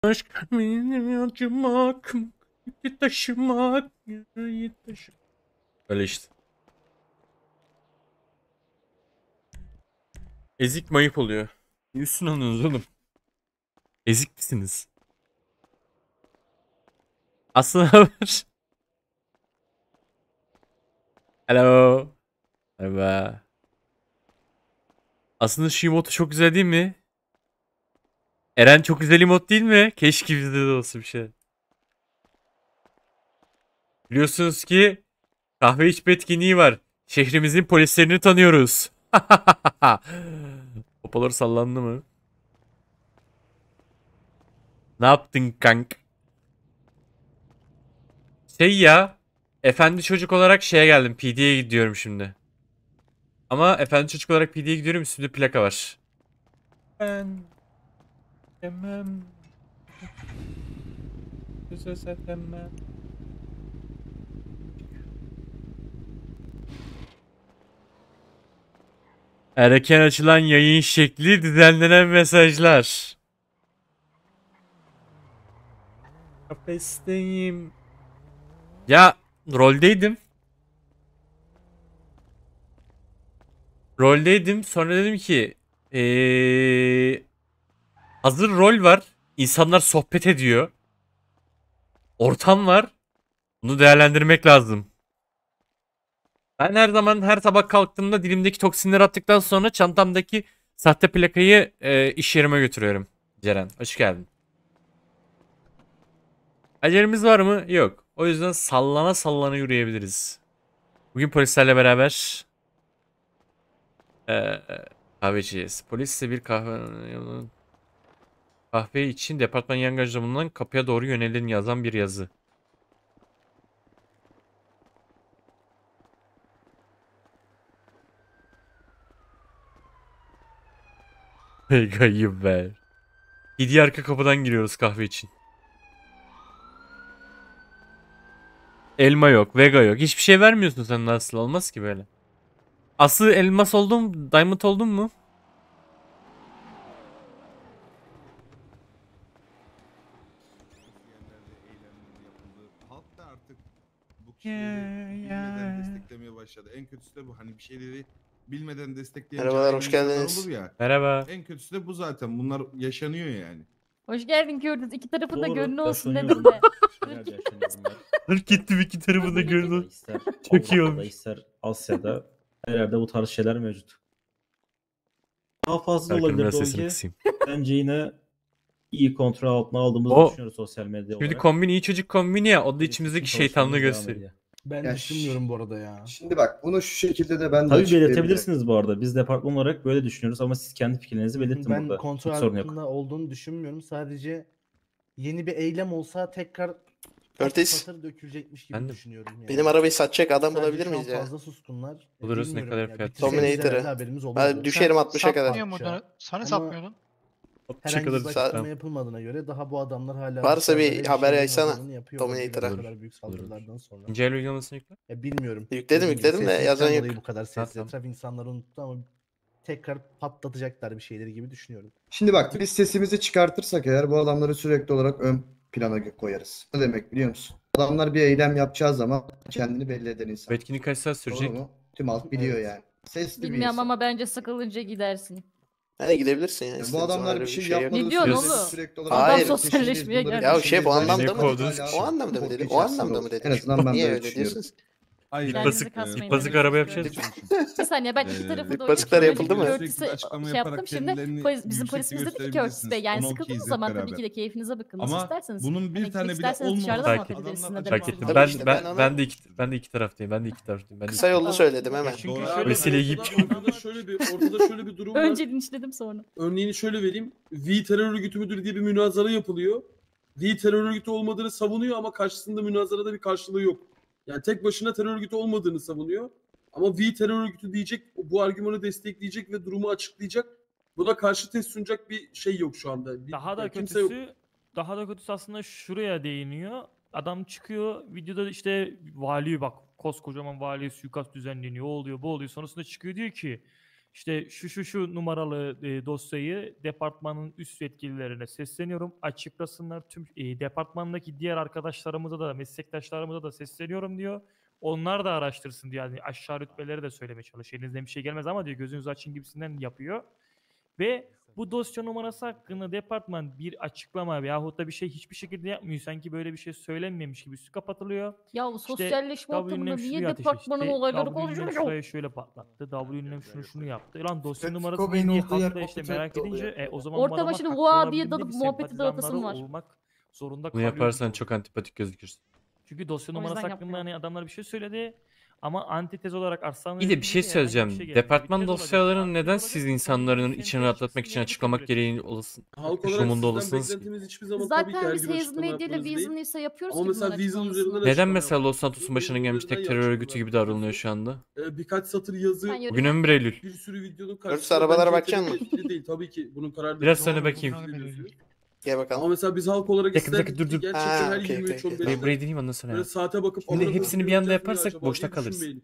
Aşk beni acımak, yükü taşımak, yüreği taşımak. Öyle işte. Ezik mayıp oluyor. Üstün alıyorsunuz oğlum. Ezik misiniz? Aslında haber. Hello. Merhaba. Aslında şu emote çok güzel değil mi? Eren çok güzel emote değil mi? Keşke bizde de olsa bir şey. Biliyorsunuz ki kahve içme etkinliği var. Şehrimizin polislerini tanıyoruz. Popolar sallandı mı? Ne yaptın kank? Şey ya. Efendi çocuk olarak şeye geldim. PD'ye gidiyorum şimdi. Ama efendi çocuk olarak PD'ye gidiyorum. Üstümde plaka var. Ben demem. Söz edemem. Erken açılan yayın şekli, düzenlenen mesajlar. Kafesteyim. Ya roldeydim. Roldeydim. Sonra dedim ki hazır rol var. İnsanlar sohbet ediyor. Ortam var. Bunu değerlendirmek lazım. Ben her zaman her sabah kalktığımda dilimdeki toksinleri attıktan sonra çantamdaki sahte plakayı iş yerime götürüyorum. Ceren, hoş geldin. Acelemiz var mı? Yok. O yüzden sallana sallana yürüyebiliriz. Bugün polislerle beraber e, kahve içeceğiz. Polisle bir kahve için departman yangacında bulunan kapıya doğru yönelin yazan bir yazı. Gayip be. Gidiyor arka kapıdan giriyoruz kahve için. Elma yok, vega yok. Hiçbir şey vermiyorsun sen nasıl olmaz ki böyle. Aslı elmas oldun, diamond oldun mu? Yerlerde eylemlerin yapıldığı, halk da artık bu Ya, kişileri bilmeden ya. desteklemeye başladı. En kötüsü de bu. Hani bir şeyleri bilmeden destekleyen Merhabalar, cahil hoş insanlar geldiniz. olur ya. Merhaba. En kötüsü de bu zaten. Bunlar yaşanıyor yani. Hoş geldin Kürdüz. İki tarafın da gönlü olsun dedim yaşlanıyorum. de. Nerede yaşlanıyorum ben? Hırk gittim iki tarafı da gördüm. İster Çok iyi Avrupa'da, olmuş. ister Asya'da her yerde bu tarz şeyler mevcut. Daha fazla Serkan olabilir biraz sesini Dolge. kısayım. Bence yine iyi kontrol altına aldığımızı O düşünüyoruz sosyal medya şimdi olarak. kombin iyi çocuk kombini ya. O da Birisi içimizdeki için şeytanlığı çalışmamız devam gösteriyor. ediyor. Ben Ya düşünmüyorum bu arada ya. Şimdi bak bunu şu şekilde de ben de Tabii açıklayabilirim. belirtebilirsiniz bu arada. Biz departman olarak böyle düşünüyoruz ama siz kendi fikirlerinizi belirtin Ben burada. kontrol Hiç sorun yok. altında olduğunu düşünmüyorum. Sadece yeni bir eylem olsa tekrar Curtis, patır dökülecekmiş gibi Ben de- düşünüyorum yani. benim arabayı satacak adam Sadece bulabilir şu an miyiz ya? fazla suskunlar. Buluruz, ne Bilmiyorum kadar ya. fiyat? Bitirseniz Dominator'ı. herhalde haberimiz olurdu. Ben düşerim 60'a kadar. Satmıyor muydun? Sen Ama satmıyordun. herhangi bir kadar Sa- açıklama yapılmadığına göre daha bu adamlar hala Varsa bir dışarıda ve haber şeylerin yaysana hazırlığını yapıyor olabilirler Dominator'a. bu kadar büyük saldırılardan sonra. İncel uygulamasını yükle. Ya bilmiyorum. Yükledim, Dediğim gibi yükledim de sessizlikten yazan yok. dolayı bu kadar sessiz. Tamam. Etraf insanları unuttu ama tekrar patlatacaklar bir şeyleri gibi düşünüyorum. Şimdi bak biz sesimizi çıkartırsak eğer bu adamları sürekli olarak ön plana koyarız. Ne demek biliyor musun? Adamlar bir eylem yapacağı zaman kendini belli eden Bu insan. etkinlik kaç saat sürecek? Doğru mu? Tüm halk biliyor Evet. yani. Sesli bir Bilmiyorum insan. ama bence sıkılınca gidersin. Hani gidebilirsin ya. Yani bu istediğin zaman adamlar öyle bir şey, yok. yapmadığı Ne diyorsun sürece oğlum? sürekli olarak Adam peşindeyiz, sosyalleşmeye bunları gelmiş. Ya şey bu peşindeyiz. anlamda mı Kovdunuz dedin? ki. O anlamda mı dedin? O Korkacağız anlamda olur. mı dedin? En azından ben Niye böyle öyle düşünüyorum. diyorsunuz? Hayır. Kendinizi basık- kasmayın basık demek araba istiyorum. yapacağız. Bir saniye ben iki tarafı da Basıklar oynadım. yapıldı mı? Curtis'e Sürekli açıklama şey yaptım yaparak şimdi. kendilerini Bizim yüksekte polisimiz dedi ki Curtis gösterebilirsiniz. Bey yani Onu sıkıldığınız okeyizle zaman tabii beraber. ki de keyfinize bakın nasıl Ama isterseniz. bunun bir Hani tane gitmek bile isterseniz dışarıda olmaması. muhabbet ederiz. Adamlar Ne Fark demek ettim. Tabii istediğimi. işte Ben ben onu- ben de iki taraftayım. Ben de iki taraftayım. Ben de Kısa yollu söyledim hemen. Çünkü Doğru. şöyle Vesileyi bir- yiyip- ortada şöyle bir durum var. Önce linçledim sonra. Örneğini şöyle vereyim. V terör örgütü müdür diye bir münazara yapılıyor. V terör örgütü olmadığını savunuyor ama karşısında münazarada bir karşılığı yok. Yani tek başına terör örgütü olmadığını savunuyor. Ama V terör örgütü diyecek, bu argümanı destekleyecek ve durumu açıklayacak. Buna karşı test sunacak bir şey yok şu anda. Daha da yani kimse yok. kötüsü aslında şuraya değiniyor. Adam çıkıyor videoda işte vali bak koskocaman valiye suikast düzenleniyor. O oluyor bu oluyor. Sonrasında çıkıyor diyor ki İşte şu numaralı dosyayı departmanın üst yetkililerine sesleniyorum. Açıklasınlar, tüm departmandaki diğer arkadaşlarımıza da meslektaşlarımıza da sesleniyorum diyor. Onlar da araştırsın diyor. Yani aşağı rütbeleri de söylemeye çalışıyor. Elinizden bir şey gelmez ama diyor gözünüzü açın gibisinden yapıyor. Ve bu dosya numarası hakkında departman bir açıklama veyahut da bir şey hiçbir şekilde yapmıyor. Sanki böyle bir şey söylenmemiş gibi üstü kapatılıyor. Ya bu sosyalleşme ortamında W'nin niye şunu ateş departmanın etti, olayları W'nin konuşuyor? şurayı şöyle patlattı. W'nin şunu yaptı. Lan dosya Evet, numarası Cobain diye olduğu yer halk da işte kompüter merak oluyor. edince o zaman Orta bu adamlar başını haklı vaa diye olabildiğinde dalıp bir muhabbeti sempatizanları dağıtasın var. olmak zorunda Bunu kalıyor yaparsan gibi çok oldu. antipatik gözükürsün. Çünkü dosya O numarası yüzden hakkında yapmıyorum. hani adamlar bir şey söyledi ama antitez olarak Arslan Bir de bir şey söyleyeceğim. Departman dosyalarını neden siz insanların içini rahatlatmak için açıklamak gereği olasın? Halk olarak Durumunda sizden olasınız ki. beklentimiz hiçbir zaman tabii ki Zaten her biz gün Hazel açıklama Media ile yapmanız değil. Weasel News'a yapıyoruz Ama ki mesela bunların Weasel açıklamasını. üzerinden Neden açıklama mesela yapmak. Los Santos'un başına gelmiş tek Üzerinden terör yapmak örgütü gibi lazım. davranılıyor şu anda? Birkaç satır yazı, Ben yürü- Bugün 11 Eylül. bir sürü videonun Dört karşısında arabalara bence bakacaksın yeterince mı? etkili değil. Tabii ki bunun kararı Biraz sonra bakayım. Gel Ama bakalım. mesela biz halk olarak Dakika, isterdik dur, ki dur. gerçekten Ha, her okey, 23 okey, 15'te Burayı dinleyeyim ondan sonra. böyle saate bakıp Şimdi amına hepsini koyayım, bir anda yapacağız mı yaparsak acaba boşta diye kalırız. düşünmeyelim.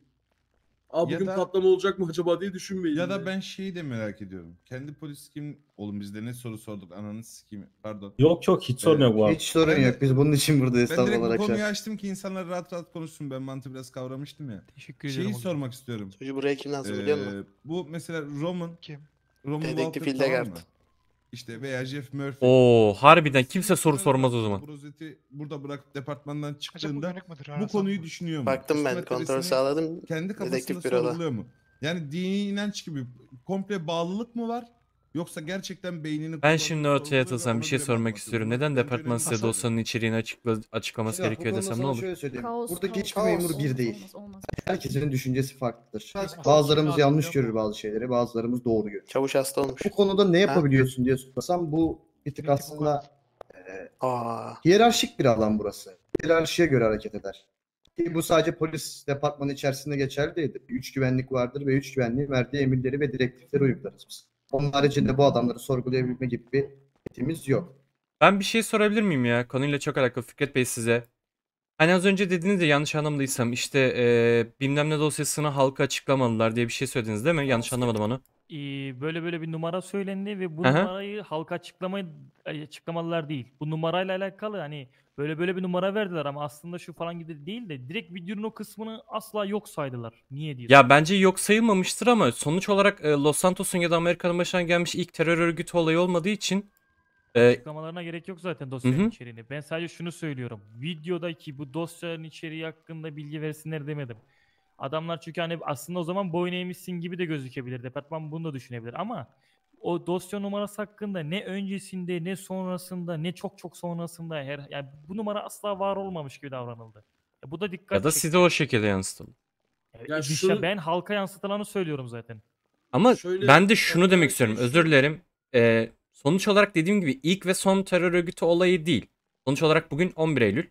Aa Ya bugün da- patlama olacak mı acaba diye düşünmeyin. Ya da ben şeyi de merak ediyorum. Kendi polis kim? Oğlum biz de ne soru sorduk ananı sikeyim. Pardon. Yok hiç sorun yok bu arada. Hiç sorun Ben de- yok. Biz bunun için buradayız Ben tam direkt bu olarak. konuyu açtım ki insanlar rahat rahat konuşsun. Ben mantığı biraz kavramıştım ya. Teşekkür ederim. Şeyi sormak istiyorum. Çocuğu buraya kim lazım biliyor musun? Bu mesela Roman. Kim? Roman Dedektif Walker tamam Hildegard. mı? İşte veya Jeff Murphy. Oo, harbiden kimse soru sormaz o zaman. Bu rozeti burada bırakıp departmandan Acaba bu çıktığında uyanık mıdır? bu Arasam konuyu mı? düşünüyor mu? Baktım Üst ben meselesini kontrol sağladım. kendi kafasında Dedektif büroda. sorguluyor mu? Yani dini inanç gibi komple bağlılık mı var? Yoksa gerçekten beynini Ben kullanıp şimdi ortaya sorguluyor ve atılsam ona bir şey göre sormak bakmak istiyorum. lazım. Neden Bence departman önemli. size dosyanın içeriğini açıklaması Şimdi bak, bu gerekiyor konuda desem ne sana olur? şöyle söyleyeyim. Kaos, Buradaki kaos, hiçbir kaos. memur bir Olmaz, değil. olmaz, olmaz. Herkesin düşüncesi farklıdır. Kaos Bazılarımız lazım yanlış ya. görür bazı şeyleri, bazılarımız doğru görür. Çavuş hasta olmuş. Bu konuda ne yapabiliyorsun diye sorsam bu bir tık Dedektif aslında Aa. hiyerarşik bir alan burası. Hiyerarşiye göre hareket eder. Ki bu sadece polis departmanı içerisinde geçerli değildir. 3 güvenlik vardır ve 3 güvenliğin verdiği emirleri ve direktifleri uygularız biz. Onun haricinde bu adamları sorgulayabilme gibi bir yetimiz yok. Ben bir şey sorabilir miyim ya? Konuyla çok alakalı Fikret Bey size. Hani az önce dediniz ya yanlış anlamadıysam işte bilmem ne dosyasını halka açıklamalılar diye bir şey söylediniz değil mi? Yanlış anlamadım onu. Böyle bir numara söylendi ve bu Hı hı. numarayı halka açıklamalılar değil. Bu numarayla alakalı hani böyle bir numara verdiler ama aslında şu falan gibi değil de direkt videonun o kısmını asla yok saydılar. Niye diye. Ya bence yok sayılmamıştır ama sonuç olarak Los Santos'un ya da Amerika'nın başına gelmiş ilk terör örgütü olayı olmadığı için Açıklamalarına gerek yok zaten dosyanın Hı hı. içeriğini. Ben sadece şunu söylüyorum. Videodaki bu dosyanın içeriği hakkında bilgi versinler demedim. Adamlar çünkü hani aslında o zaman boyun eğmişsin gibi de gözükebilir. Departman bunu da düşünebilir ama o dosya numarası hakkında ne öncesinde ne sonrasında ne çok sonrasında yani bu numara asla var olmamış gibi davranıldı. Bu da dikkat ya da çekti. size o şekilde yansıtıldı. Ya İşte şunu- ben halka yansıtılanı söylüyorum zaten. Ama Şöyle ben de şunu bakmaya demek istiyorum. çalışıyorum. Özür dilerim. Sonuç olarak dediğim gibi ilk ve son terör örgütü olayı değil. Sonuç olarak bugün 11 Eylül.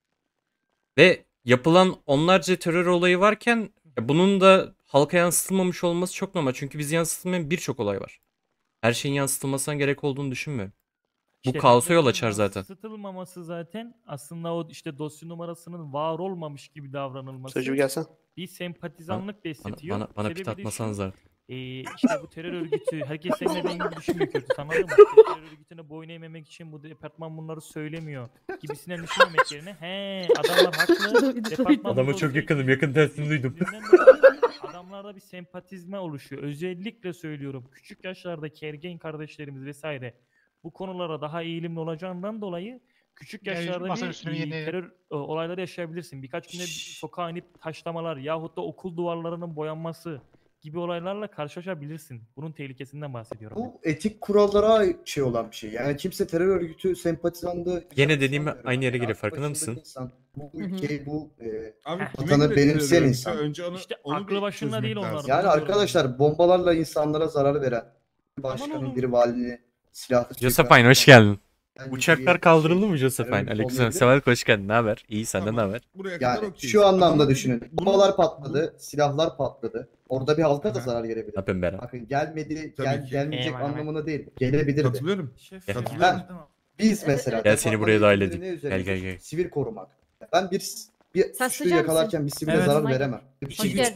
Ve yapılan onlarca terör olayı varken bunun da halka yansıtılmamış olması çok normal. Çünkü bizi yansıtılmayan birçok olay var. Her şeyin yansıtılmasına gerek olduğunu düşünmüyorum. Bu İşte kaosa yol bunların açar zaten. Yansıtılmaması zaten aslında o işte dosya numarasının var olmamış gibi davranılması. Çocuğu gelsen. Bir sempatizanlık besletiyor. Bana pit Sebebi de atmasanız şu, artık. işte bu terör örgütü, herkes seninle ben gibi düşünmüyor kötü. Anladın mı? İşte terör örgütüne boyun eğmemek için bu departman bunları söylemiyor gibisinden düşünmemek yerine adamlar haklı. Departman Adama bu çok dosyayı yakınım, yakın tersini duydum. yüzünden dolayı adamlarda bir sempatizme oluşuyor. Özellikle söylüyorum küçük yaşlardaki ergen kardeşlerimiz vesaire bu konulara daha eğilimli olacağından dolayı küçük Ya, yaşlarda masanın bir üstüne yeni- terör olayları yaşayabilirsin. Birkaç günde sokağa inip taşlamalar yahut da okul duvarlarının boyanması gibi olaylarla karşılaşabilirsin. Bunun tehlikesinden bahsediyorum. Bu etik kurallara şey olan bir şey. Yani kimse terör örgütü sempatizanlığı... Gene dediğim aynı yere geliyor, farkında Başındaki mısın? insan, bu Hı hı. ülkeyi bu... Abi Heh. kime Vatanı göre benimseyen terör örgütü? insan. Önce onu, İşte onu aklı bir başında çözmek değil lazım. onların. Yani Doğru. arkadaşlar bombalarla insanlara zarar veren bir Aman başkanın, oğlum. biri valinin silahlı... Josephine hoş geldin. Yani Uçaklar bir kaldırıldı şey- mı Josephine? terör Aleykümselam. olmayabilir. Seval hoş geldin. Ne haber? İyi senden ne Tamam. haber? Buraya kadar Yani okeyiz. şu anlamda Ama düşünün. bunu- Bombalar patladı, silahlar patladı. Orada bir halka da Aha. zarar Ne gelebilir. yapıyorsun Berat? Bakın gelmedi, Tabii ki. gelmeyecek Eyvallah. anlamına değil. Gelebilir de. Katılıyorum. Şef, Katılıyorum. Biz mesela... Gel seni buraya departman dahil yetkilileri edeyim. ne üzerine Gel, gel, düşün? Sivil korumak. Ben bir Sen suçluyu sıcak yakalarken bir sivile Evet. zarar Michael. veremem. Hoş geldin.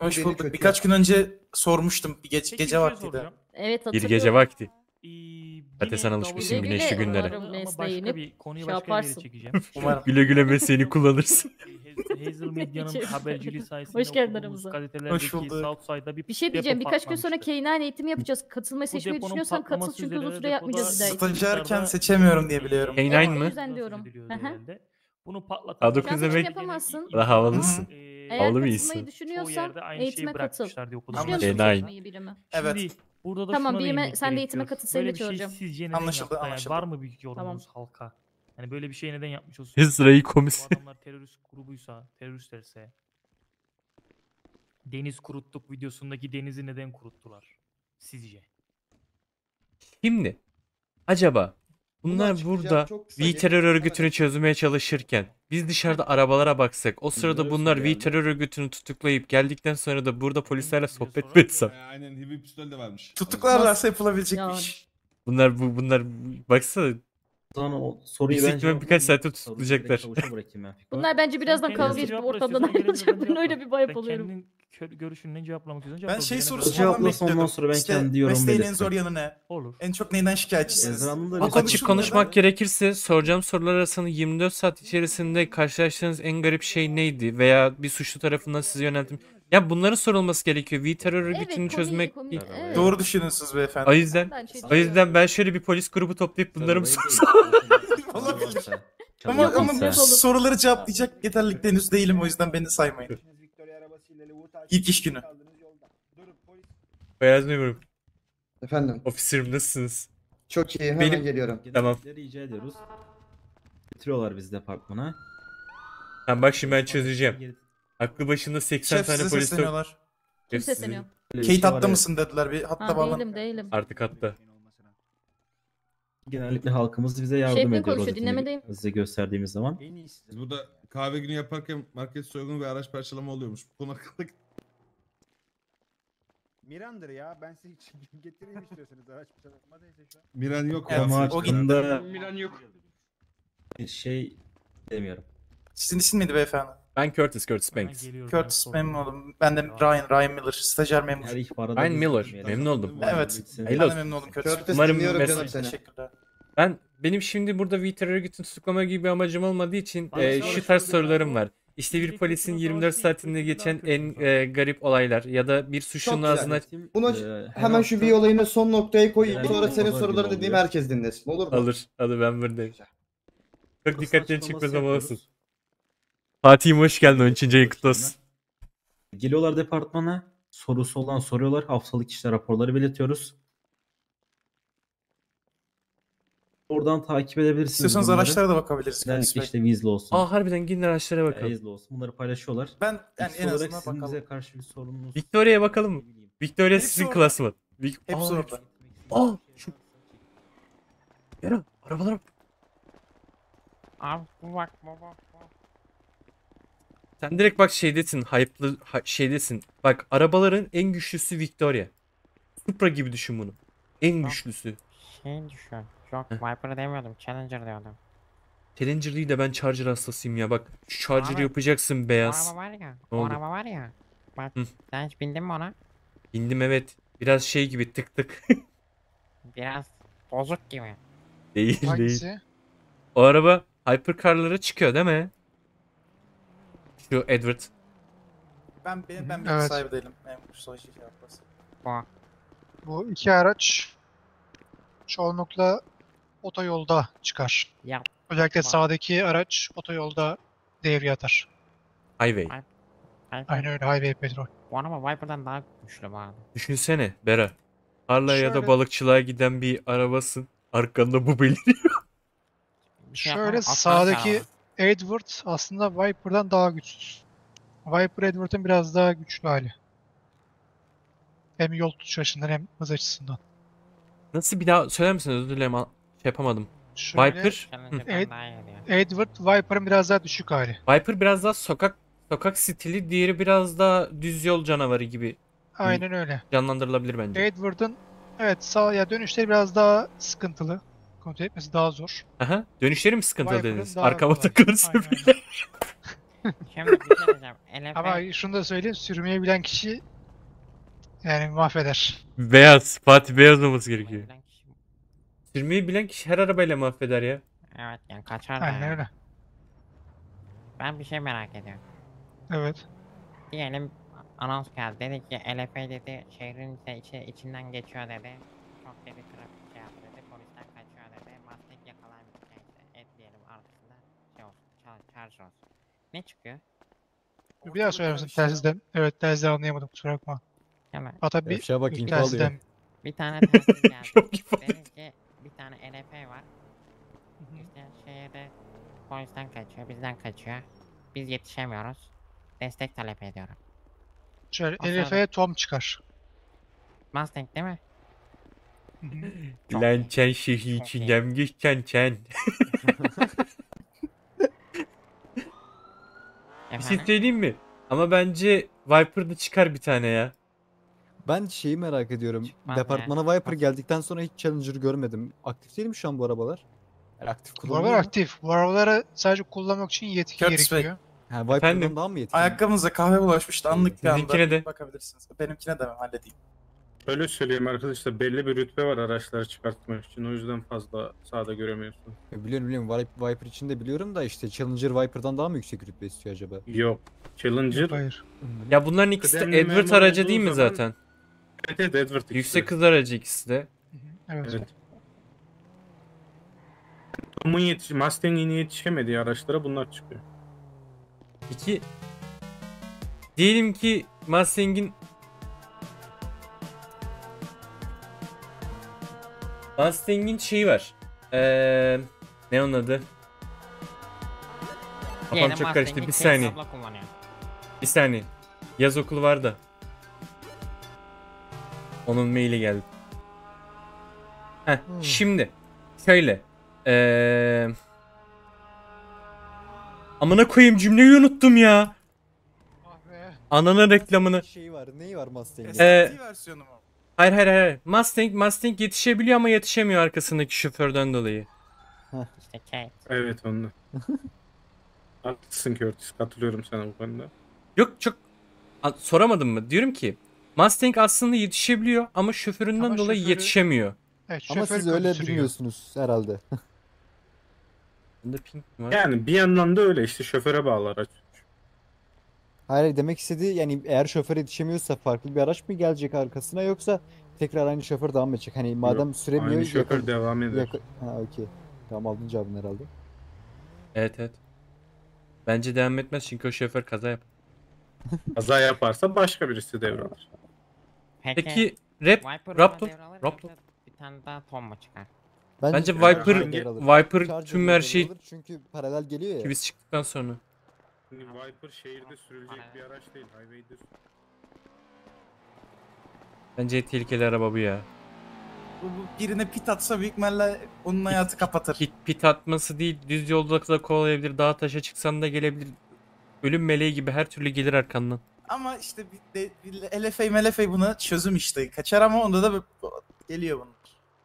Hoş beni bulduk. kötü Birkaç yaptı. gün önce sormuştum. Peki bir Gece şey vaktiydi. soracağım. Evet Bir hatırlıyorum. gece vakti. Yine Zaten alışmışsın davul- güneşli günlere. Umarım Ama mesleğini başka bir konuyu şey başka bir yere yaparsın. çekeceğim. Umarım. Güle güle mesleğini kullanırsın. Hazel Medya'nın Geçelim. haberciliği sayesinde Hoş geldin okuduğumuz aramıza. gazetelerdeki Hoş bulduk. Southside'da Bir şey diyeceğim. depo Birkaç gün sonra patlamıştı. K9 eğitimi yapacağız. Katılmayı Bu seçmeyi deponun düşünüyorsan katıl patlaması çünkü uzun üzerine süre yapmayacağız depoda- bir daha. Stajyerken seçemiyorum diye biliyorum. K9 Evet, mı? o yüzden diyorum. Bahsediliyordu Hı hı. herhalde. Bunu patlatan K9 Sen seçim demek- yapamazsın. Daha havalısın. Eğer Havalı bir katılmayı isim. düşünüyorsan aynı eğitime şeyi katıl. bırakmışlar diye okudum. Düşünüyor musun K9. katılmayı birime? Evet. Şimdi burada da Tamam, şuna birime- değinmek sen de eğitime gerekiyor. katıl, seni de Böyle bir şey çağıracağım. sizce neden Anlaşıldı, yaptı? Yani anlaşıldı. var mı bir yorumunuz Tamam. halka? Yani böyle bir şey neden yapmış olsun? Sırayı Bu komis. adamlar terörist grubuysa, teröristlerse deniz kuruttuk videosundaki denizi neden kuruttular? Sizce? Şimdi acaba Bunu bunlar açıklayacağım, burada çok kısa V gelin. terör Hemen örgütünü çözmeye çalışırken biz dışarıda arabalara baksak o sırada Bilmiyorum, bunlar V geldi. terör örgütünü tutuklayıp geldikten sonra da burada polislerle Size sohbet mi sorar etsem? Aynen heavy pistol de varmış. Tutuklarlarsa yapılabilecek Yani. bir iş. Bunlar baksana O zaman o soruyu Yüksek ben ihtimal birkaç saate tutuklayacaklar. bırakayım ben. Bunlar bence birazdan Sen kavga kendin edip cevapla, ortadan istiyorsan gelin ayrılacak. ben Ben öyle cevaplarım. bir vibe Sen alıyorum. kendin görüşünü cevaplamamı istiyorsan Ben cevapla. şey Benim sorusu önemli falan Cevapla, ondan bekliyordum. sonra ben kendi yorumumu mesleğin en belirteceğim. zor yanı ne? Olur. En çok neyden şikayetçisiniz? Ezra Hanım da Bak, öyle Açık konuşuldu. konuşmak gerekirse soracağım sorular arasında 24 saat içerisinde karşılaştığınız en garip şey neydi? Veya bir suçlu tarafından size yöneltim. Ya bunların sorulması gerekiyor. V terör örgütünü çözmek değil. evet. Doğru düşünüyorsunuz beyefendi. O yüzden Ben ben şöyle bir polis grubu toplayıp bunları mı sorsam? Olabilir. Yok, Ama yok, yok. soruları cevaplayacak yeterlilikte henüz değilim, o yüzden beni saymayın. İlk iş günü. Beyaz memurum. Efendim. Ofisirim nasılsınız? Çok iyi. Hemen Benim- geliyorum. Tamam. Genellikle rica ediyoruz. Getiriyorlar bizi departmana. Tamam bak şimdi ben çözeceğim. Aklı başında 80 Şef tane size polis sesleniyorlar. Kim Sizi- sesleniyor? Öyle bir şey Kate var hatta ya, mısın dediler, bir hatta Ha, bağlan. değilim. Artık hatta. Genellikle halkımız bize yardım Şefin ediyor. konuşuyor, rozetini dinlemedeyim. Size gösterdiğimiz zaman. Biz burada kahve günü yaparken market soygunu ve araç parçalama oluyormuş. Bu konu hakkında Miran'dır ya. Ben size hiç getireyim istiyorsanız araç çalma neyse şu an. Miran yok. Evet, ya. Ama o hakkında Milan yok. bir şey demiyorum. Sizin isim neydi beyefendi? Ben Curtis Hemen Banks. geliyorum, Curtis, ben memnun soruyorum. oldum. Ben de Ryan Miller, stajyer memur. Her ihbarada Ryan biz Miller, gitmeyelim. memnun oldum. Evet. Gitsin. Ben de memnun oldum Curtis. Curtis Umarım dinliyorum mes- canım seni. Teşekkürler. Benim şimdi burada V terör örgütünü tutuklama gibi bir amacım olmadığı için Bana şu savaş tarz oldu sorularım ya. var. İşte bir Tek polisin başına 24 savaş saatinde değil, geçen kötü en savaş. garip olaylar ya da bir suçlunun güzel. ağzına Bunu her hemen şu hafta- bir olayına son noktaya koyayım. Genelde Sonra senin pazar soruları günü dediğim oluyor. herkes dinlesin. Olur mu? alır ben buradayım. Çok Basın dikkatli açıklaması çıkma zamanı olsun. yapıyoruz. Fatih'im hoş geldin 13. ayın kutlu olsun. Geliyorlar departmana. Sorusu olan soruyorlar. Haftalık işte raporları belirtiyoruz. Oradan takip edebilirsiniz. İstiyorsanız bunları. araçlara da bakabiliriz. Curtis Özellikle Bey. işte Weasley olsun. Aa harbiden gidin araçlara bakalım. Weasley olsun. Bunları paylaşıyorlar. Ben yani İkisi en olarak azından sizin bakalım. bize karşı bir sorununuz. Victoria'ya bakalım mı? Victoria Hepsi sizin orada. klası mı? Hepsi orada. Aa şu. Yara arabalara bak. Abi bak baba. Sen direkt bak şeydesin. Bak arabaların en güçlüsü Victoria. Supra gibi düşün bunu. En güçlüsü. Şey düşün. Yok Heh. Viper demiyordum. Challenger diyordum. Challenger değil de ben Charger hastasıyım ya. Bak şu Charger'ı Abi, yapacaksın O beyaz. araba var ya. Ne O oldu? araba var ya. Bak Hı. sen hiç bindin mi ona? Bindim evet. Biraz şey gibi tık tık. Biraz bozuk gibi. değil. O araba hypercar'lara çıkıyor değil mi? Şu Edward. Ben bilgi Evet. sahibi değilim. Memur sonuç şey yapması. Bu. Bu iki araç çoğunlukla otoyolda çıkar. Ya. Özellikle Bak. sağdaki araç otoyolda devreye atar. Highway. Viper. Aynen öyle highway petrol. Bu araba Viper'dan daha güçlü bu arada. Düşünsene Bera. Tarla ya da Şöyle- balıkçılığa giden bir arabasın. Arkanda bu beliriyor. Bir şey Şöyle yapamam, atlar sağdaki araba. Edward aslında Viper'dan daha güçsüz. Viper Edward'ın biraz daha güçlü hali. Hem yol tutuş açısından hem hız açısından. Nasıl bir daha söyler misin? Özür dilerim. Şey yapamadım. Şöyle, Viper. Challenger'dan Evet. daha iyi diyor. Edward Viper'ın biraz daha düşük hali. Viper biraz daha sokak stili, diğeri biraz daha düz yol canavarı gibi Aynen öyle. canlandırılabilir bence. Edward'ın evet sağ ya dönüşleri biraz daha sıkıntılı. Kontrol etmesi daha zor. Aha. Dönüşleri mi sıkıntılı Viper'ın dediniz? daha Arkama kolay. takılırsa Aynen bile. Şimdi bir şey diyeceğim. LF Ama şunu da söyleyeyim, sürmeyi bilen kişi yani mahveder. Beyaz. Fatih beyaz olması gerekiyor. bilen kişi- Sürmeyi bilen kişi her arabayla mahveder ya. Evet yani kaçar da Aynen yani. öyle. Ben bir şey merak ediyorum. Evet. Diyelim anons geldi. Dedi ki LF dedi şehrin içinden geçiyor dedi. Çok dedi trafik şey yaptı dedi. Polisten kaçıyor dedi. Mustang yakalaymış işte. Et diyelim arkasında şey olsun. Charger olsun. Ne çıkıyor? Bir daha söyler misin telsizden? Evet, telsizden anlayamadım, kusura bakma. Hemen. Hatta bir Yavşağa bak, ilk info alıyor. telsizden. Bir tane telsiz geldi. Çok iyi Dedi ki bir tane LF var. İşte şehirde polisten kaçıyor, bizden kaçıyor. Biz yetişemiyoruz. Destek talep ediyorum. Şöyle Aslında- LF'ye Tom çıkar. Mustang değil mi? Hı hı. Çok Lan iyi. çen şehri Çok içinden geçen çen. Bir şey Efendim? söyleyeyim mi? Ama bence Viper'da çıkar bir tane ya. Ben şeyi merak ediyorum. Çıkmaz Departmana yani, Viper çıkmaz. geldikten sonra hiç Challenger görmedim. Aktif değil mi şu an bu arabalar? Yani aktif Bu kullanılıyor arabalar mu? aktif. Bu arabaları sadece kullanmak için yetki Curtis Bey. gerekiyor. Ha, Viper'dan Efendim? daha mı yetkili? Ayakkabınıza kahve bulaşmıştı. Anlık bir anda Sizinkine de. bakabilirsiniz. Benimkine de halledeyim. Öyle söyleyeyim arkadaşlar, belli bir rütbe var araçları çıkartmak için, o yüzden fazla sahada göremiyorsun. Biliyorum Viper için de biliyorum da işte Challenger Viper'dan daha mı yüksek rütbe istiyor acaba? Yok. Challenger. Yok, hayır. Ya bunların ikisi de Kıdemli Edward memur aracı olduğu değil mi zaman- zaten? Evet, Edward ikisi. Yüksek hız aracı ikisi de. Evet. Evet. Mustang'in yetişemediği araçlara bunlar çıkıyor. Peki diyelim ki Mustang'in şeyi var. Ne onun adı? Kafam Diyelim çok karıştı. Mustang'i Bir tek saniye. tabla kullanıyor. Bir saniye. Yaz okulu var da. Onun maili geldi. Heh, şimdi şöyle. Amına koyayım, cümleyi unuttum ya. Ah be. Ananın reklamını. Şeyi var, neyi var Mustang'in? ST versiyonu mu? Hayır. Mustang yetişebiliyor ama yetişemiyor arkasındaki şoförden dolayı. İşte Kate. Evet, onunla. Haklısın Curtis, katılıyorum sana bu konuda. Yok çok soramadım mı? Diyorum ki Mustang aslında yetişebiliyor ama şoföründen Ama dolayı şoförü- yetişemiyor. Evet, Ama şoför siz kötü öyle sürüyor. bilmiyorsunuz herhalde. Bunda pink mi var? Yani bir yandan da öyle işte, şoföre bağlı araç. Hayır, demek istediği yani eğer şoför yetişemiyorsa farklı bir araç mı gelecek arkasına, yoksa tekrar aynı şoför devam edecek? Hani madem süremiyor Aynı şoför yakın- devam eder. Ha, okey. Tamam, aldın cevabını herhalde. Evet. Bence devam etmez çünkü o şoför kaza yapar. Kaza yaparsa başka birisi devralır. Peki Viper Raptor? devralır Raptor? yoksa bir tane daha Tom mu çıkar? Bence Charger Viper devralır. Viper Charger tüm her şey devralır çünkü paralel geliyor ya. biz çıktıktan sonra. Şimdi Viper şehirde sürülecek bir araç değil, highway'de. Bence en tehlikeli araba bu ya. Bu birine pit atsa büyük ihtimalle onun hayatı kapatır. Pit atması değil, düz yolda da kovalayabilir, dağa taşa çıksan da gelebilir. Ölüm meleği gibi her türlü gelir arkandan. Ama işte bir LFA MLFA buna çözüm işte. Kaçar ama onda da geliyor bunlar.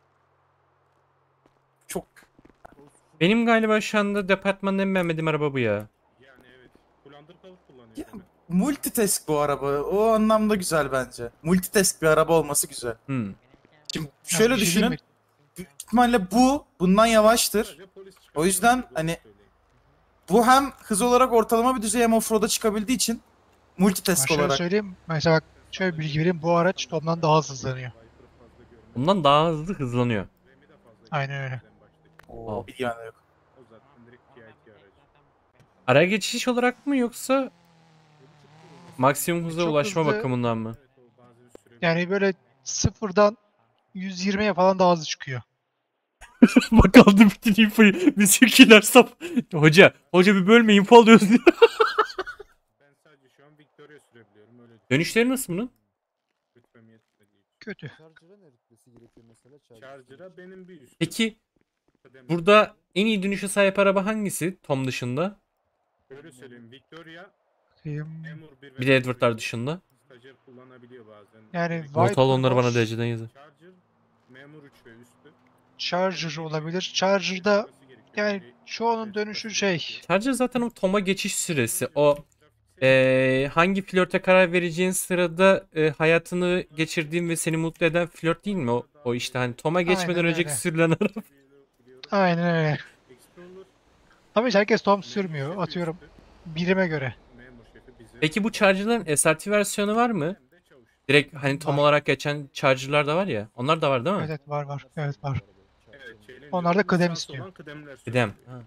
Çok Benim galiba şu anda departmanın en beğenmediğim araba bu ya. Yani evet. Full undercover kullanıyor. Ya, değil mi? multitask bu araba. O anlamda güzel bence. Multitask bir araba olması güzel. Şimdi şöyle bir şey düşünün. diyeyim Büyük ihtimalle bundan yavaştır. Sadece polis çıkıyor. O yüzden Doğru hani söyleyeyim. bu hem hız olarak ortalama bir düzey hem offroad'a çıkabildiği için Ben multitask şöyle olarak. söyleyeyim. Mesela bak, şöyle bir bilgi vereyim. Bu araç Tom'dan daha hızlanıyor. Bundan daha hızlı hızlanıyor. Aynen öyle. Oo, bir yani yok. O zaten direkt TIT aracı. Ara geçiş olarak mı yoksa maksimum hıza Çok ulaşma hızlı. bakımından mı? Evet, o bazen süre. Yani böyle sıfırdan 120'ye falan daha hızlı çıkıyor. Bak aldım bütün infoyu. Bizimkiler sap. Hoca bir bölme info alıyoruz diyor. Ben sadece şu an Victoria sürebiliyorum, öyle düşün. Dönüşleri nasıl bunun? Rütbem yetmediği için. Kötü. Charger'a ne rütbesi gerekiyor mesela? Charger'a benim bir üstüm. Peki Kıdemli. burada en iyi dönüşe sahip araba hangisi Tom dışında? Öyle söyleyeyim, Victoria Bakayım. memur bir Bir de Edward'lar dışında. stajyer kullanabiliyor bazen. Yani Victoria- Not al, onları bana var. dereceden yazın. Charger memur 3 ve üstü. Charger olabilir. Charger'da Yani çoğunun dönüşü şey. Sadece zaten o Tom'a geçiş süresi. O hangi flörte karar vereceğin sırada hayatını geçirdiğin ve seni mutlu eden flört değil mi? O işte hani Tom'a geçmeden Aynen önceki öyle. sürülen araba. Aynen öyle. Ama hiç herkes Tom sürmüyor. Atıyorum birime göre. Peki bu Charger'ların SRT versiyonu var mı? Direkt hani Tom Var. olarak geçen Charger'lar da var ya. Onlar da var değil mi? Evet var. Evet var. Onlar da kıdem istiyor. Kıdem. Ha.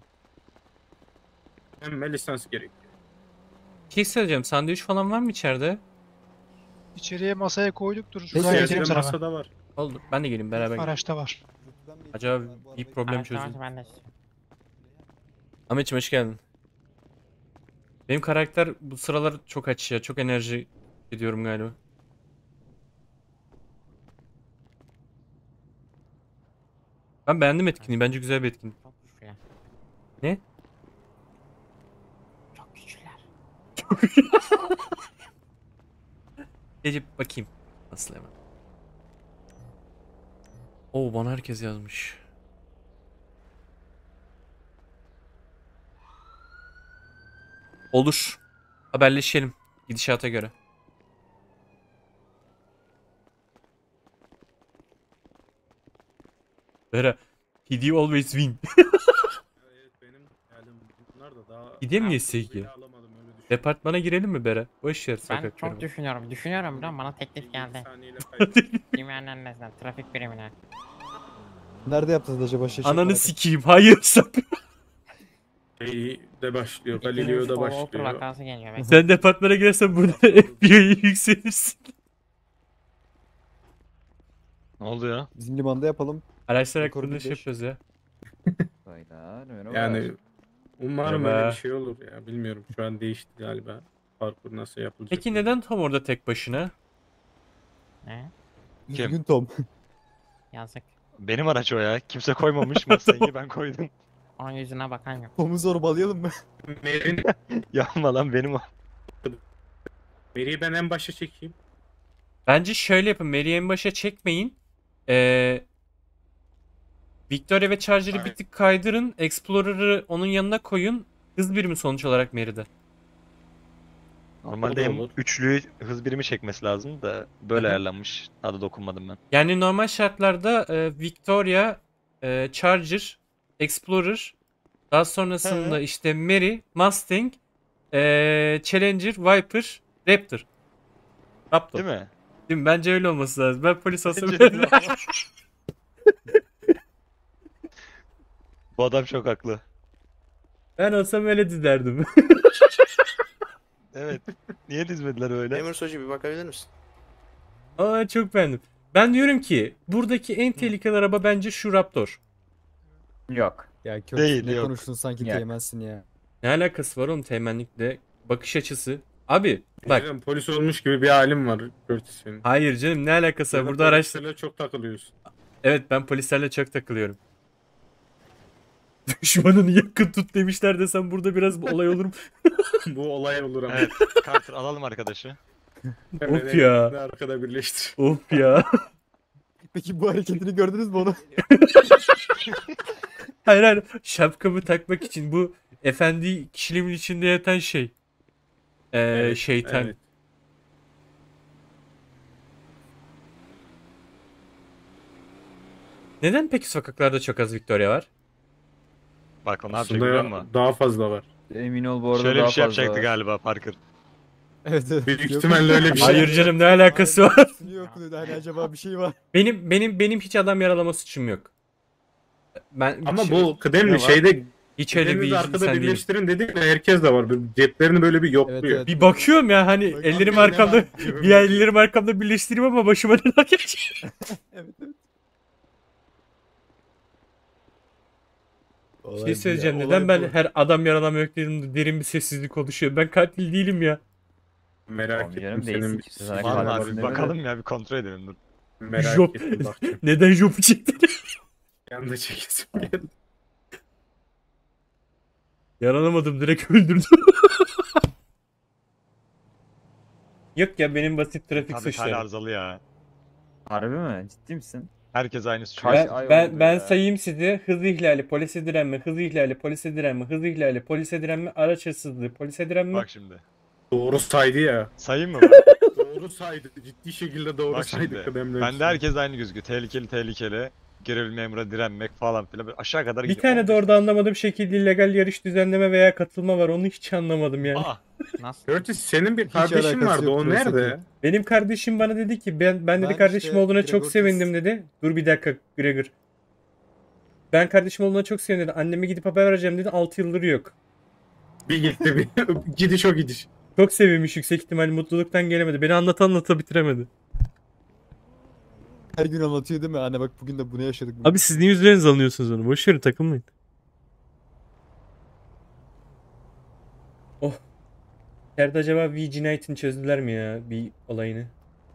Hem lisans gerekiyor. Şey söyleyeceğim. Sandviç falan var mı içeride? İçeriye masaya koyduk dur. Peki, Şuraya getireyim sana ben. Masada var. Oldu. Ben de geleyim beraber gidelim. Araçta var. Acaba bir problem Araçta varsa çözün. ben de istiyorum. Ahmetciğim hoş geldin. Benim karakter bu sıralar çok aç ya. Çok enerji ediyorum galiba. Ben beğendim etkinliği. Bence güzel bir etkinlik. Çok güçlüler. Ne? Çok güçlüler. Gece bakayım. Nasıl hemen. Oo bana herkes yazmış. Olur. Haberleşelim. Gidişata göre. Bera. PD always win. Gideyim mi geçsek ki? Departmana girelim mi Bera? Boş yer Ben sokakları. çok düşünüyorum. Düşünüyorum biliyor musun? Bana teklif geldi. Dünyanın annesinden trafik birimine. Nerede yaptınız acaba şaşırtma? Ananı sikeyim. Hayır sakın. De başlıyor. İkinci Galileo'da Overwalker başlıyor. vakası geliyor. Bekle. Sen departmana girersen burada FBI'ye yükselirsin. Ne oldu ya? Bizim limanda yapalım. Araçlar Rekor hakkında şey 15. yapıyoruz ya. Hayda, merhaba. Yani umarım Merhaba. öyle bir şey olur ya. Bilmiyorum. Şu an değişti galiba. Parkur nasıl yapılacak? Peki neden tam orada tek başına? Ne? Kim? Üzgün Tom. Yazık. Benim araç o ya. Kimse koymamış. Mustang'i ben koydum. Onun yüzüne bakan yok. Tom'u zorbalayalım mı? Yapma lan benim o. Meri'yi ben en başa çekeyim. Bence şöyle yapın. Mary'i en başa çekmeyin. Victoria ve Charger'ı bir Aynen. tık kaydırın. Explorer'ı onun yanına koyun. Hız birimi sonuç olarak Mary'de. Normalde O da hem olur. üçlüyü hız birimi çekmesi lazım da böyle ayarlanmış. Daha da dokunmadım ben. Yani normal şartlarda Victoria, Charger, Explorer, daha sonrasında işte Mary, Mustang, Challenger, Viper, Raptor. Raptor. Değil mi? Değil mi? Bence öyle olması lazım. Ben polis olsam Bence öyle. öyle. Bu adam çok haklı. Ben olsam öyle dizerdim. Evet. Niye dizmediler öyle? Memur Socu bir bakabilir misin? Aa çok beğendim. Ben diyorum ki buradaki en tehlikeli araba bence şu Raptor. Yok. Ya Kurt, Değil, ne yok. konuştun sanki Yok. diyemezsin ya. Ne alakası var oğlum teğmenlikle? Bakış açısı. Abi bak. Bak. Polis olmuş gibi bir halim var Curtis'in. Hayır canım ne alakası var? Burada araçlar... Polislerle çok takılıyorsun. Evet ben polislerle çok takılıyorum. Düşmanını yakın tut demişler desem burada biraz bir olay olur mu? Bu olay olur ama. Evet. Carter alalım arkadaşı. Of ya. Arkada birleştir. Of ya. Peki bu hareketini gördünüz mü onu? Hayır hayır. Şapkamı takmak için bu efendi kişiliğimin içinde yatan şey. Şeytan. Evet. Neden peki sokaklarda çok az Victoria var? Bak o ne yapacak biliyor musun? Aslında daha fazla var. Emin ol bu arada Şöyle daha bir şey fazla yapacaktı var. galiba Parker. Evet evet. Büyük Yok. ihtimalle öyle bir şey. Hayır canım ne alakası var? Yok hani acaba bir şey var. Benim hiç adam yaralama suçum yok. Ben Ama hiç- bu ne kıdemli var? şeyde hiç öyle bir ellerinizi arkada insan değilim. birleştirin dedik ve herkes de var. Böyle ceplerini böyle bir yokluyor. Evet, evet. Bir bakıyorum ya hani ellerim arkamda bir ellerim arkamda birleştireyim ama başıma neler geçiyor. Evet. Bir şey söyleyeceğim neden ben her adam yaralama yok derin bir sessizlik oluşuyor. Ben katil değilim ya. Merak Tamam ettim canım, senin değilsin kimse sana Var mı kalmasın abi? Bir deme de. bakalım ya bir kontrol edelim dur. merak Job. ettim bakacağım. Neden jobu çektin? Yanında çekesim geldi. Yaranamadım direkt öldürdüm. Yok ya benim basit trafik Tabii hala suçları. arızalı ya. Harbi mi? Ciddi misin? Herkes aynı suçu. Ben sayayım sizi. Hız ihlali, polise direnme, hız ihlali, polise direnme, hız ihlali, polise direnme, araç hırsızlığı, polise direnme. Bak şimdi. Doğru saydı ya. Sayayım mı? Doğru saydı. Ciddi şekilde doğru Bak saydı şimdi. kıdemli. Bende herkes aynı gözüküyor. Tehlikeli. Görevli memura direnmek falan filan. Böyle aşağı kadar Bir gidiyor. tane de orada anlamadığım şekilde illegal yarış düzenleme veya katılma var. Onu hiç anlamadım yani. Nasıl? Curtis senin bir Hiç kardeşin alakası vardı. yok O burası nerede? Benim kardeşim bana dedi ki ben dedi Ben kardeşim işte olduğuna çok Gregor sevindim dedi. Dur bir dakika Gregor. Ben kardeşim olduğuna çok sevindim dedi. Anneme gidip haber vereceğim dedi. 6 yıldır yok. Bir gitti bir. Gidiş o gidiş. Çok sevinmiş, yüksek ihtimal mutluluktan gelemedi. Beni anlata bitiremedi. Her gün anlatıyor değil mi? Anne bak bugün de bunu yaşadık. Abi siz niye üzerinize alıyorsunuz onu? Boş verin, takılmayın. Oh. İçeride acaba V cinayetini çözdüler mi ya bir olayını?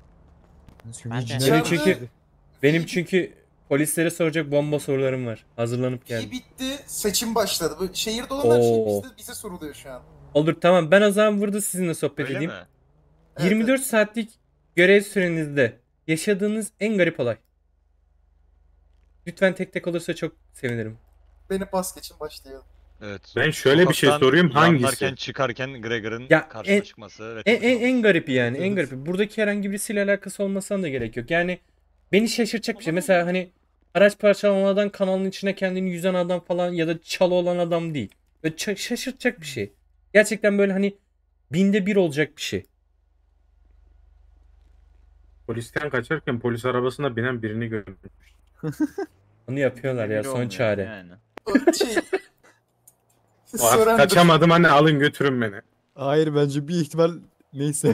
Bence- Benim çünkü polislere soracak bomba sorularım var. Hazırlanıp geldim. bitti. Seçim başladı. Bu şehirde olan her şey Oo. bize soruluyor şu an. Olur tamam, ben o zaman burada sizinle sohbet Öyle edeyim. mi? 24 saatlik görev sürenizde yaşadığınız en garip olay. Lütfen tek tek olursa çok sevinirim. Beni pas geçin başlayalım. Evet. Ben şöyle bir şey Sokaktan sorayım. Hangisi? yanlarken çıkarken Gregor'ın Ya, karşına çıkması. Ve En garipi yani, en garipi. Buradaki herhangi birisiyle alakası olmasına da gerek yok. Yani beni şaşırtacak bir şey. Mesela hani araç parçalamadan kanalın içine kendini yüzen adam falan ya da çalı olan adam değil. Böyle şaşırtacak bir şey. Gerçekten böyle hani binde bir olacak bir şey. Polisten kaçarken polis arabasına binen birini gördüm. Onu yapıyorlar ya, son çare. Yani. Şey... Kaçamadım anne, alın götürün beni. Hayır bence bir ihtimal neyse.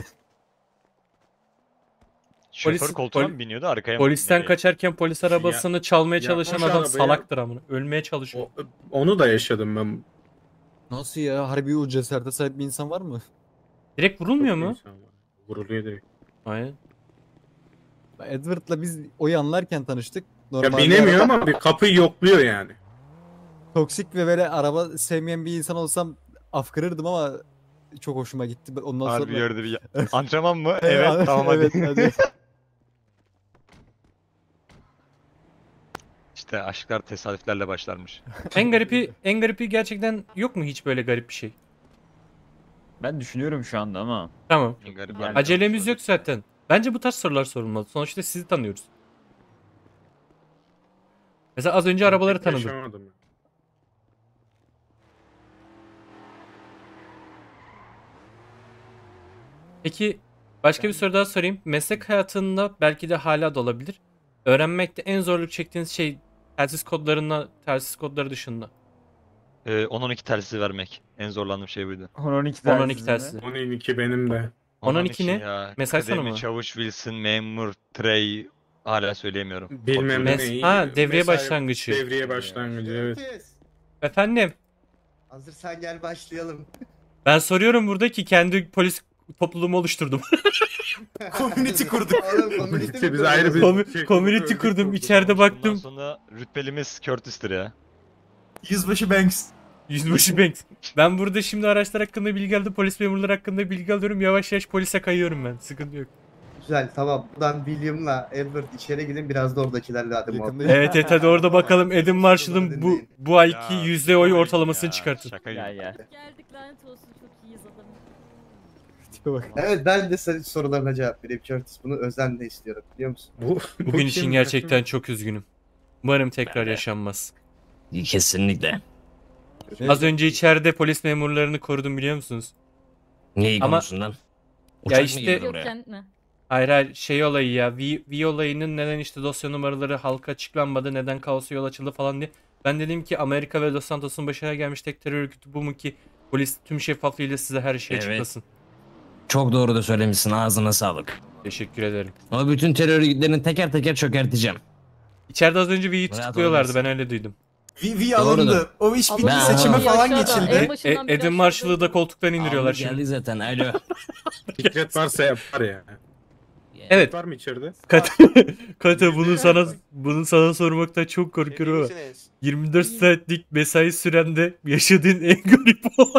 Şoför Polis- koltuğuna pol- mı biniyordu arkaya mı? Polisten Nereye? kaçarken polis arabasını çalmaya çalışan yapmış adam arabayı. salaktır amına. Ölmeye çalışıyor. Onu da yaşadım ben. Nasıl ya? Harbi o cesarete sahip bir insan var mı? Direkt vurulmuyor mu? İnsan var. Vuruluyor direkt. Hayır. Edward'la biz oyu anlarken tanıştık. Ya Normalde binemiyor araba- ama bir kapıyı yokluyor yani. Toksik ve böyle araba sevmeyen bir insan olsam af kırırdım ama çok hoşuma gitti. Ondan Harbi sonra... gördü bir antrenman mı? Evet, Evet tamam hadi. evet, hadi. İşte aşklar tesadüflerle başlarmış. En garipi gerçekten yok mu hiç böyle garip bir şey? Ben düşünüyorum şu anda ama. Tamam. En garip Yani- Acelemiz yok zaten. Bence bu tarz sorular sorulmalı. Sonuçta sizi tanıyoruz. Mesela az önce arabaları Pek tanıdık. yaşamadım ben. Peki başka bir soru daha sorayım. Meslek hayatında belki de hala da olabilir. Öğrenmekte en zorluk çektiğiniz şey telsiz kodları dışında. 10-12 telsizi vermek. En zorlandığım şey buydu. 10-12 telsizi. 12 benim de. 10-12 ne? ya. Mesai sonu Kıdemli mu? Çavuş, Wilson, memur, Trey. Hala söyleyemiyorum. Bilmem Kontrol- ne. Devriye Mesai- başlangıcı. Devriye başlangıcı evet. Curtis, Efendim, hazırsan gel başlayalım. ben soruyorum burada ki kendi polis topluluğumu oluşturdum. Community kurduk. Oğlum, community mi Biz ayrı bir kurdunuz? şey Community kurduk, kurdum. kurduk. İçeride Bundan baktım. sonra rütbelimiz Curtis'tir ya. Yüzbaşı Banks. Yüzbaşı Banks. Ben burada şimdi araçlar hakkında bilgi aldım. Polis memurları hakkında bilgi alıyorum. Yavaş yavaş polise kayıyorum ben. Sıkıntı yok. Güzel, tamam. Buradan William'la Edward içeri gidin, biraz da oradakilerle hadi muhabbet. Yakında- Evet hadi orada bakalım Adam Marshall'ın bu ayki Ya, yüzde oy ya, ortalamasını ya, çıkartın. Şaka gibi. Ya ya. Geldik lanet olsun, çok iyiyiz adamım. Tipe bak. Evet, ben de senin sorularına cevap vereyim Curtis. Bunu özenle istiyorum, biliyor musun? Bugün için gerçekten çok üzgünüm. Umarım tekrar Ben de. yaşanmaz. Kesinlikle. Az önce içeride polis memurlarını korudum biliyor musunuz? Neyi Ama- konusundan? Ya işte Yokken mi? hayır şey olayı ya V olayının neden işte dosya numaraları halka açıklanmadı, neden kaosa yol açıldı falan diye. Ben dedim ki Amerika ve Los Santos'un başına gelmiş tek terör örgütü bu mu ki polis tüm şeffaflığıyla size her şeyi Evet. açıklasın. Çok doğru da söylemişsin. Ağzına sağlık. Teşekkür ederim. Ama bütün terör örgütlerini teker teker çökerteceğim. İçeride az önce V'yi Rahat tutukluyorlardı, olmasın. ben öyle duydum. V Doğrudur. alındı. O iş bitti, Ben- seçime falan Aşağıda, geçildi. en başından beri Adam aşağıda. Marshall'ı da koltuktan indiriyorlar Aldı şimdi. geldi zaten. Alo. Fikret varsa yapar ya. Evet. Var mı içeride? Kata bunu sana sormaktan çok korkuyorum ama 24 saatlik mesai süremde yaşadığın en garip olay.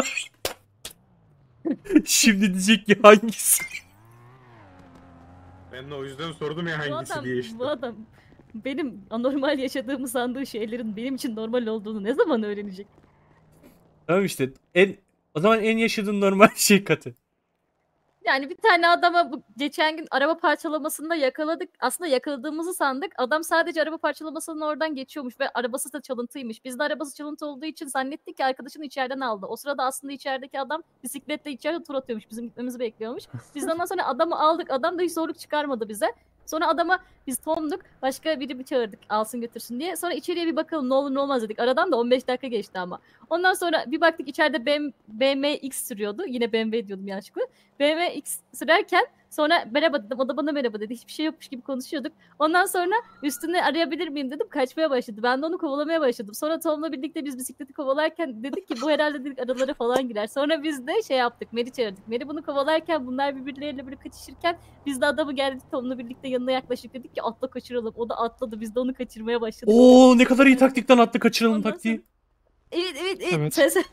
Şimdi diyecek ki hangisi? Ben de o yüzden sordum ya Bu hangisi adam, diye işte. bu adam benim anormal yaşadığımı sandığı şeylerin benim için normal olduğunu ne zaman öğrenecek? Tamam işte o zaman en yaşadığın normal şey Katı. Yani bir tane adama geçen gün araba parçalamasında yakaladık. Aslında yakaladığımızı sandık. Adam sadece araba parçalamasının oradan geçiyormuş ve arabası da çalıntıymış. Biz de arabası çalıntı olduğu için zannettik ki arkadaşını içeriden aldı. O sırada aslında içerideki adam bisikletle içeride tur atıyormuş. Bizim gitmemizi bekliyormuş. Biz de ondan sonra adamı aldık. Adam da hiç zorluk çıkarmadı bize. Sonra adama biz Tom'duk. Başka biri bir çağırdık alsın götürsün diye. Sonra içeriye bir bakalım ne olur ne olmaz dedik. Aradan da 15 dakika geçti ama. Ondan sonra bir baktık içeride BMX sürüyordu. Yine BMW diyordum yanlışlıkla. BMX sürerken sonra merhaba dedim. O da bana merhaba dedi. Hiçbir şey yokmuş gibi konuşuyorduk. Ondan sonra üstüne arayabilir miyim dedim. Kaçmaya başladı. Ben de onu kovalamaya başladım. Sonra Tom'la birlikte biz bisikleti kovalarken dedik ki bu herhalde dedik aralara falan girer. Sonra biz de şey yaptık. Meri çağırdık. Meri bunu kovalarken bunlar birbirleriyle böyle kaçışırken biz de adamı geldik Tom'la birlikte yanına yaklaşık dedik ki atla kaçıralım. O da atladı. Biz de onu kaçırmaya başladık. Oo ne kadar iyi taktikten atlı kaçıralım taktiği. Evet.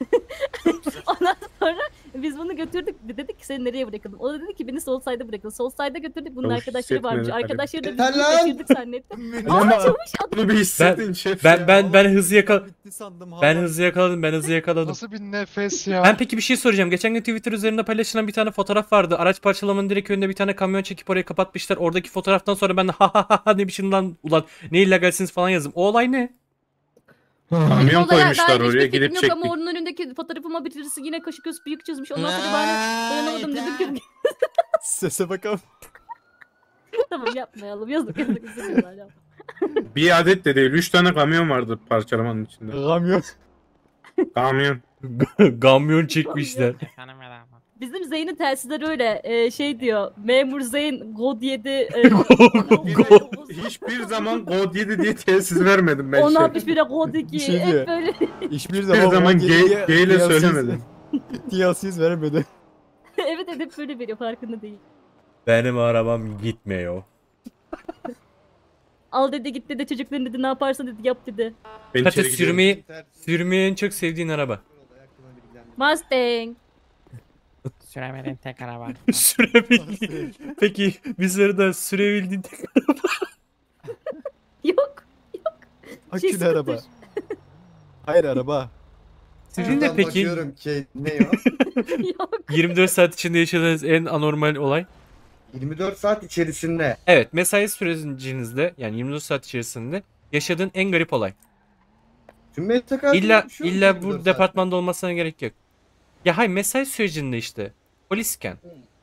Ondan sonra biz bunu götürdük. Dedik ki seni nereye bırakalım? O da dedi ki beni sol side'a bırakın. Sol side'a götürdük. Bunun Çavuş arkadaşları varmış. hissetmedi Arkadaşları da Yeter bizi lan! kaçırdık zannettim. Ama Ama çavuş bunu bir hissettin şef ya. Ben hızlı Ben hızlı yakaladım. Nasıl bir nefes ya? Ben peki bir şey soracağım. Geçen gün Twitter üzerinde paylaşılan bir tane fotoğraf vardı. Araç parçalamanın direkt önünde bir tane kamyon çekip orayı kapatmışlar. Oradaki fotoğraftan sonra ben de ha ne biçim lan ulan ne illegalsiniz falan yazdım. O olay ne? Kamyon Olaya koymuşlar dair hiçbir oraya fikrim gidip yok çektik. ama onun önündeki fotoğrafıma birisi yine kaşı göz büyük çizmiş. Ondan sonra ben dayanamadım dedim ki Sese bakalım. tamam yapmayalım. Yazık üzülüyorlar ya. Bir adet de değil 3 tane kamyon vardı parçalamanın içinde. Kamyon. Kamyon çekmişler. Bizim Zeyn'in telsizleri öyle şey diyor. Memur Zeyn God 7 Hiçbir zaman God 7 diye telsiz vermedim ben. 1061'e God 2 Bir şey diyor. hep böyle. Hiçbir zaman zaman G ile söylemedim. TLC'yiz vermedi. evet hep böyle veriyor farkında değil. Benim arabam gitmiyor. Al dedi git dedi çocukların dedi ne yaparsan dedi yap dedi. Katı sürmeyi en çok sevdiğin araba. Mustang. Süremediğin tek araba. Sürebildiğin. Peki bizleri de sürebildiğin tek araba. Yok. Akülü araba. Hayır araba. Sizin de peki Bakıyorum ki ne o? 24 saat içinde yaşadığınız en anormal olay? 24 saat içerisinde. Evet, mesai sürecinizde yani 24 saat içerisinde yaşadığın en garip olay. Tüm meslek hayatında İlla bir şey yok illa 24 bu saat. departmanda olmasına gerek yok. Ya hayır mesai sürecinde işte polisken.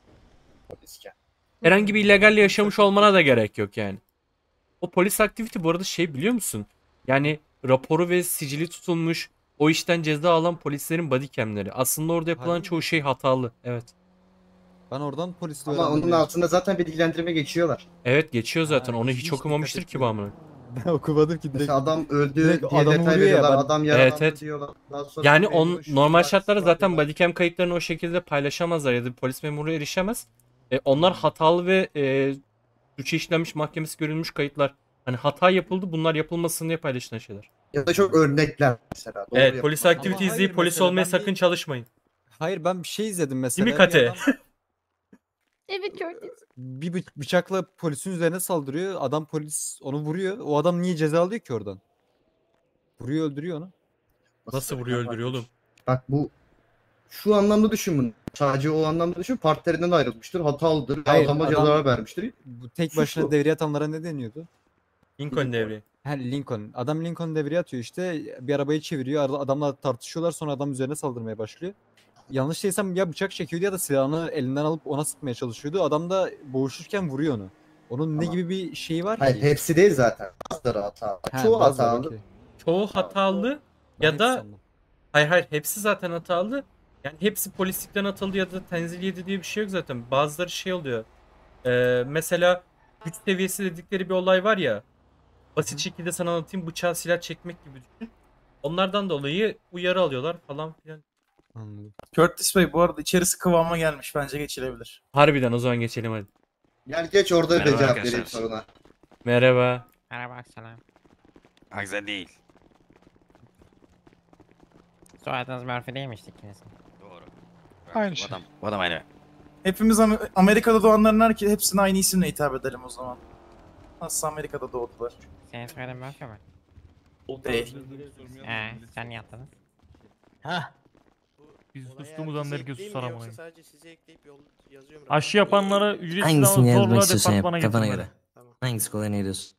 Herhangi bir illegalle yaşamış olmana da gerek yok yani. O polis aktivite bu arada şey biliyor musun? Yani raporu ve sicili tutulmuş o işten ceza alan polislerin bodycam'leri. Aslında orada yapılan çoğu şey hatalı. Evet. Ben oradan polisle Ama onun altında zaten bilgilendirme geçiyorlar. Evet geçiyor zaten. Onu hiç okumamıştır ki bu amına. Ben okumadım ki direkt. Mesela adam öldü direkt diye adamı detay vuruyor ya, veriyorlar. ben- Adam yaralandı Evet. diyorlar. Daha sonra Yani memur şu normal var, şartlarda şu var zaten diyorlar. bodycam kayıtlarını o şekilde paylaşamazlar ya da bir polis memuru erişemez. Onlar hatalı ve suçu işlenmiş mahkemesi görülmüş kayıtlar. Hani hata yapıldı bunlar yapılmasın diye paylaşılan şeyler. Ya da çok örnekler mesela. Doğru Evet polis yapılan. aktivite Ama izleyip hayır, polis mesela olmaya ben sakın bir- çalışmayın. Hayır ben bir şey izledim mesela. Değil mi Bir Kate? adam Evet Curtis. bir bıçakla polisin üzerine saldırıyor. Adam polis onu vuruyor. O adam niye ceza alıyor ki oradan? Vuruyor öldürüyor onu. Nasıl vuruyor öldürüyor oğlum? Bak bu şu anlamda düşün bunu. Sadece o anlamda düşün. Partilerinden ayrılmıştır. Hatalıdır. Hayır, Adama adam- ceza vermiştir. Bu tek Suçlu. başına devreye atanlara ne deniyordu? Lincoln devri. Lincoln. Adam Lincoln devreye atıyor işte. Bir arabayı çeviriyor. Adamla tartışıyorlar. Sonra adam üzerine saldırmaya başlıyor. Yanlış değilsem ya bıçak çekiyordu ya da silahını elinden alıp ona sıkmaya çalışıyordu. Adam da boğuşurken vuruyor onu. Onun ne Ama- gibi bir şeyi var Hayır ki? hepsi değil zaten. Bazıları hatalı. Ha, Çoğu bazıları hatalı. okey. Çoğu hatalı Ben ya hepsi da sandım. hayır hepsi zaten hatalı. Yani hepsi polislikten atıldı ya da tenzil yedi diye bir şey yok zaten. Bazıları şey oluyor. Mesela güç seviyesi dedikleri bir olay var ya. Basit şekilde sana anlatayım bıçağı silah çekmek gibi düşün. Onlardan dolayı uyarı alıyorlar falan filan. Anladım. Curtis Bey bu arada içerisi kıvama gelmiş. Bence geçilebilir. Harbiden o zaman geçelim hadi. Gel geç orada Merhaba bir cevap arkadaşlar. vereyim soruna. Merhaba. Merhaba selam. Güzel değil. Soyadınız Murphy değilmiş ikinizin. Doğru. Aynı şey. Bu adam aynı. Hepimiz Amerika'da doğanların hepsine aynı isimle hitap edelim o zaman. Nasıl Amerika'da doğdular. Senin soyadın Murphy mi? O Değil. Sen niye attınız? Ha. Biz Olaya sustuğumuz anda herkese herkes ekleyeyim susar mi, ama. yoksa sadece size ekleyip yazıyorum. Aşı yapanlara ücretsiz Hangisini yazmak zorla istiyorsan yap departmana kafana getirmeleri. göre. Hangisi kolay ne diyorsun?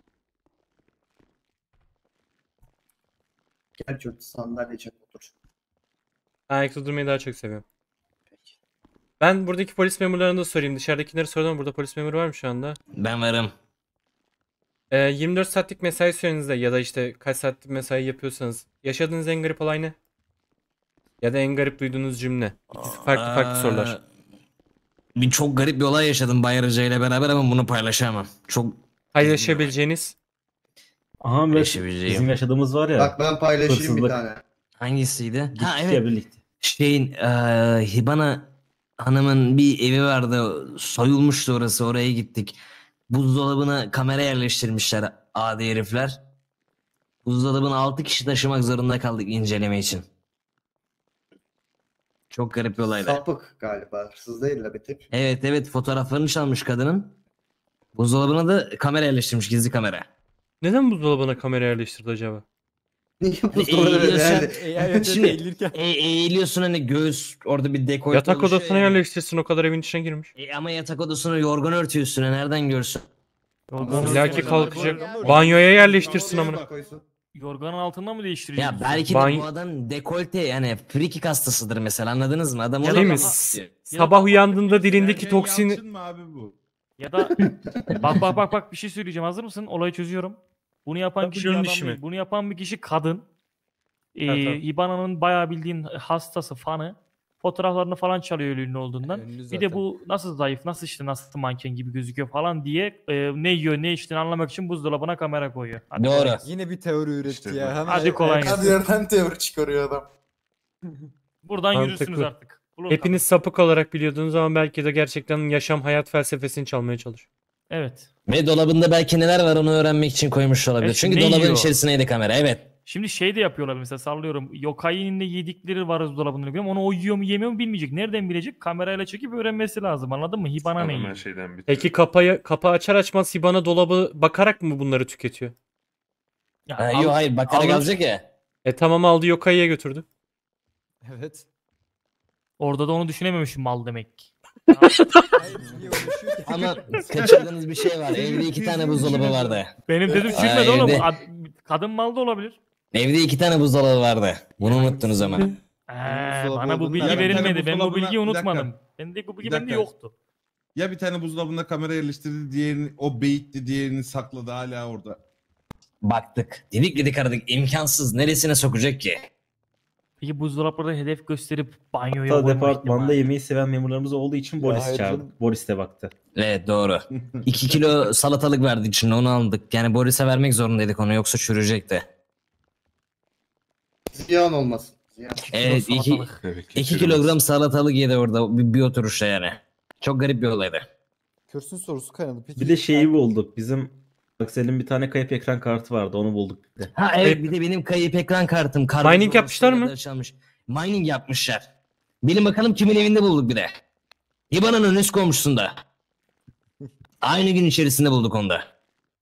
Gel çöp sandalye çek otur. Ben ayakta durmayı daha çok seviyorum. Ben buradaki polis memurlarına da sorayım. Dışarıdakileri sordum. Burada polis memuru var mı şu anda? Ben varım. 24 saatlik mesai sürenizde ya da işte kaç saatlik mesai yapıyorsanız yaşadığınız en garip olay ne? Ya da en garip duyduğunuz cümle. İkisi farklı sorular. Bir çok garip bir olay yaşadım Bay Arıca ile beraber ama bunu paylaşamam. Çok Paylaşabileceğiniz. Aha bizim yaşadığımız var ya. Bak ben paylaşayım bir hırsızlık. tane. Hangisiydi? Ha Gittik evet. ya birlikte. Şeyin Hibana Hanım'ın bir evi vardı. Soyulmuştu orası. Oraya gittik. Buzdolabına kamera yerleştirmişler adi herifler. Buzdolabını 6 kişi taşımak zorunda kaldık inceleme için. Çok garip bir olaydı. Sapık galiba. Hırsız değil de bir tip. Evet fotoğraflarını çalmış kadının. Buzdolabına da kamera yerleştirmiş, gizli kamera. Neden buzdolabına kamera yerleştirdi acaba? Niye Şimdi eğiliyorsun hani göğüs orada bir dekolte Yatak oluşuyor odasına ya. yerleştirsin, o kadar evin içine girmiş. Ama yatak odasına yorgan örtüyor üstüne nereden görsün? İllaki kalkacak. Banyoya yerleştirsin amına. Yorganın altında mı değiştireceğiz? Ya belki de bu adam dekolte yani frikik hastasıdır mesela anladınız mı? Adam Değil onu mi? Sabah uyandığında dilindeki toksin... Yalçın mı abi bu? Ya da bak bir şey söyleyeceğim. Hazır mısın? Olayı çözüyorum. Bunu yapan kişi Şunun adam işi mi? değil. Bunu yapan bir kişi kadın. tamam. Hibana'nın bayağı bildiğin hastası, fanı. Fotoğraflarını falan çalıyor ünlü olduğundan. Ünlü Bir zaten. de bu nasıl zayıf, nasıl manken gibi gözüküyor falan diye ne yiyor, ne içtiğini anlamak için buzdolabına kamera koyuyor. Hadi Doğru. kolay gelsin. Yine bir teori üretti ya. Hemen Hadi kolay Her gelsin. yerden teori çıkarıyor adam. Buradan Mantıklı. yürürsünüz artık. Bulun Hepiniz sapık olarak biliyordunuz ama belki de gerçekten yaşam hayat felsefesini çalmaya çalışıyor. Evet. Ve dolabında belki neler var onu öğrenmek için koymuş olabilir. Evet, Çünkü ne dolabın yiyor? içerisindeydi kamera evet. Şimdi şey de yapıyorlar mesela sallıyorum. Yokai'nin de yedikleri var buzdolabında biliyorum. Onu o yiyor mu yemiyor mu bilmeyecek. Nereden bilecek? Kamerayla çekip öğrenmesi lazım. Anladın mı? Hibana ne yiyor? Peki kapağı açar açmaz Hibana dolabı bakarak mı bunları tüketiyor? Ya, Yok hayır bakarak alır. alacak ya. Tamam aldı Yokai'ye götürdü. Evet. Orada da onu düşünememişim mal demek ki. Ama kaçırdığınız bir şey var. Evde 2 tane buzdolabı vardı. Benim dedim Ha, çürümedi oğlum. evde- Kadın mal da olabilir. Evde 2 tane buzdolabı vardı. Bunu unuttunuz ama. Bana bu bilgi Bir tane verilmedi. Ben bu buzdolabına- bilgiyi bir dakika. unutmadım. Bende bu bilgi Bir bende dakika. yoktu. Ya bir tane buzdolabına kamera yerleştirdi, diğerini o beyitti, diğerini sakladı hala orada. Baktık. Dedik aradık. İmkansız. Neresine sokacak ki? Peki buzdolapları hedef gösterip banyoya Hatta koyma departmanda ihtimali. yemeği seven memurlarımız olduğu için Boris hayır çağırdık. canım. Boris de baktı. Evet doğru. 2 kilo salatalık verdi içinde onu aldık. Yani Boris'e vermek zorundaydık onu yoksa çürüyecekti. Ziyan olmasın. Ziyan. Evet 2 kilogram salatalık yedi orada bir oturuşta yani. Çok garip bir olaydı. Kürsün sorusu kaynadı. Peki Bir de şeyi bulduk. Bizim Aksel'in bir tane kayıp ekran kartı vardı. Onu bulduk bir de. Ha evet bir de benim kayıp ekran kartım. Mining yapmışlar mı? Çalmış. Mining yapmışlar. Bilin bakalım kimin evinde bulduk bir de. Hibana'nın üst komşusunda. Aynı gün içerisinde bulduk onu da.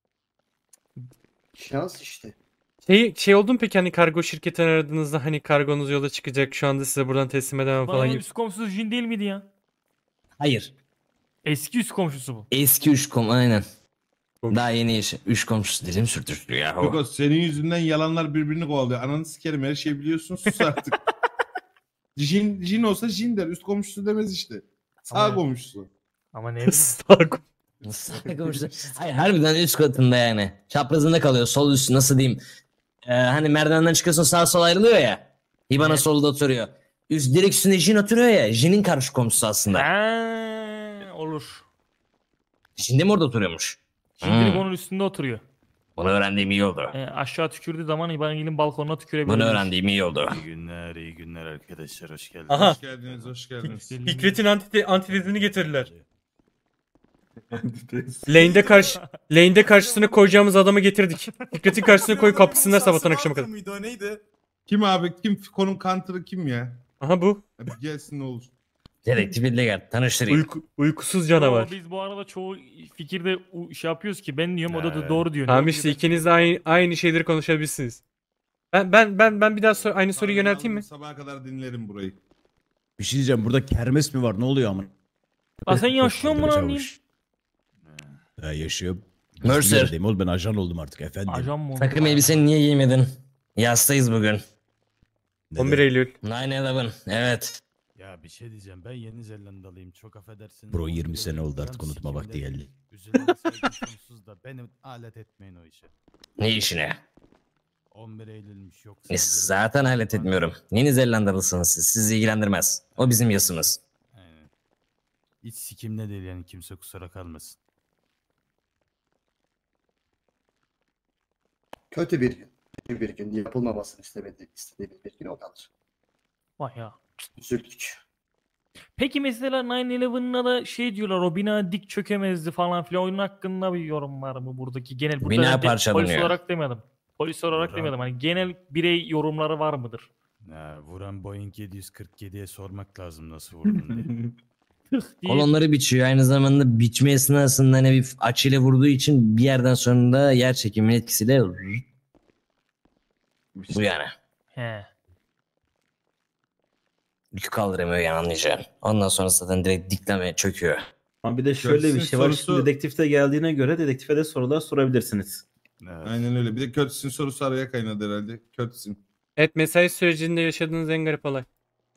Şans işte. Şey oldu mu peki hani kargo şirketini aradığınızda hani kargonuz yola çıkacak şu anda size buradan teslim edemem falan Bana gibi. üst komşusu Jin değil miydi ya? Hayır. Eski üst komşusu bu. Eski aynen. Daha yeni yaşı. Üç komşusu dilim sürtüştürüyor ya. Yok senin yüzünden yalanlar birbirini kovalıyor. Ananı sikerim her şeyi biliyorsun sus artık. Jin olsa Jin der. Üst komşusu demez işte. Sağ Ama- komşusu. Ama ne bileyim. Sağ komşusu. Hayır harbiden üst katında yani. Çaprazında kalıyor. Sol üst nasıl diyeyim. Hani merdivenden çıkıyorsun sağ sol ayrılıyor ya. Hibana Evet. solda oturuyor. Üst direkt üstünde Jin oturuyor ya. Jin'in karşı komşusu aslında. Olur. Jin de mi orada oturuyormuş? Şimdilik onun üstünde oturuyor. Bunu öğrendiğim iyi oldu. Aşağı tükürdüğü zaman İbanil'in balkonuna tükürebilir. Bunu öğrendiğim iyi oldu. İyi günler arkadaşlar. Hoş geldiniz. Aha. Hoş geldiniz, hoş geldiniz. Hikmet'in antitezini getirdiler. Lane'de karşısına koyacağımız adamı getirdik. Hikmet'in karşısına koy kapısınlar sabahtan akşama kadar. Mıydı o neydi? Kim abi? Kim? Konum counter'ı kim ya? Aha bu. Hadi gelsin ne olur. Dedektif illegal. Tanıştırayım. Uykusuz canavar. Yo, biz bu arada çoğu fikirde şey yapıyoruz ki ben diyorum o da doğru diyor. Tamam Ne işte oluyor? ikiniz de aynı şeyleri konuşabilirsiniz. Ben bir daha aynı soruyu yönelteyim mi? Sabaha kadar dinlerim burayı. Bir şey diyeceğim, burada kermes mi var? Ne oluyor ama? Aa, sen yaşıyor musun lan? Yaşıyorum. Mercer. Oğlum ben ajan oldum artık efendim. Ajan mı? Takım elbiseni niye giymedin? Yastayız bugün. 11 Eylül. 9/11. Evet. Ya bir şey diyeceğim, ben Yeni Zelandalıyım, çok affedersin. Bro 20 sene oldu artık, unutma vakti geldi. Üzerine saygım sonsuz da beni alet etmeyin o işe. Ne işine? 11 Eylül'müş yoksa. Zaten alet etmiyorum. Yeni Zelandalısınız siz. Sizi ilgilendirmez. O bizim yasımız. Aynen. Hiç sikimde değil yani, kimse kusura kalmasın. Kötü bir gün. Kötü bir gün. Yapılmamasını istediğimiz bir gün o kalır. Vay ya. Üzüldük. Peki mesela 9/11'ına da şey diyorlar, o bina dik çökemezdi falan filan, oyun hakkında bir yorum var mı buradaki genel? Burada Bina polis parçalanıyor. olarak demedim. Polis olarak demedim. Hani genel birey yorumları var mıdır? Vuran Boeing 747'ye sormak lazım nasıl vurdun diye. Kolonları biçiyor. Aynı zamanda biçme esnasında hani bir açıyla vurduğu için bir yerden sonra da yer çekiminin etkisiyle bu yani. He. Yükü kaldıramıyor yani, anlayacağın. Ondan sonra zaten direkt dikleme çöküyor. Ama bir de şöyle bir Curtis'in şey var. sorusu- Şimdi dedektif de geldiğine göre dedektife de sorular sorabilirsiniz. Aynen öyle. Bir de Curtis'in sorusu araya kaynadı herhalde. Curtis'in. Evet, mesai sürecinde yaşadığınız en garip olay.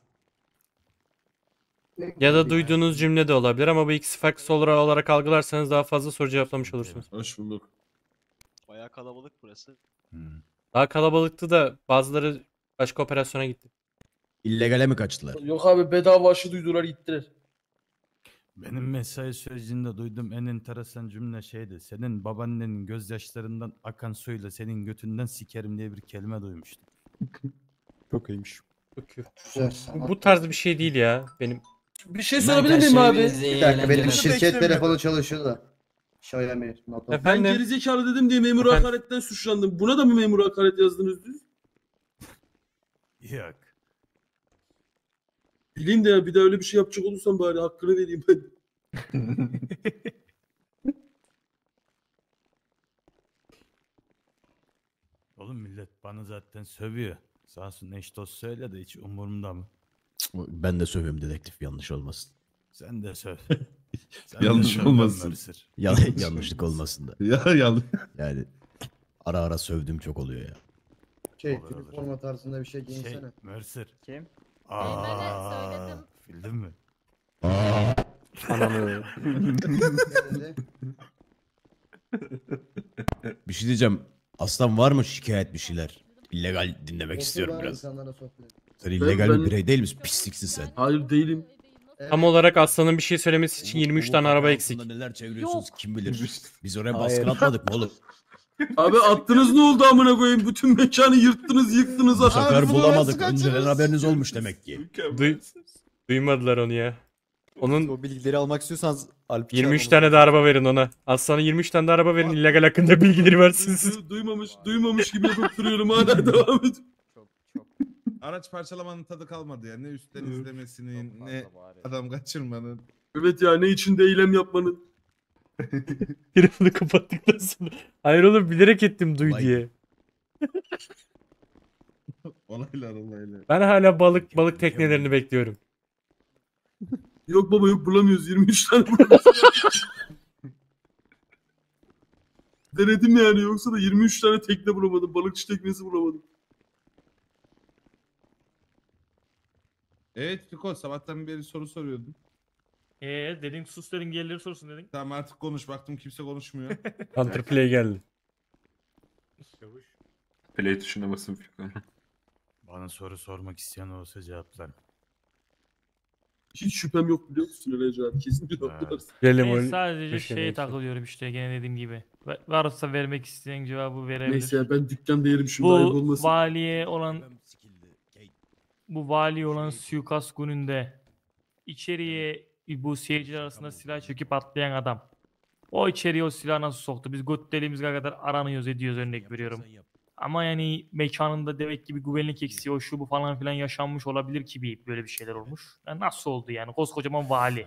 Ya da duyduğunuz cümle de olabilir ama bu ikisi farklı sorular olarak algılarsanız daha fazla soru cevaplamış olursunuz. Hoş bulduk. Bayağı kalabalık burası. Daha kalabalıktı da bazıları başka operasyona gitti. İllegale mi kaçtılar? Yok abi, bedava aşı duydular gittiler. Benim mesai sürecinde duyduğum en enteresan cümle şeydi. Senin babaannenin gözyaşlarından akan suyla senin götünden sikerim diye bir kelime duymuştum. Çok iyiymiş. Bu tarz bir şey değil ya benim. Bir şey sorabilir miyim abi? Bir dakika, benim şirket telefonu çalışıyor da. Xiaomi. Ben gerizekalı dedim diye memur hakaretten suçlandım. Buna da mı memur hakaret yazdınız düz? Yok. Bileyim de ya, bir daha öyle bir şey yapacak olursam bari hakkını vereyim ben. Oğlum millet bana zaten sövüyor. Sağ olsun eş dost söyle de hiç umurumda mı? Ben de sövüyorum dedektif, yanlış olmasın. Sen de söv. Yanlış olmasın. Yanlışlık olmasın da. Ya yanlış. Yani ara ara sövdüğüm çok oluyor ya. Forma tarzında bir şey giyinsene. Mercer. Kim? Aa, bildin mi? Ananı. Bir şey diyeceğim. Aslan var mı şikayet bir şeyler? İllegal dinlemek istiyorum biraz. Sen illegal bir birey değil misin? Pisliksin sen. Hayır değilim. Tam olarak Aslan'ın bir şey söylemesi için 23 tane araba eksik. Neler çeviriyorsunuz kim bilir. Biz oraya baskın atmadık mı oğlum? Abi attınız, ne oldu amına koyayım? Bütün mekanı yırttınız yıktınız. Bu sefer bulamadık. Önceden haberiniz olmuş demek ki. Duymadılar onu ya. Onun o bilgileri almak istiyorsanız Alp 23 tane de araba verin ona. Aslan'a 23 tane de araba verin, illegal hakkında bilgileri versin siz. Duymamış gibi yapıp duruyorum, hala devam et. Araç parçalamanın tadı kalmadı ya. Ne üstten izlemesinin, ne adam kaçırmanın. Evet ya, ne için de eylem yapmanın. Telefonu kapattıktan sonra. Hayır oğlum, bilerek ettim duy diye. Olaylar. Ben hala balık teknelerini bekliyorum. Yok baba yok, bulamıyoruz, 23 tane bulamıyoruz. Denedim yani, yoksa da 23 tane tekne bulamadım. Balıkçı teknesi bulamadım. Evet Fiko, sabahtan beri soru soruyordun. Dedin sus dedin, diğerleri sorsun dedin. Tamam artık konuş, baktım kimse konuşmuyor. Counterplay geldi. Play tuşuna basın Fiko. Bana soru sormak isteyen olsa cevaplarım. Hiç şüphem yok biliyor musun Recep? Kesin bir noktadarsın. Ben sadece şeye takılıyorum işte, gene dediğim gibi. Varsa vermek isteyen cevabı verebilir. Neyse ya, ben dükkanda yerim şimdi, ayıp Bu olmasın. valiye olan suikast gününde içeriye bu seyirciler arasında silah çekip atlayan adam. O içeriye o silahı nasıl soktu? Biz göt deliğimize kadar aranıyoruz ediyoruz, örnek veriyorum. Ama yani mekanında demek ki bir güvenlik eksiği o şu bu falan filan yaşanmış olabilir ki böyle bir şeyler olmuş. Yani nasıl oldu yani koskocaman vali.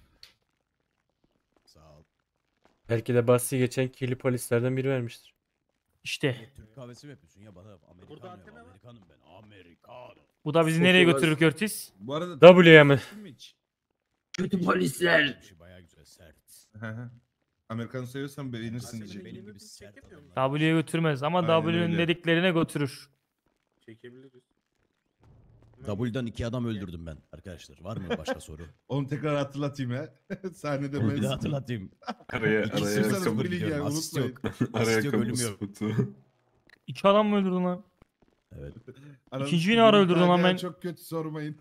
Belki de bahsi geçen kirli polislerden biri vermiştir. İşte. Türk kahvesi mi yapıyorsun ya bana? Amerikanım ben. Amerikanım. Bu da bizi nereye götürür Curtis? Bu arada W'ye mi? Kötü polisler. Bayağı güzel sert. Amerikanı seviyorsan beğenirsin diyecek. Benim gibi sert adam. W'ye götürmez ama Aynen W'nin öyle. dediklerine götürür. Çekebiliriz. W'dan 2 adam öldürdüm ben arkadaşlar. Var mı başka soru? Onu tekrar hatırlatayım ha. Sahnede Onu ben bir daha hatırlatayım. Araya İstiyorsanız kamu bu bilgiyi diyorum, asist unutmayın. yok. Araya Asist yok, ölüm kamu yok. spotu. 2 adam mı öldürdün lan? Evet. İkinciyi ne ara öldürdün lan ben? Çok kötü sormayın.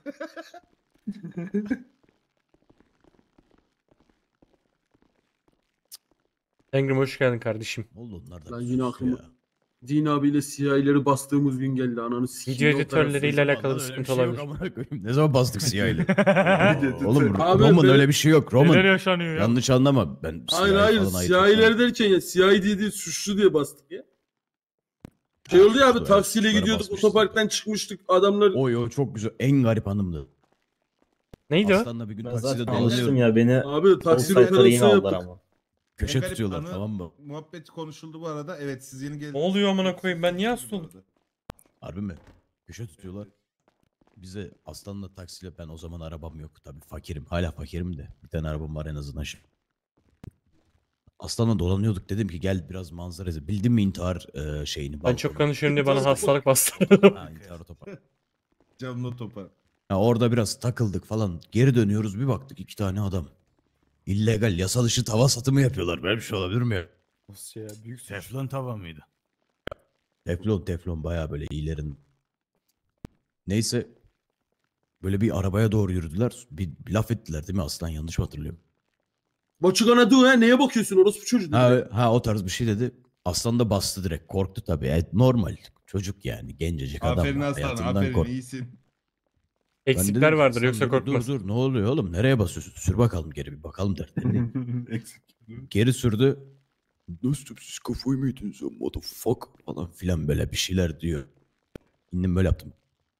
Engrim hoş geldin kardeşim. Ne oldu onlar da? Lan yine aklıma Din abiyle CIA'leri bastığımız gün geldi ananı sikeyim. Video o editörleriyle tarafı. alakalı Öyle bir sıkıntı şey yok olabilir. amına koyayım. Ne zaman bastık CIA'yle? Oğlum Abi Roman ben- öyle bir şey yok. Roman. Neler yaşanıyor ya? Yanlış anlama. Ben Hayır CIA hayır falan ayırt CIA'ler etmem. derken ya CID değil suçlu diye bastık ya. Şey oldu ya abi suçlu, taksiyle evet, gidiyorduk basmışsın. otoparktan çıkmıştık adamlar. O çok güzel. En garip hanımdı. Neydi o? Aslanla bir gün Ben takside zaten alıştım dolanıyorum. ya beni. Abi taksi Offside'lara yine referansı aldılar yaptık. ama. Köşe En garip tutuyorlar anı, tamam mı? Muhabbet konuşuldu bu arada. Evet siz yeni geldiniz. Ne oluyor amına koyayım, ben niye hasta oldum? Harbi mi? Köşe tutuyorlar. Bize Aslan'la taksiyle ben o zaman arabam yok. Tabii fakirim. Hala fakirim de. Bir tane arabam var en azından şimdi. Aslan'la dolanıyorduk. Dedim ki gel biraz manzara izle. Bildin mi intihar şeyini? Ben çok balkonu? konuşuyorum diye bana İntihar hastalık bastı. Ha, intihar otoparkı. Camlı topa. Ha, orada biraz takıldık falan. Geri dönüyoruz bir baktık 2 tane adam. İllegal yasa dışı tava satımı yapıyorlar. Böyle bir şey olabilir mi ya? Nasıl ya? Büyük Teflon tava mıydı? Teflon bayağı böyle iyilerin. Neyse. Böyle bir arabaya doğru yürüdüler. Bir laf ettiler değil mi Aslan? Yanlış mı hatırlıyorum? Maçugana du ha neye bakıyorsun orospu çocuğu dedi. Ha o tarz bir şey dedi. Aslan da bastı direkt. Korktu tabii. Normal. Çocuk yani. Gencecik adam. Aferin Aslan, Hayatından aferin kork- iyisin. Ben Eksikler dedim ki, vardır Aslan yoksa dedi, korkmaz. Dur ne oluyor oğlum? Nereye basıyorsun? Sür bakalım geri bir bakalım dertlerini. Eksik. Geri sürdü. Dostum siz kafayı mı yediniz o motherfucker falan filan böyle bir şeyler diyor. İndim böyle yaptım.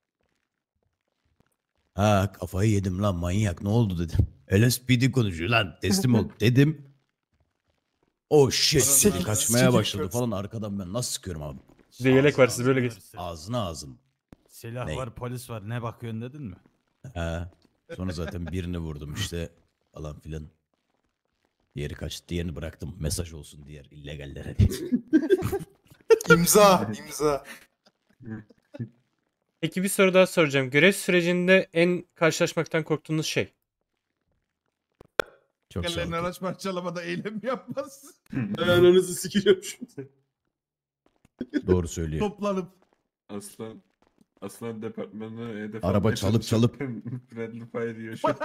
Ha kafayı yedim lan manyak ne oldu dedim. LSPD konuşuyor lan teslim ol dedim. Oh shit dedi, kaçmaya başladı falan arkadan ben nasıl sıkıyorum abi. Size yelek var, siz böyle geç. Ağzına. Silah Ne? var polis var ne bakıyorsun dedin mi? Ha. Sonra zaten birini vurdum işte falan filan. Diğeri kaçtı. Diğerini bıraktım. Mesaj olsun diğer illegallere diye. İmza. Peki bir soru daha soracağım. Görev sürecinde en karşılaşmaktan korktuğunuz şey? Çok sağ Tekerlerin ol. araç parçalamada eylem yapmaz. Ben ananızı sikeceğim şimdi. Doğru söylüyor. Toplanıp. Aslan departmanı hedef Araba almaya çalıp çalışırken Friendly Fire yiyor şu an.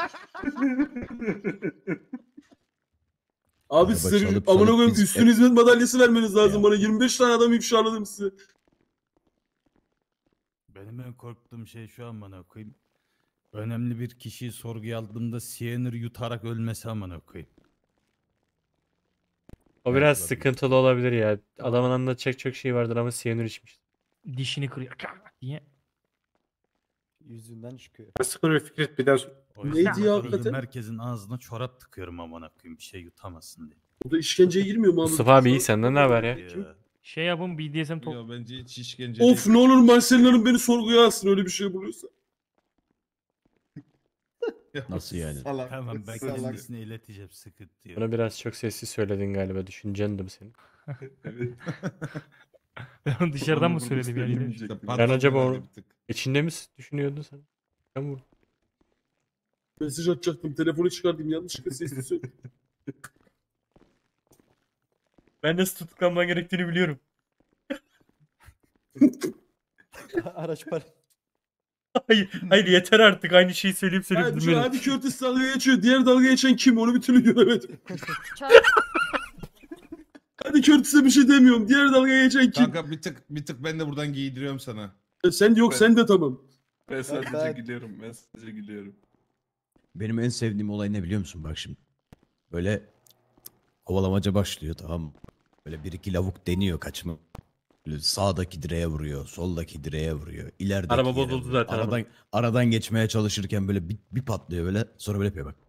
Abi Araba size çalıp bir amına çalıp koyayım biz- üstün hizmet madalyası vermeniz lazım bana. 25 tane adam ifşaladım size. Benim en korktuğum şey şu an bana koyayım. Önemli bir kişiyi sorguya aldığımda siyanür yutarak ölmesi amına koyayım. O biraz sıkıntılı olabilir ya. Adamın anlatacak çok şey vardır ama siyanür içmiş. Dişini kırıyor diye. Yüzünden çıkıyor. Sıfır ve Fikret bir daha O Neydi yüzden ya öldüğüm hakikaten? herkesin ağzına çorap tıkıyorum amına koyayım bir şey yutamasın diye. Bu da işkenceye girmiyor mu abi? Mustafa abi iyi, senden ne haber ya? Ya. Şey yapın BDSM top. Ya bence hiç işkence Of ne olur Marcelina'nın beni sorguya alsın öyle bir şey buluyorsa. Nasıl yani? Tamam ben Salak. kendisine ileteceğim sıkıntı yok. Bunu biraz çok sessiz söyledin galiba. Düşüncendim seni. Ben dışarıdan mı söyledim yani? Ben acaba onu içinde mi düşünüyordun sen? Ben vurdum. Mesaj atacaktım telefonu çıkardım yanlışlıkla sesli söyledim. Ben nasıl tutuklanman gerektiğini biliyorum. Araç para. Hayır yeter artık, aynı şeyi söyleyip söyleyip Hadi, durmayalım. hadi Curtis dalga geçiyor. Diğer dalga geçen kim onu bir türlü göremedim. Hadi Curtis'e bir şey demiyorum. Diğer dalga geçen kim? Kanka bir tık ben de buradan giydiriyorum sana. Sen de yok sen de tamam. Ben sadece gülüyorum. Benim en sevdiğim olay ne biliyor musun? Bak şimdi. Böyle kovalamaca başlıyor tamam mı? Böyle bir iki lavuk deniyor kaçma. Böyle sağdaki direğe vuruyor, soldaki direğe vuruyor, ilerideki Araba yere bozuldu vuruyor. zaten ama. Aradan geçmeye çalışırken böyle bir patlıyor böyle. Sonra böyle yapıyor bak.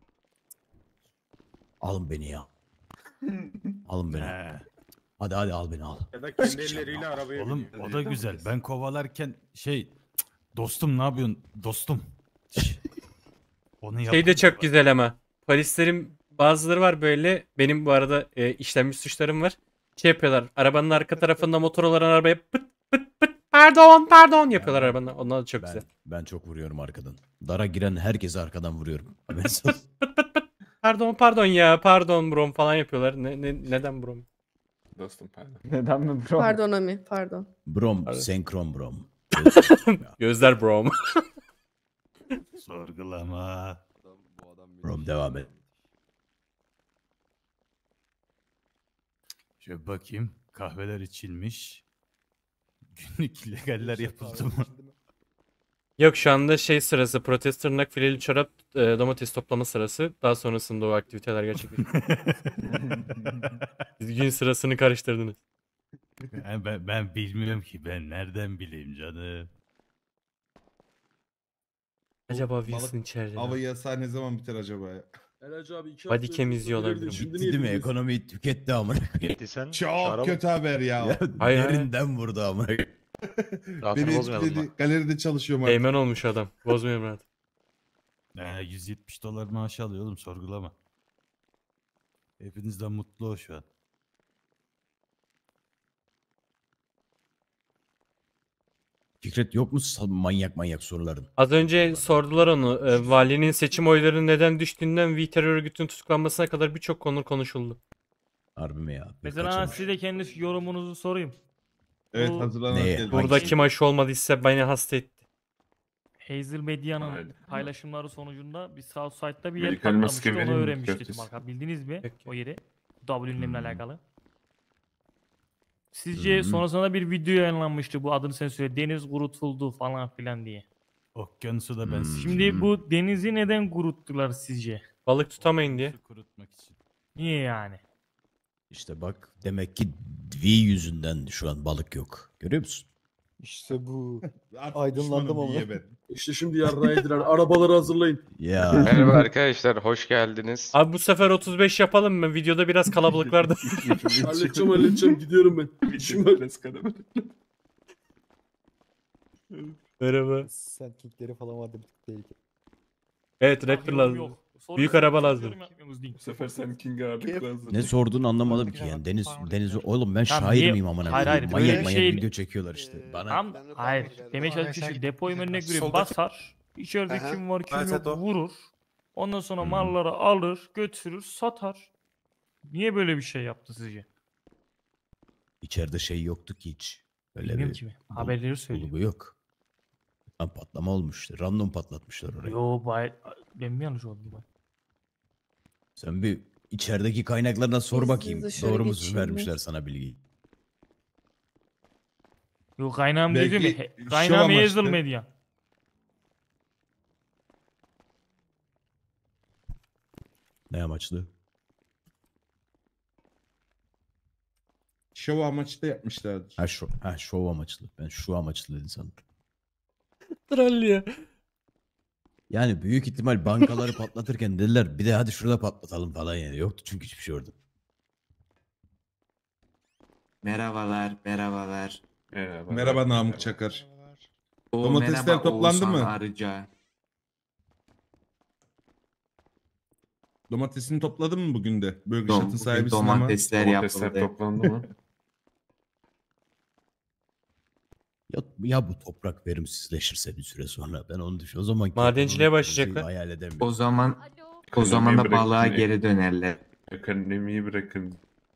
Alın beni ya. Alın beni. Hadi al beni al. Ya da kendi elleriyle arabaya Oğlum o da güzel. Ben kovalarken dostum ne yapıyorsun? Dostum. Onu Şey de çok güzel ama. Polislerin bazıları var böyle. Benim bu arada işlenmiş suçlarım var. Şey yapıyorlar. Arabanın arka tarafında motor olan arabaya pıt pıt pıt pardon yapıyorlar arabanın. Onlar da çok güzel. Ben çok vuruyorum arkadan. Dara giren herkese arkadan vuruyorum. Pardon ya pardon brom falan yapıyorlar. Neden brom? Dostum pardon. Neden mi bro? Pardon Ami, pardon. Brom, senkron brom. Gözler brom. Sorgulama. Brom devam et. Şöyle bakayım. Kahveler içilmiş. Günlük illegaller yapıldı mı? Yok şu anda şey sırası protest tırnak fileli çorap domates toplama sırası. Daha sonrasında o aktiviteler gerçekleşiyor. Siz gün sırasını karıştırdınız. Ben bilmiyorum ki. Ben nereden bileyim canım? Acaba Wilson içeride mi? Hava yasağı ne zaman biter acaba ya? Elacı abi 2 Body cam izliyor olabilir mi? Bitti değil mi? Ekonomi tüketti amına koyayım. Çok kötü haber ya. Hayır, Derinden vurdu amına koyayım. Beni etkiledi. Galeride çalışıyorum artık. Teğmen olmuş adam. Bozmuyorum rahat. $170 maaş alıyor oğlum sorgulama. Hepinizden mutlu o şu an. Fikret yok mu manyak soruların? Az önce sordular onu. Valinin seçim oyları neden düştüğünden V terör örgütünün tutuklanmasına kadar birçok konu konuşuldu. Harbi mi ya? Mesela size de kendi yorumunuzu sorayım. Evet Bu hazırlanan. Burada kim aşı olmadıysa beni hasta etti. Hazel Medya'nın paylaşımları sonucunda bir Southside'da bir yer Medikal maske patlamıştı. Onu vereyim mi? öğrenmiştik. Köftesi. Marka. Bildiniz mi o yeri? W ünlemle alakalı. Sizce sonrasında bir video yayınlanmıştı bu adını sen söyle. Deniz kurutuldu falan filan diye. Okyanusu da ben Şimdi bu denizi neden kuruttular sizce? Balık tutamayın diye. kurutmak için. Niye yani? İşte bak demek ki V yüzünden şu an balık yok. Görüyor musun? İşte bu. Artık Aydınlandım düşmanım ama. diye ben. İşte şimdi yarrağı yediler. Arabaları hazırlayın. Ya. Merhaba arkadaşlar, hoş geldiniz. Abi bu sefer 35 yapalım mı? Videoda biraz kalabalıklardı. halledeceğim gidiyorum ben. İşim var. Merhaba. Sen kickleri falan vardı bir tık tehlikeli. Evet raptor lazım. Büyük araba lazım. Bu sefer Sam King'e ağırlık lazım. Ne sorduğunu anlamadım ki yani. Deniz oğlum ben Tamam, şair niye- miyim amına Hayır, koyayım? hayır, böyle Manyak bir şey- video çekiyorlar işte. Bana Tam hayır. Demeye çalıştığı şu depoyu önüne görüyor. Basar. İçeride Aha. kim var kim Evet, yok o. vurur. Ondan sonra malları alır, götürür, satar. Niye böyle bir şey yaptı sizce? içeride şey yoktu ki hiç. Öyle Bilmiyorum bir ki. Haberleri söylüyor. bulgu yok. Lan patlama olmuştu. Random patlatmışlar orayı. Yo ben mi yanlış oldum ben? Sen bir içerideki kaynaklarına sor Biz bakayım. dışarı Doğru mu geçeyim vermişler mi? sana bilgiyi? Yo kaynağım Belki dedi mi? şov Kaynağım amaçlı. Hazel Medya. Ne amaçlı? Şov amaçlı yapmışlardır. Şov amaçlı. Ben şu amaçlı dedim sandım. Troll ya. Yani büyük ihtimal bankaları patlatırken dediler bir de hadi şurada patlatalım falan yani. Yoktu çünkü hiçbir şey orada. Merhabalar. Merhaba Namık Çakar. O, Domatesler merhaba toplandı Oğuzhan mı? Arıca. Domatesini topladın mı bugün de? Burger Shot'ın Bugün sahibisin ama. domatesler yapıldı. toplandı mı? Ya bu toprak verimsizleşirse bir süre sonra ben onu düşünüyorum. O zaman Madenciliğe başlayacaklar. hayal edemiyorum. O zaman Ekonomiyi da bırakın, balığa geri dönerler. Ekonomiyi bırakın.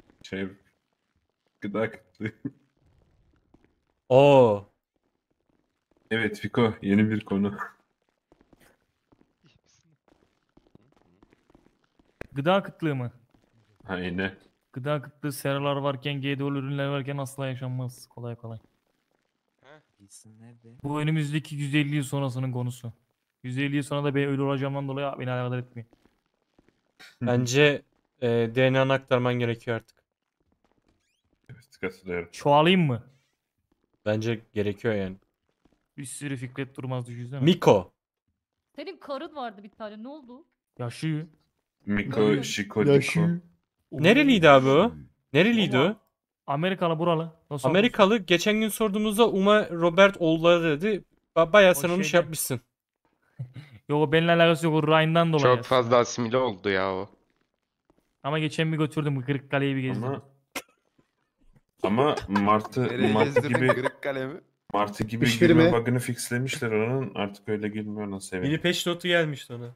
Gıda kıtlığı. Oo. Evet Fiko, yeni bir konu. Gıda kıtlığı mı? Aynen. Gıda kıtlığı seralar varken, GDO'lu ürünler varken asla yaşanmaz. Kolay kolay. Bu önümüzdeki 150 yıl sonrasının konusu. 150 yıl sonra da ben ölü olacağımdan dolayı beni alakadar etmiyor. Bence DNA'nı aktarman gerekiyor artık. Evet katılıyorum. Çoğalayım mı? Bence gerekiyor yani. Bir sürü Fikret Durmaz düşünsene. Miko. Senin karın vardı bir tane. Ne oldu? Yaşıyor. Miko, Şiko, Diko. Nereliydi abi o? Nereliydi o? Amerikalı buralı. Nasıl Amerikalı. Geçen gün sorduğumuzda Uma Robert oğulları dedi. Bayağı sen onu şey yapmışsın. Yok benimle alakası yok. O Ryan'dan dolayı. Çok fazla asimile oldu ya o. Ama geçen bir götürdüm. Kırıkkale'yi bir gezdim. Ama Martı gibi Martı gibi İş gülme birimi. bug'ını fixlemişler onun. Artık öyle gülmüyor nasıl Mini patch notu gelmişti ona.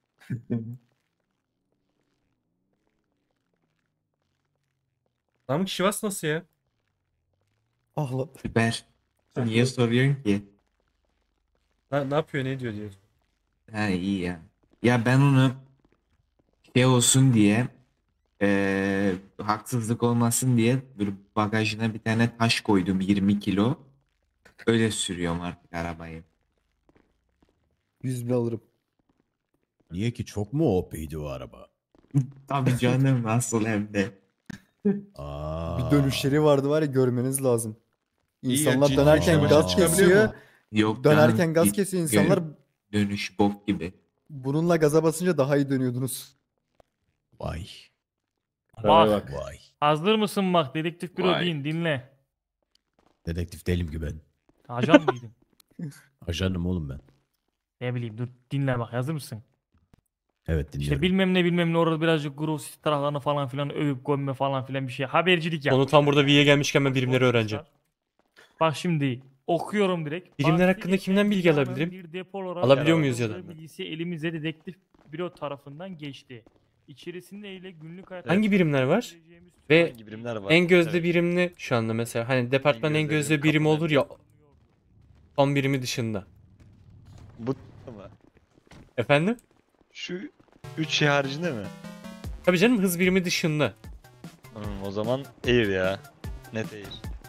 Namık Şivas nasıl ya? Allah. Süper. Niye soruyorsun ki? Ne yapıyor ne diyor diyor. Ha iyi ya. Ya ben onu şey olsun diye haksızlık olmasın diye böyle bagajına bir tane taş koydum 20 kilo. Öyle sürüyorum artık arabayı. 100 bin alırım. Niye ki çok mu OP'ydi o araba? Tabii canım nasıl hem de. Bir dönüşleri vardı var ya görmeniz lazım. İyi ya, İnsanlar ciddi dönerken dönüş gaz çıkabiliyor kesiyor. mu? Yok Dönerken canım, gaz bir kesiyor insanlar. Dönüş bok gibi. Bununla gaza basınca daha iyi dönüyordunuz. Vay. Bak. Vay. Hazır mısın bak dedektif büro Vay. dinle. Dedektif değilim ki ben. Ajan mıydın? Ajanım oğlum ben. Ne bileyim dur dinle bak hazır mısın? Evet dinliyorum. İşte bilmem ne orada birazcık Grossi taraflarını falan filan övüp gömme falan filan bir şey. Habercilik yap. Onu tam burada V'ye gelmişken ben birimleri öğreneceğim. Bak şimdi okuyorum direkt. Birimler Bahsi hakkında kimden bilgi eşyanın alabilirim? bir depo olarak Alabiliyor muyuz ya da? kullanıldığı bilgisi elimize dedektif büro tarafından geçti. İçerisinde ile günlük hayatta Hangi birimler var? Ve Hangi birimler var? en gözde Evet. birimli şu anda mesela. Hani departmanın en gözde gözde birim birimi kapıda. olur ya. Son birimi dışında. Bu mı? Efendim? Şu 3 şey haricinde mi? Tabii canım hız birimi dışında. O zaman Air ya. Net Air.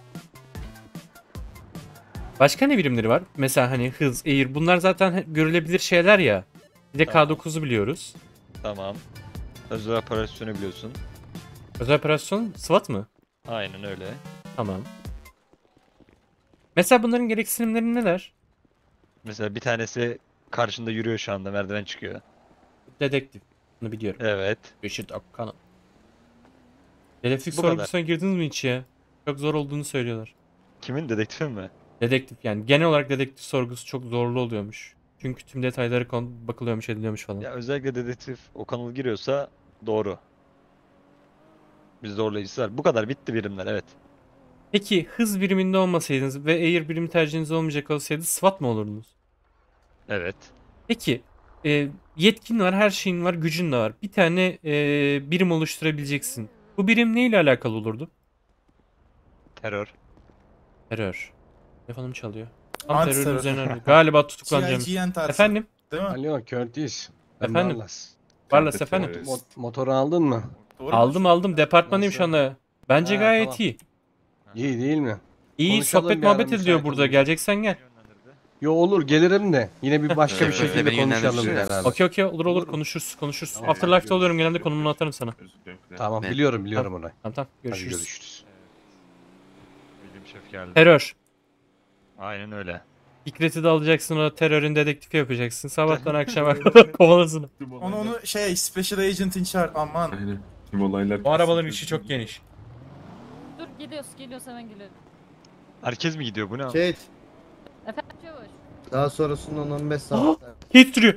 Başka ne birimleri var? Mesela hani hız, air bunlar zaten görülebilir şeyler ya. Bir de Tamam. K9'u biliyoruz. Tamam. Özel operasyonu biliyorsun. Özel operasyon SWAT mı? Aynen öyle. Tamam. Mesela bunların gereksinimleri neler? Mesela bir tanesi karşında yürüyor şu anda merdiven çıkıyor. Dedektif. Bunu biliyorum. Evet. Reşit Akkan. Dedektif Bu kadar. sorgusuna girdiniz mi hiç ya? Çok zor olduğunu söylüyorlar. Kimin dedektifin mi? Dedektif yani. Genel olarak dedektif sorgusu çok zorlu oluyormuş. Çünkü tüm detayları bakılıyormuş ediliyormuş falan. Ya özellikle dedektif o kanal giriyorsa doğru. Bir zorlayıcısı var. Bu kadar bitti birimler evet. Peki hız biriminde olmasaydınız ve air birimi tercihiniz olmayacak olsaydı SWAT mı olurdunuz? Evet. Peki yetkin var, her şeyin var, gücün de var. Bir tane birim oluşturabileceksin. Bu birim neyle alakalı olurdu? Terör. Terör. Telefonum çalıyor. Tam Anti terörün terör. üzerine galiba tutuklanacağım. CIGN tarzı. Efendim? Değil mi? Alo Curtis. Ben Efendim? Barlas. Barlas efendim. Motoru aldın mı? Aldım. Departmandayım şu anda. Bence Ha, gayet tamam. iyi. İyi değil mi? İyi Konuşalım sohbet bir ara, muhabbet ediliyor müsait burada. olunca. Geleceksen gel. Yo olur gelirim de. Yine bir başka bir Evet. şekilde konuşalım beraber. Okey olur konuşuruz. Tamam. Afterlife'da oluyorum genelde konumunu atarım sana. Tamam biliyorum Tamam. orayı. Tamam Hadi görüşürüz. görüşürüz. Bilim şef geldi. Terör. Aynen öyle. Fikret'i de alacaksın o terörün dedektifi yapacaksın. Sabahtan akşama kadar kovalasın. Onu Special Agent in Charge aman. Aynen. Tüm olaylar. Bu arabaların içi çok geniş. Dur geliyoruz hemen geliyorum. Herkes mi gidiyor bu ne? Kate. Efendim Çavuş. Daha sonrasında 15 saat. Kate duruyor.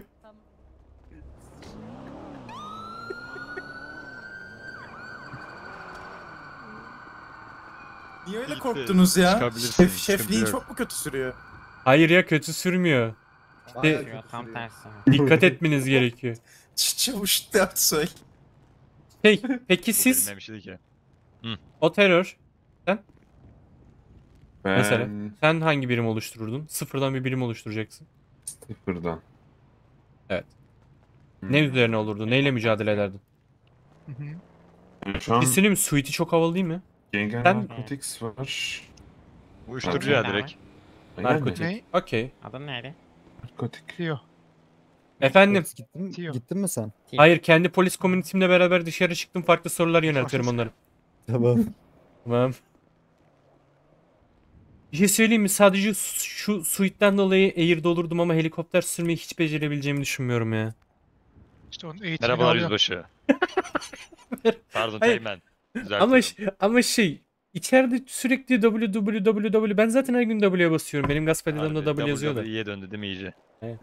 Niye öyle korktunuz ya? Çıkabilirsin, Şefliğin sıkıntı yok. çok mu kötü sürüyor? Hayır ya kötü sürmüyor. İşte Tam tersi. dikkat etmeniz gerekiyor. Çavuş da söyle. Peki siz Bilmemişti ki. o terör sen Ben mesela sen hangi birim oluştururdun? Sıfırdan bir birim oluşturacaksın. sıfırdan. Evet. Ne üzerine olurdu? Neyle mücadele ederdin? Şu an Kesinlikle Suite'i çok havalı değil mi? Gengen Sen- Narcotics var. Uyuşturucu ya direkt. Narkotik. Ne? Okey. Adın neydi? Narkotik. Tio. Efendim. Gittin mi sen? Hayır kendi polis komünitimle beraber dışarı çıktım. Farklı sorular yöneltiyorum onlara. Tamam. Tamam. Bir şey söyleyeyim mi? Sadece şu suite'den dolayı Air'de olurdum ama helikopter sürmeyi hiç becerebileceğimi düşünmüyorum ya. İşte onun eğitimini Merhabalar alıyor. yüzbaşı. Pardon Hayır. Teğmen. Ama içeride sürekli www ben zaten her gün W'ye basıyorum. Benim gaz pedalımda W yazıyor da. WWE'ye döndü değil mi iyice? Evet.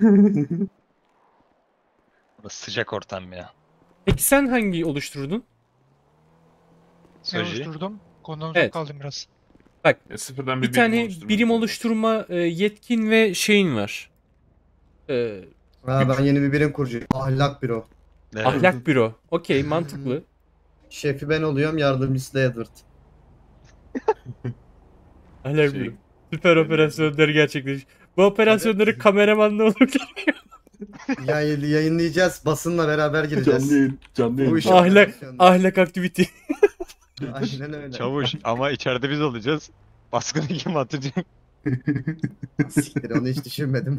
Burası sıcak ortam ya. Peki sen hangi oluşturdun? Ne Soji. oluşturdum? Konudan uzak Evet. kaldım biraz. Bak Sıfırdan bir tane birim oluşturma yetkin ve şeyin var. Ben yeni bir birim kuracağım. Ahlak büro. Ahlak büro. Okey, mantıklı. Şefi ben oluyorum, yardımcısı da Edward. Ahlak büro. Süper operasyonları gerçekleşmiş. Bu operasyonları kameramanla olur. Yayınlayacağız. Basınla beraber gireceğiz. Canlı Bu işin Ahlak, operasyonu. ahlak aktivite. Aynen öyle. Çavuş ama içeride biz olacağız. Baskını kim atacak? Siktir, onu hiç düşünmedim.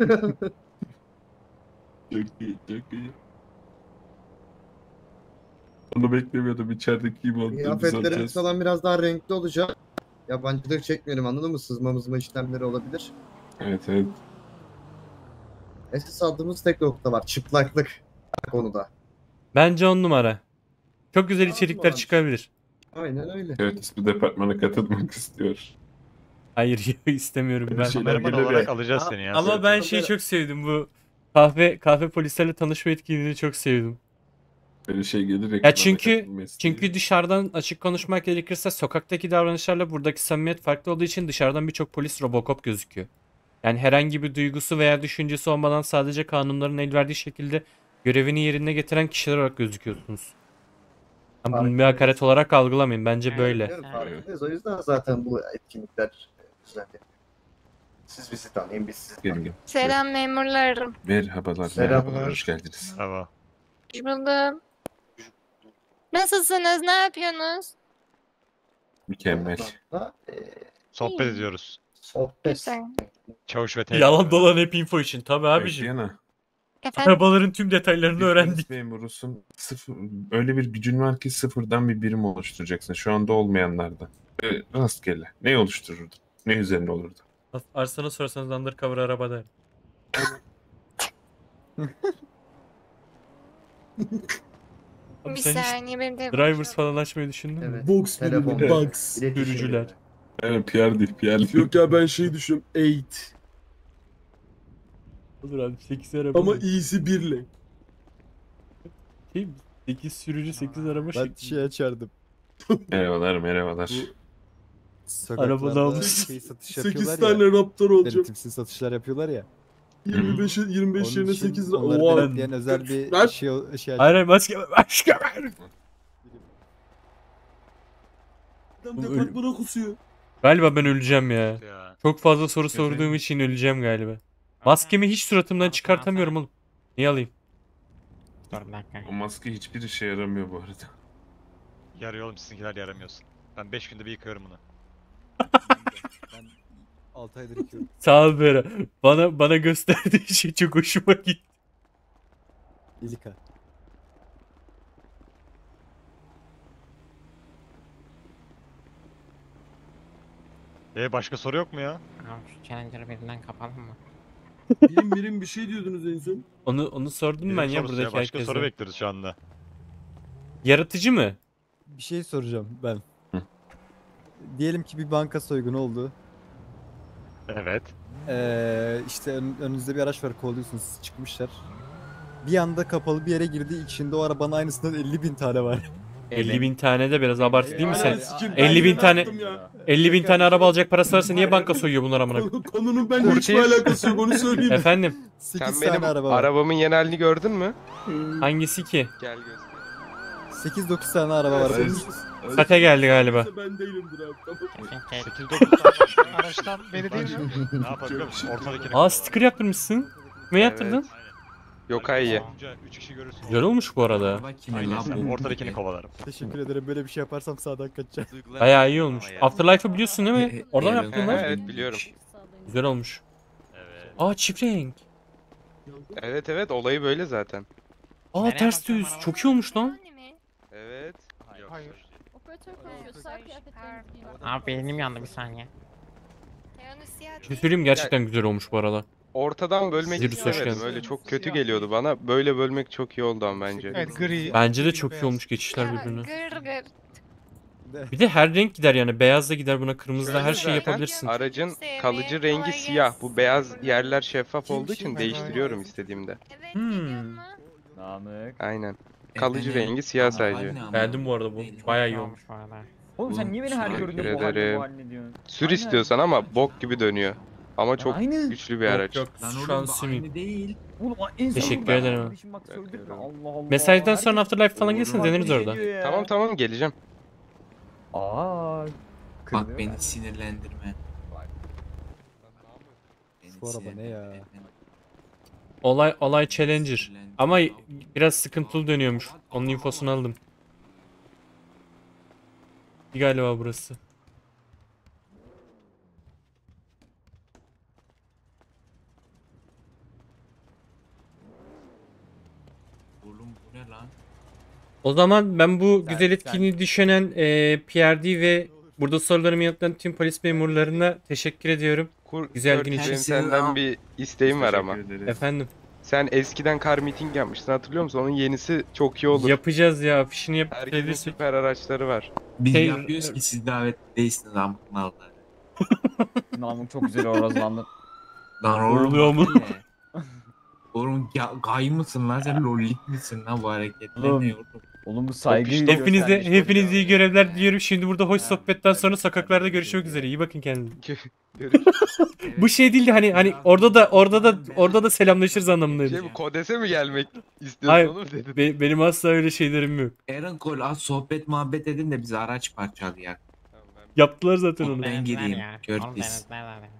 Çok iyi, çok iyi. Onu beklemiyordum. İçerideki kim olduğunu biz Kıyafetlerimiz alacağız. falan biraz daha renkli olacak. Yabancılık çekmeyelim, anladın mı? Sızma işlemleri olabilir. Evet, evet. Esas aldığımız tek nokta var. Çıplaklık konuda. Bence 10 numara. Çok güzel içerikler çıkabilir. Aynen öyle. Evet, ismi departmana katılmak istiyor. Hayır istemiyorum ben. Kameraman olarak alacağız seni ya. Ama ben şeyi çok sevdim, bu kahve polislerle tanışma etkinliğini çok sevdim. Böyle şey gelir Ya ekrana çünkü katılma isteği. dışarıdan açık konuşmak gerekirse sokaktaki davranışlarla buradaki samimiyet farklı olduğu için dışarıdan birçok polis Robocop gözüküyor. Yani herhangi bir duygusu veya düşüncesi olmadan sadece kanunların el verdiği şekilde görevini yerine getiren kişiler olarak gözüküyorsunuz. Yani bunu bir hakaret olarak algılamayın. Bence böyle. Biliyorum, farkındayız. O yüzden zaten bu etkinlikler düzenleniyor. Siz bizi tanıyın, biz sizi tanıyın. Selam memurlarım. Merhabalar, Merhabalar. merhabalar. Hoş geldiniz. Merhaba. Hoş buldum. Nasılsınız? Ne yapıyorsunuz? Mükemmel. Sohbet ediyoruz. Sohbet. Güzel. Çavuş ve Teğmen. Yalan dolan hep info için. Tabii abiciğim. Bekleyene. Efendim? Arabaların tüm detaylarını öğrendik. Memurusun. Öyle bir gücün var ki sıfırdan bir birim oluşturacaksın. Şu anda olmayanlardan. Rastgele. Ne oluştururdun? Ne üzerine olurdu? Arslan'a sorarsanız undercover arabada. Abi Bir sen hiç saniye benim de drivers falan açmayı düşündün mü? Evet. Box Telefon, benim, box. Sürücüler. Evet, PR değil, PR değil. Yok ya ben şey düşünüyorum. 8. Olur abi 8 araba. Ama mı? iyisi 1'le. Şey mi? 8 sürücü 8 araba Ben şeklinde. şey açardım. Merhabalar, merhabalar. Sokaklarda almış. şey satış 8 yapıyorlar tane ya. Raptor olacak. Denetimsiz satışlar yapıyorlar ya. 25 Onun yerine için 8 lira. onları Oha. denetleyen özel bir Lan. şey Hayır hayır maske ver. Adam departmana kusuyor. Galiba ben öleceğim ya. Ya. Çok fazla soru sorduğum için öleceğim galiba. Maskemi hiç suratımdan çıkartamıyorum oğlum. Niye alayım? Dur bir dakika. O maske hiçbir işe yaramıyor bu arada. Yarıyor oğlum, sizinkiler yaramıyorsun. Ben 5 günde bir yıkıyorum bunu. Ben 6 aydır yıkıyorum. Sağ ol Bera. Bana gösterdiği şey çok hoşuma gitti. İlika. Başka soru yok mu ya? Abi şu Challenger'ı birinden kapalım mı? Birim bir şey diyordunuz en son. Onu sordum Bilim ben ya sorusu buradaki Başka soru herkese. bekliyoruz şu anda. Yaratıcı mı? Bir şey soracağım ben. Diyelim ki bir banka soygunu oldu. Evet. İşte önünüzde bir araç var, kovalıyorsunuz, çıkmışlar. Bir anda kapalı bir yere girdi, içinde o arabanın aynısından 50.000 tane var. 50.000 tane de biraz abartı değil mi sen? Aynen, sikim, ben 50.000 yine tane yaptım ya. 50.000 tane araba alacak parası varsa niye banka soyuyor bunlar amına? Konunun benimle hiçbir alakası yok, onu söyleyeyim. Efendim? 8 Sen tane benim araba var. arabamın genelini gördün mü? Hangisi ki? Gel göster. 8-9 tane araba var. Sate geldi galiba. Ben değilimdir abi. Tamam. 8-9 tane. Araçtan beni değil mi? Ne yapalım biliyor musun? Ortadakini. Aa sticker yaptırmışsın. Kime yaptırdın? Yok hayır. 3 kişi görürsün. Güzel olmuş bu arada. Aynen sen ortadakini kovalarım. Teşekkür ederim, böyle bir şey yaparsam sağdan kaçacağım. Bayağı iyi olmuş. Afterlife'ı biliyorsun değil mi? Orada mı yaptın lan? Evet biliyorum. Güzel olmuş. Evet. Aa çift renk. Evet evet olayı böyle zaten. Aa ters düz. Çok iyi olmuş lan. Evet. Hayır. Operatör konuşuyor. Sağ kıyafetlerinizi giyin. Abi benim yandı bir saniye. Bir şey söyleyeyim mi? Gerçekten güzel olmuş bu arada. Ortadan bölmek Zirus, hoş istemedim. geldin. Öyle çok kötü geliyordu bana. Böyle bölmek çok iyi oldu ama bence. Evet, gri. Bence de çok iyi olmuş geçişler birbirine. Gır gır. Bir de her renk gider yani. Beyaz da gider buna, kırmızı da, her Şöyle şeyi zaten yapabilirsin. Aracın kalıcı rengi siyah. Bu beyaz yerler şeffaf olduğu için değiştiriyorum istediğimde. Aynen. Kalıcı rengi siyah sadece. Beğendim bu arada bu. Bayağı iyi olmuş. Oğlum sen niye beni her Teşekkür gördüğünde bu halde ederim. bu halde diyorsun? Sür istiyorsan ama bok gibi dönüyor. Ama çok Aynı. güçlü bir araç. Yok, şu an simeyim. Değil. Oğlum en son Teşekkür ben ederim. kardeşim bak söyledi. Allah Allah. Mesaiden sonra Herkes Afterlife falan gelsin, deneriz orada. geliyor ya. Tamam tamam geleceğim. Aa. Bak beni sinirlendirme. Bu araba ne ya? Olay Challenger. Ama biraz sıkıntılı dönüyormuş. Onun infosunu aldım. Galiba burası. Oğlum bu ne lan? O zaman ben bu güzel etkinliği düşünen PRD ve burada sorularımı yanıtlayan tüm polis memurlarına teşekkür ediyorum. Güzel gün Benim için. senden bir isteğim var ama. Efendim. Sen eskiden car meeting yapmıştın, hatırlıyor musun? Onun yenisi çok iyi olur. Yapacağız ya, afişini Herkesin yapabilirsek. süper araçları var. Biz Şey- yapıyoruz ki siz davet değilsiniz amık mallar. Namık çok güzel orozlandı. Lan oğlum Oluyor mu? bak yine. Oğlum gay mısın lan sen lollik misin lan bu hareketler Oğlum, ne oğlum? Oğlum bu saygıyı Hepinize iyi görevler diliyorum. Şimdi burada hoş sohbetten sonra sokaklarda görüşmek üzere. İyi bakın kendinize. Bu şey değildi hani orada da selamlaşırız anlamındaydı. Şey bu kodese mi gelmek istiyorsun Hayır, oğlum dedin. benim asla öyle şeylerim yok. Eren Kol az sohbet muhabbet edin de biz araç parçalayak. Yaptılar zaten onu. Ben gireyim. Oğlum Curtis. denetler abi.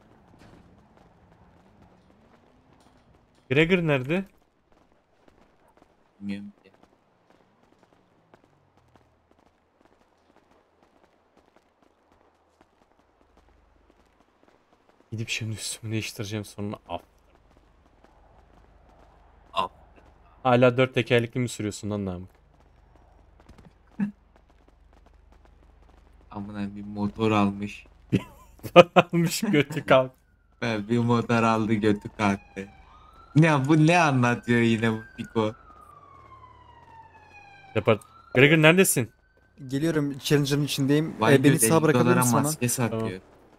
Gregor nerede? Bilmiyorum ki. Gidip şimdi üstümü değiştireceğim sonra. Hala 4 tekerlekli mi sürüyorsun lan Namık? Amına bir motor almış. Almış götü kalk. Bir motor aldı götü kalktı. Ne bu ne anlatıyor yine bu Piko? Yapar. Gregor neredesin? Geliyorum, Challenger'ın içindeyim. Vay Beni göz, sağ 50 bırakabilir dolara misin sana? maske satıyor.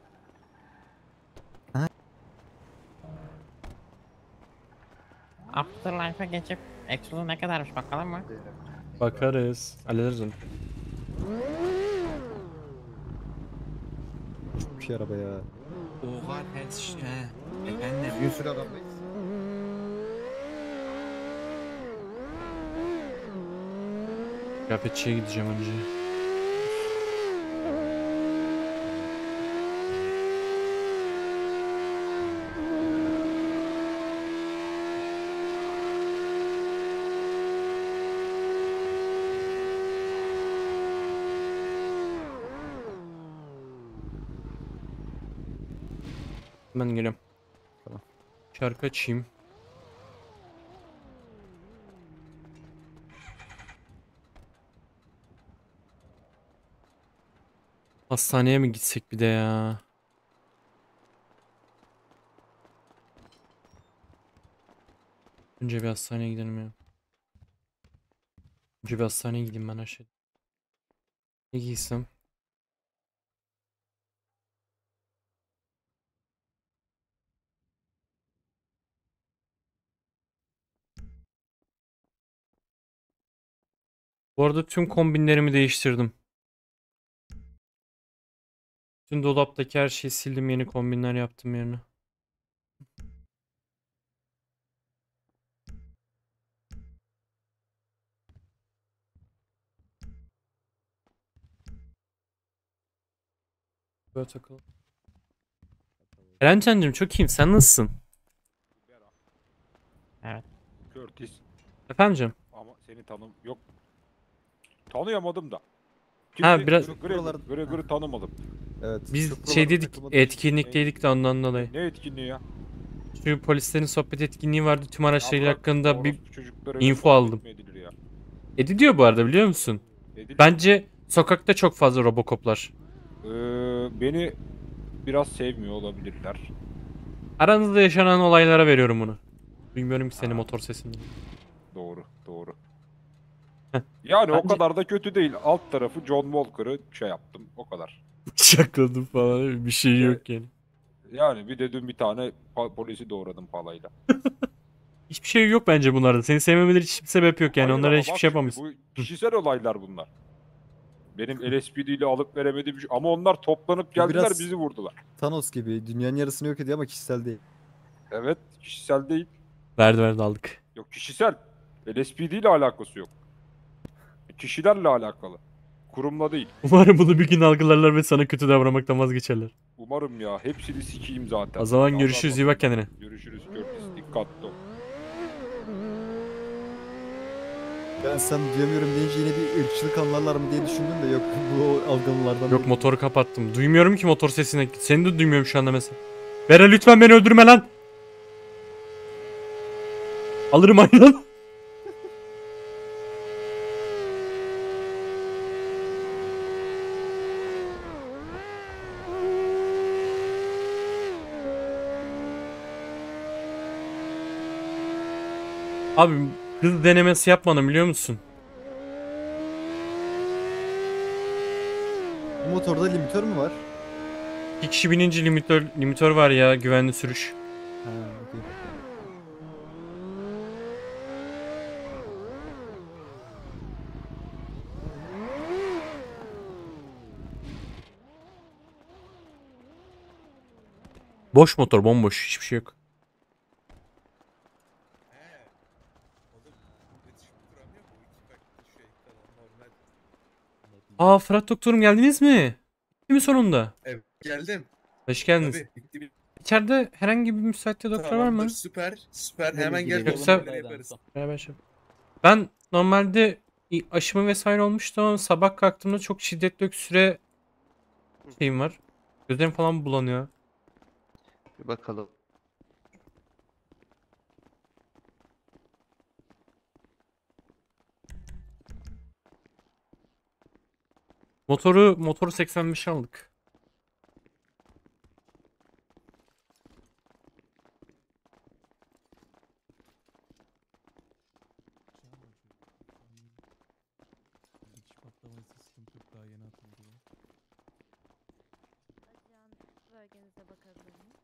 Afterlife'a geçip Exodus ne kadarmış bakalım mı? Bakarız. Hallederiz onu. Çok bir şey araba ya. Oha ters işte. Efendim. Bir sürü adamdayız. Kıyafetçiye gideceğim önce. Ben geliyorum. Tamam. Şarkı açayım. Hastaneye mi gitsek bir de ya? Önce bir hastaneye gidelim ya. Önce bir hastaneye gideyim ben aşağı. Ne giysem? Bu arada tüm kombinlerimi değiştirdim. Tüm dolaptaki her şeyi sildim, yeni kombinler yaptım yerine. Böyle takalım. Erencan'cığım çok iyiyim. Sen nasılsın? Evet. Curtis. Efendim canım? Ama seni yok. Tanıyamadım da. Ha, biraz- Gregor'u tanımadım. Evet. Biz şey dedik, etkinlikteydik de ondan dolayı. Ne etkinliği ya? Çünkü polislerin sohbet etkinliği vardı. Tüm araçlarıyla bırak, hakkında bir orospu çocuklara öyle info muhabbet aldım. mi edilir ya? Ediliyor bu arada, biliyor musun? Ediliyor. Bence sokakta çok fazla Robocop'lar. Beni biraz sevmiyor olabilirler. Aranızda yaşanan olaylara veriyorum bunu. Duymuyorum ki seni motor sesinden. Doğru, doğru. Yani o Bence- kadar da kötü değil. Alt tarafı John Walker'ı şey yaptım. O kadar. Bıçakladım falan bir şey yok yani. Yani bir de dün bir tane polisi doğradım palayla. Hiçbir şey yok bence bunlarda. Seni sevmemeleri için hiçbir sebep yok yani. Hayır Onlara ama hiçbir bak şey şimdi, yapamayız. Bu kişisel olaylar bunlar. Benim LSPD ile alıp veremediğim şey. Ama onlar toplanıp Bu geldiler biraz bizi vurdular. Thanos gibi dünyanın yarısını yok ediyor ama kişisel değil. Evet, kişisel değil. Verdi aldık. Yok kişisel. LSPD ile alakası yok. Kişilerle alakalı. Kurumla değil. Umarım bunu bir gün algılarlar ve sana kötü davranmaktan vazgeçerler. Umarım ya. Hepsini sikeyim zaten. O zaman Allah görüşürüz. Allah. İyi bak kendine. Görüşürüz Curtis. Dikkatli ol. Ben sen duyamıyorum deyince yine bir ırkçılık anlarlar mı diye düşündüm de yok bu algınlardan Yok motoru kapattım. Duymuyorum ki motor sesini. Seni de duymuyorum şu anda mesela. Bera lütfen beni öldürme lan. Alırım aynen. Abi hız denemesi yapmadım biliyor musun? Bu motorda limitör mü var? 2 kişi binince limitör var ya, güvenli sürüş. Ha, okey. Boş motor, bomboş, hiçbir şey yok. Aa Fırat doktorum, geldiniz mi? Bitti mi sonunda? Evet, geldim. Hoş geldiniz. Tabii, bitti. İçeride herhangi bir müsait doktor var mı? Tamamdır, süper. Süper. Hemen gel. Yoksa Yoksa... yaparız. ben normalde aşımı vesaire olmuştu ama sabah kalktığımda çok şiddetli öksüre şeyim var. Gözlerim falan bulanıyor. Bir bakalım. Motoru 85 aldık. Bölgenize bakabilir miyim?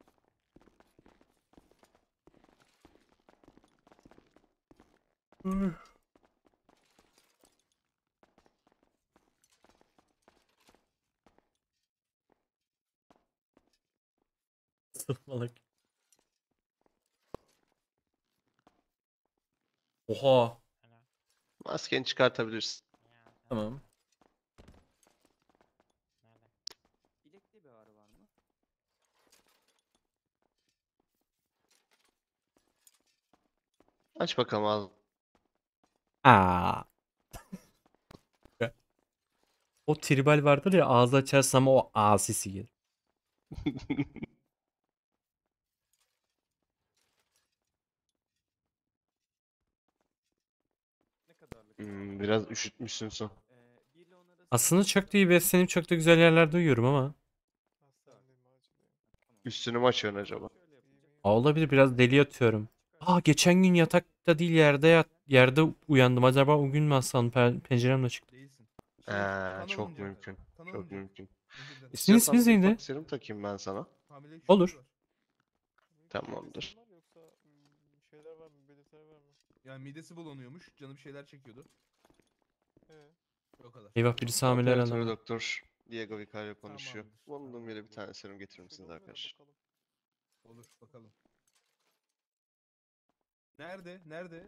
Sırmalık. Oha. Maskeni çıkartabilirsin. Tamam. Aç bakalım ağzını. Aa. O tribal vardır ya, ağzı açarsın ama o A sesi gelir. Biraz üşütmüşsün son. Aslında çok da iyi beslenip çok da güzel yerlerde uyuyorum ama. Üstünü mü açıyorsun acaba? Aa, olabilir, biraz deli yatıyorum. Aa, geçen gün yatakta değil yerde uyandım. Acaba o gün mü hastalandım? Pencerem de çıktı. Çok mümkün. Çok mümkün. İsminiz neydi? ufak serum takayım ben sana. Olur. Tamamdır. Yani midesi bulanıyormuş. Canı bir şeyler çekiyordu. O kadar. Eyvah, birisi hamile Operatör herhalde. doktor Diego Vicario konuşuyor. Bulunduğum yere bir tane serum getirir misiniz arkadaşlar? Olur bakalım. Nerede? Nerede?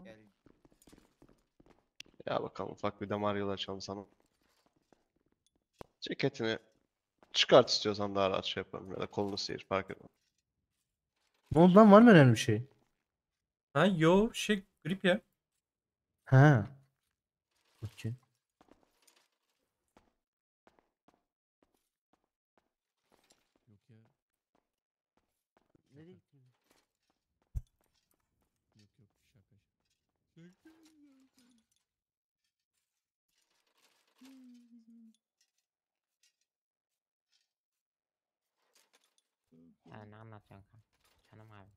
Ya bakalım, ufak bir damar yolu açalım sana. Ceketini çıkart istiyorsan daha rahat şey yaparım, ya da kolunu sıyır, fark etmez. Ne oldu lan, var mı önemli bir şey? Ha yo, grip ya. Ha. Okey. Yani ne anlatıyorsun kanka? Canım abi.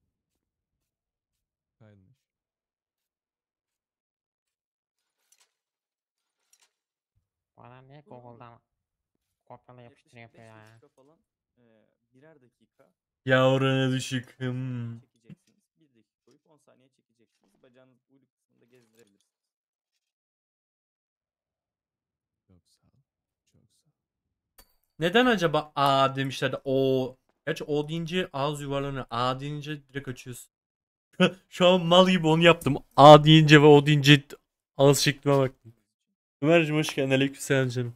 Bu adam niye Google'dan kopyala yapıştır yapıyor ya? Falan, birer dakika Ya orana düşük. Hmm. çekeceksiniz. 1 dakika koyup 10 saniye çekeceksiniz. Bacağınız uyluk kısmında gezdirebilirsiniz. Neden acaba A demişler de O? Gerçi O deyince ağız yuvarlanıyor. A deyince direkt açıyorsun. Şu an mal gibi onu yaptım. A deyince ve O deyince ağız şeklime baktım. Ömerciğim hoş geldin. Aleykümselam canım.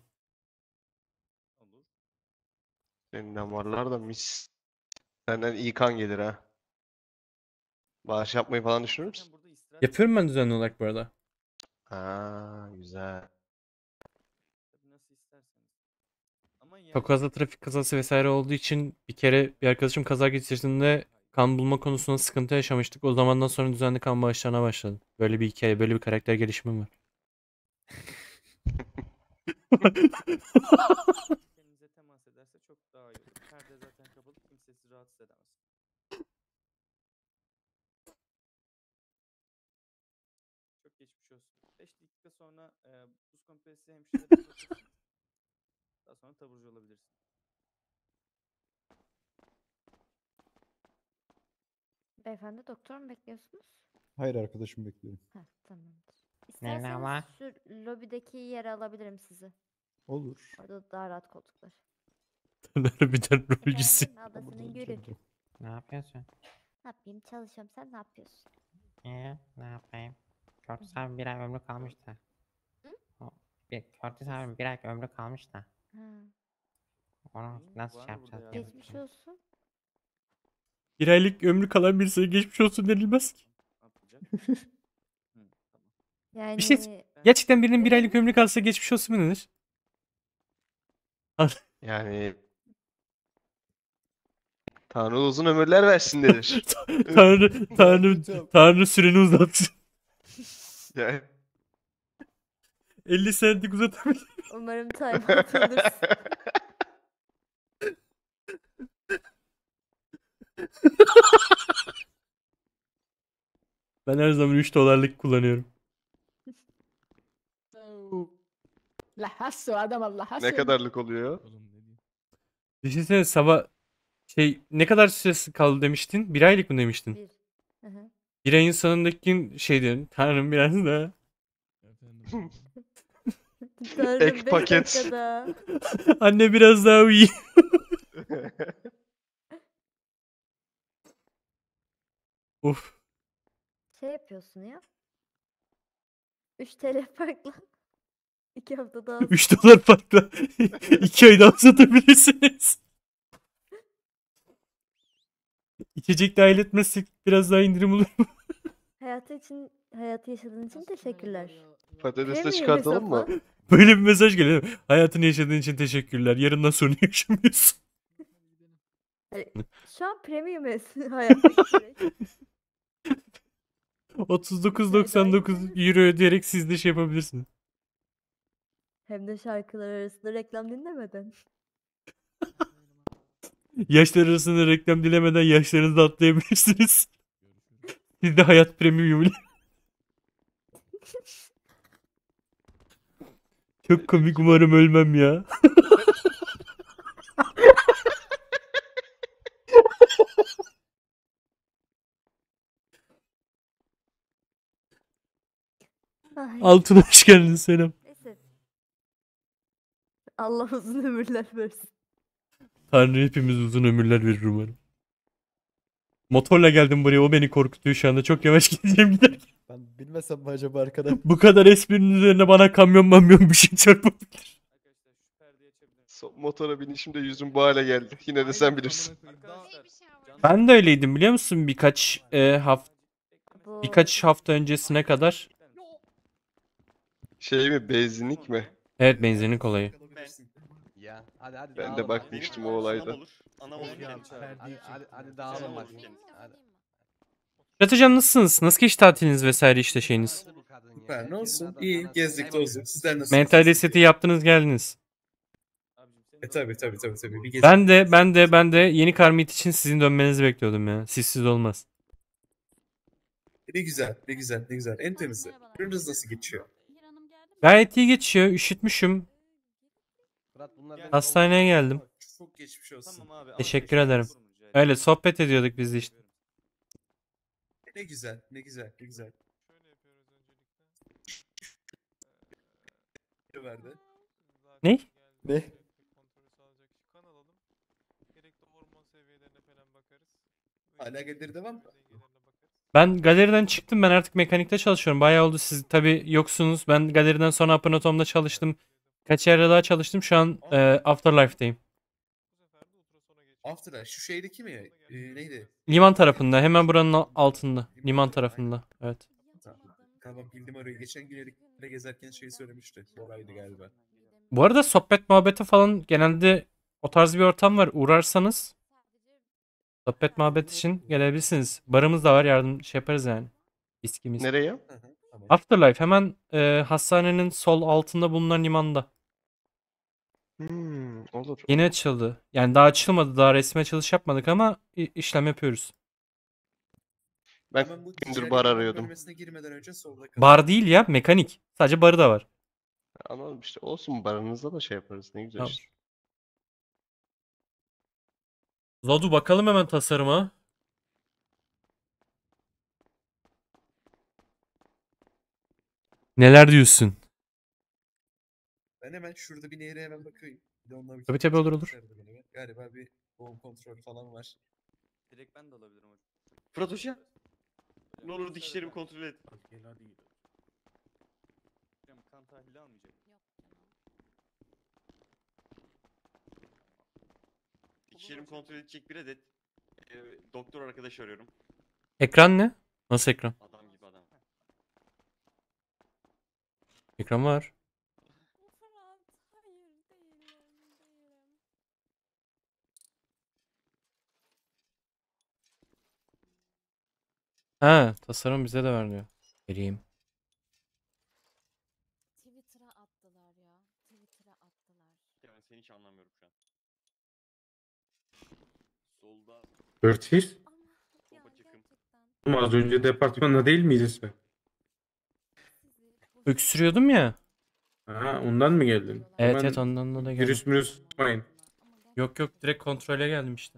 Senin damarlar da mis. Senden iyi kan gelir ha. Bağış yapmayı falan düşünür müsün? Yapıyorum ben düzenli olarak bu arada. Ha, güzel. Nasıl isterseniz. Ama yani Çok fazla trafik kazası vesaire olduğu için bir kere bir arkadaşım kaza geçirdiğinde kan bulma konusunda sıkıntı yaşamıştık. O zamandan sonra düzenli kan bağışlarına başladım. Böyle bir hikaye, böyle bir karakter gelişimim var. kendinize temas ederse çok daha iyi olur. Perde zaten kapalı, kimse sizi rahatsız edemez. Çok geçmiş olsun. 5 dakika sonra buz kompresi hemşirelere bırakırsınız. Daha sonra taburcu olabilirsiniz. Beyefendi doktor mu bekliyorsunuz? Hayır arkadaşım bekliyorum. Heh, tamamdır. Ne var? İsterseniz şu lobideki yere alabilirim sizi. Olur. Orada daha rahat koltuklar. Harbiden rolcüsü. Efendim ablasının gülü. Ne yapıyorsun? Ne yapayım çalışıyorum sen ne yapıyorsun? İyi, ne yapayım? Curtis abi bir ay ömrü kalmış da. Curtis abi bir ay ömrü kalmış da. Ha. Onu nasıl şey yapacağız? diye Geçmiş düşünüyorum. olsun. Bir aylık ömrü kalan birisine geçmiş olsun denilmez ki. Yani Bir şey, gerçekten birinin bir aylık ömrü kalsa geçmiş olsun mu denir? Yani Tanrı uzun ömürler versin denir. Tanrı süreni uzatsın. Yani 50 senelik uzatabilir. Umarım timeout alırsın. Ben her zaman 3 dolarlık kullanıyorum. Lahasso adam Allah ne kadarlık oluyor? Düşünsene sabah ne kadar süresi kaldı demiştin? 1 aylık mı demiştin? Bir. Hı hı. Bir ayın sonundaki gün şey diyorsun. Tanrım biraz daha. Tanrım, Ek 5 paket. dakika daha. Anne biraz daha uyu. Uf. Şey yapıyorsun ya. 3 TL farklı. 2 hafta daha. 3 dolar farklı. 2 ay daha satabilirsiniz. İçecek dahil etmezsek biraz daha indirim olur mu? Hayatı yaşadığın için teşekkürler. Patates de Premium çıkartalım mı? hesapla. Böyle bir mesaj geliyor. Hayatını yaşadığın için teşekkürler. Yarından sonra yaşamıyorsun. Hani şu an premium hayata geçerek. 39.99 euro ödeyerek siz de şey yapabilirsiniz. Hem de şarkılar arasında reklam dinlemeden. Yaşlar arasında reklam dilemeden yaşlarınızı da atlayabilirsiniz. Siz de hayat premium ile. Çok komik, umarım ölmem ya. Ay. Altın hoş geldin, selam. Neyse. Allah uzun ömürler versin. Tanrı hepimiz uzun ömürler verir umarım. Motorla geldim buraya, o beni korkutuyor şu anda. Çok yavaş gideceğim giderken. Ben bilmesem mi acaba arkadan? Bu kadar esprinin üzerine bana kamyon bir şey çarpabilir. Motora binişimde yüzüm bu hale geldi. Yine de sen bilirsin. Ben de öyleydim biliyor musun? Birkaç hafta öncesine kadar. Şey mi, benzinlik mi? Evet, benzinlik olayı. Ya hadi Ben de bakmıştım o olayda. Hadi dağılın bak. Çatıcan nasılsınız? Nasıl geçti tatiliniz vesaire işte şeyiniz? Ne olsun? İyi. Gezdik tozduk. Sizler nasılsınız? Mental reseti yaptınız geldiniz. Tabii. Bir Ben de yeni karmit için sizin dönmenizi bekliyordum ya. Sizsiz olmaz. Ne güzel. En temizi. Gününüz nasıl geçiyor? Gayet iyi geçiyor. Üşütmüşüm. Hastaneye geldim. Çok geçmiş olsun. Tamam abi. Teşekkür ederim. Öyle sohbet ediyorduk biz de işte. Ne güzel. Verdi. Ne? Ne? Hala geliri devam mı? Ben galeriden çıktım. Ben artık mekanikte çalışıyorum. Bayağı oldu. Siz tabii yoksunuz. Ben galeriden sonra Apanatom'da çalıştım. Kaç yerde daha çalıştım. Şu an Afterlife'deyim. Afterlife şu şeydeki mi? Neydi? Liman tarafında. Hemen buranın altında. Liman tarafında. Evet. Tamam bildim orayı. Geçen gün Erik'le gezerken söylemişti. Oraydı galiba. Bu arada sohbet muhabbeti falan genelde o tarz bir ortam var. Uğrarsanız sohbet muhabbet için gelebilirsiniz. Barımız da var. Yardım yaparız yani. İskimiz. Nereye? Afterlife hemen hastanenin sol altında bulunan limanda. Olur. Yeni açıldı. Yani daha açılmadı. Daha resmi açılış yapmadık ama işlem yapıyoruz. Ben gündür bar arıyordum. Bölmesine girmeden önce solda Bar değil ya. Mekanik. Sadece barı da var. Anladım işte. Olsun barınızda da şey yaparız. Ne güzel Tamam. işte. Zadu bakalım hemen tasarıma. Neler diyorsun? Ben hemen şurada bir nehre hemen bakayım. Bir de onunla bir Tabii olur. Galiba bir doğum kontrol falan var. Direkt ben de alabilirim hocam. Fırat Hoca. Ne olur dişlerimi kontrol et. Hocam kan tahlili almayacak. Dişlerimi kontrol edecek bir adet doktor arkadaş arıyorum. Ekran ne? Nasıl ekran? Adam gibi adam. Ekran var. Ha, tasarım bize de vermiyor. Vereyim. Twitter'a attılar ya. Ya ben seni hiç anlamıyorum şu an. Solda Curtis? babacıkım. Ama az önce departmanda değil miydin sen? Öksürüyordum ya. Ha, ondan mı geldin? Evet ondan da geldim. Virüs tutmayın. Yok direkt kontrole geldim işte.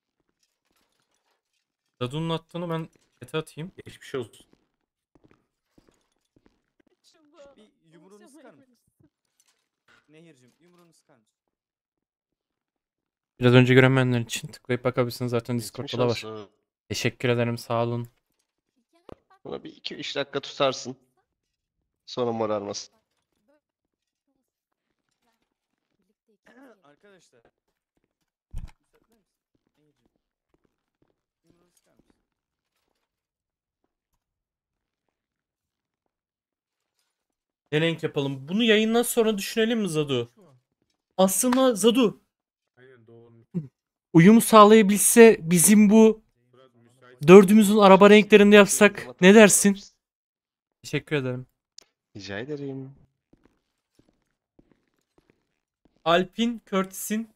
Dadu'nun attığını ben chat'e atayım. Geçmiş olsun. Bir yumruğunu sıkar mısın? Nehir'cim yumruğunu sıkar mısın? Biraz önce göremeyenler için tıklayıp bakabilirsiniz zaten Geçmiş Discord'da da var. olsun. Teşekkür ederim sağ olun. Buna bir 2-3 dakika tutarsın. Sonra morarmasın. Arkadaşlar. Müsaade misin? Nehir'cim. Yumruğunu sıkar mısın? Ne renk yapalım? Bunu yayından sonra düşünelim mi Zadu? Aslında Zadu uyumu sağlayabilse bizim bu dördümüzün araba renklerinde yapsak ne dersin? Teşekkür ederim. Rica ederim. Alpin, Curtis'in,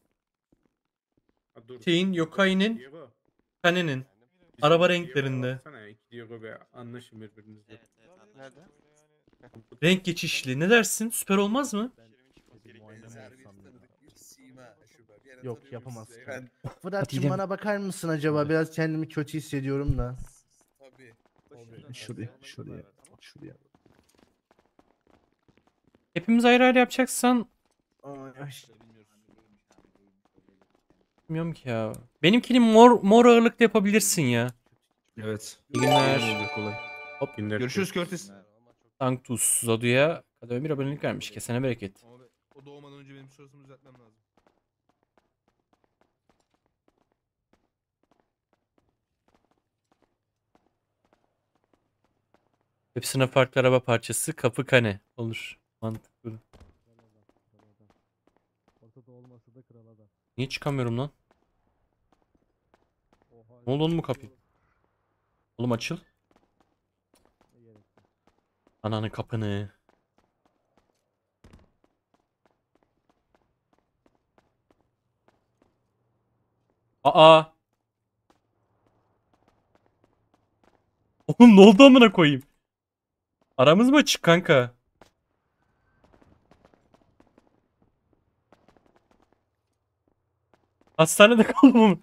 Yokai'nin, Kane'nin araba renklerinde. Diego be anlaşın birbirinizle. Nerede? Renk geçişli. Ne dersin? Süper olmaz mı? Yok yapamaz. Hadi Fırat'cığım gidelim. bana bakar mısın acaba? Biraz kendimi kötü hissediyorum da. Tabii. Şuraya. Hepimiz ayrı ayrı yapacaksan bilmiyorum ki ya. Benimkini mor ağırlıklı yapabilirsin ya. Evet. İyi günler. Kolay. Hop. Görüşürüz Curtis. Sanctus Zadu'ya kadar bir abonelik vermiş. Kesene bereket. O doğmadan önce benim şurasını düzeltmem lazım. Hepsine farklı araba parçası. Kapı Kane. Olur. Mantıklı. Ortada olmasa da krala da. Niye çıkamıyorum lan? Ne oldu oğlum bu kapı? Oğlum açıl. Ananı kapını. Aa. Oğlum ne oldu amına koyayım? Aramız mı açık kanka? Hastanede kalmam.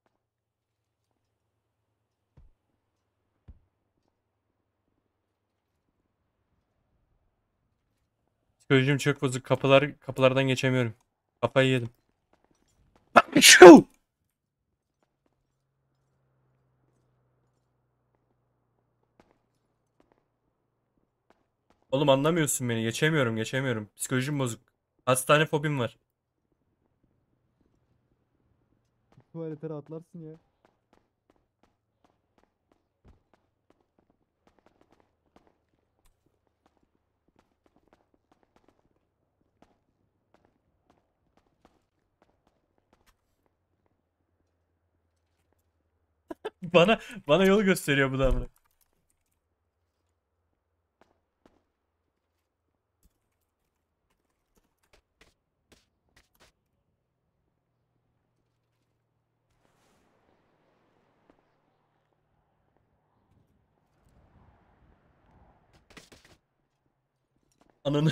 Psikolojim çok bozuk. Kapılardan geçemiyorum. Kafayı yedim. Şu! Oğlum anlamıyorsun beni. Geçemiyorum. Psikolojim bozuk. Hastane fobim var. Tuvalete rahatlarsın ya. Bana yol gösteriyor bu da amına. Ananı.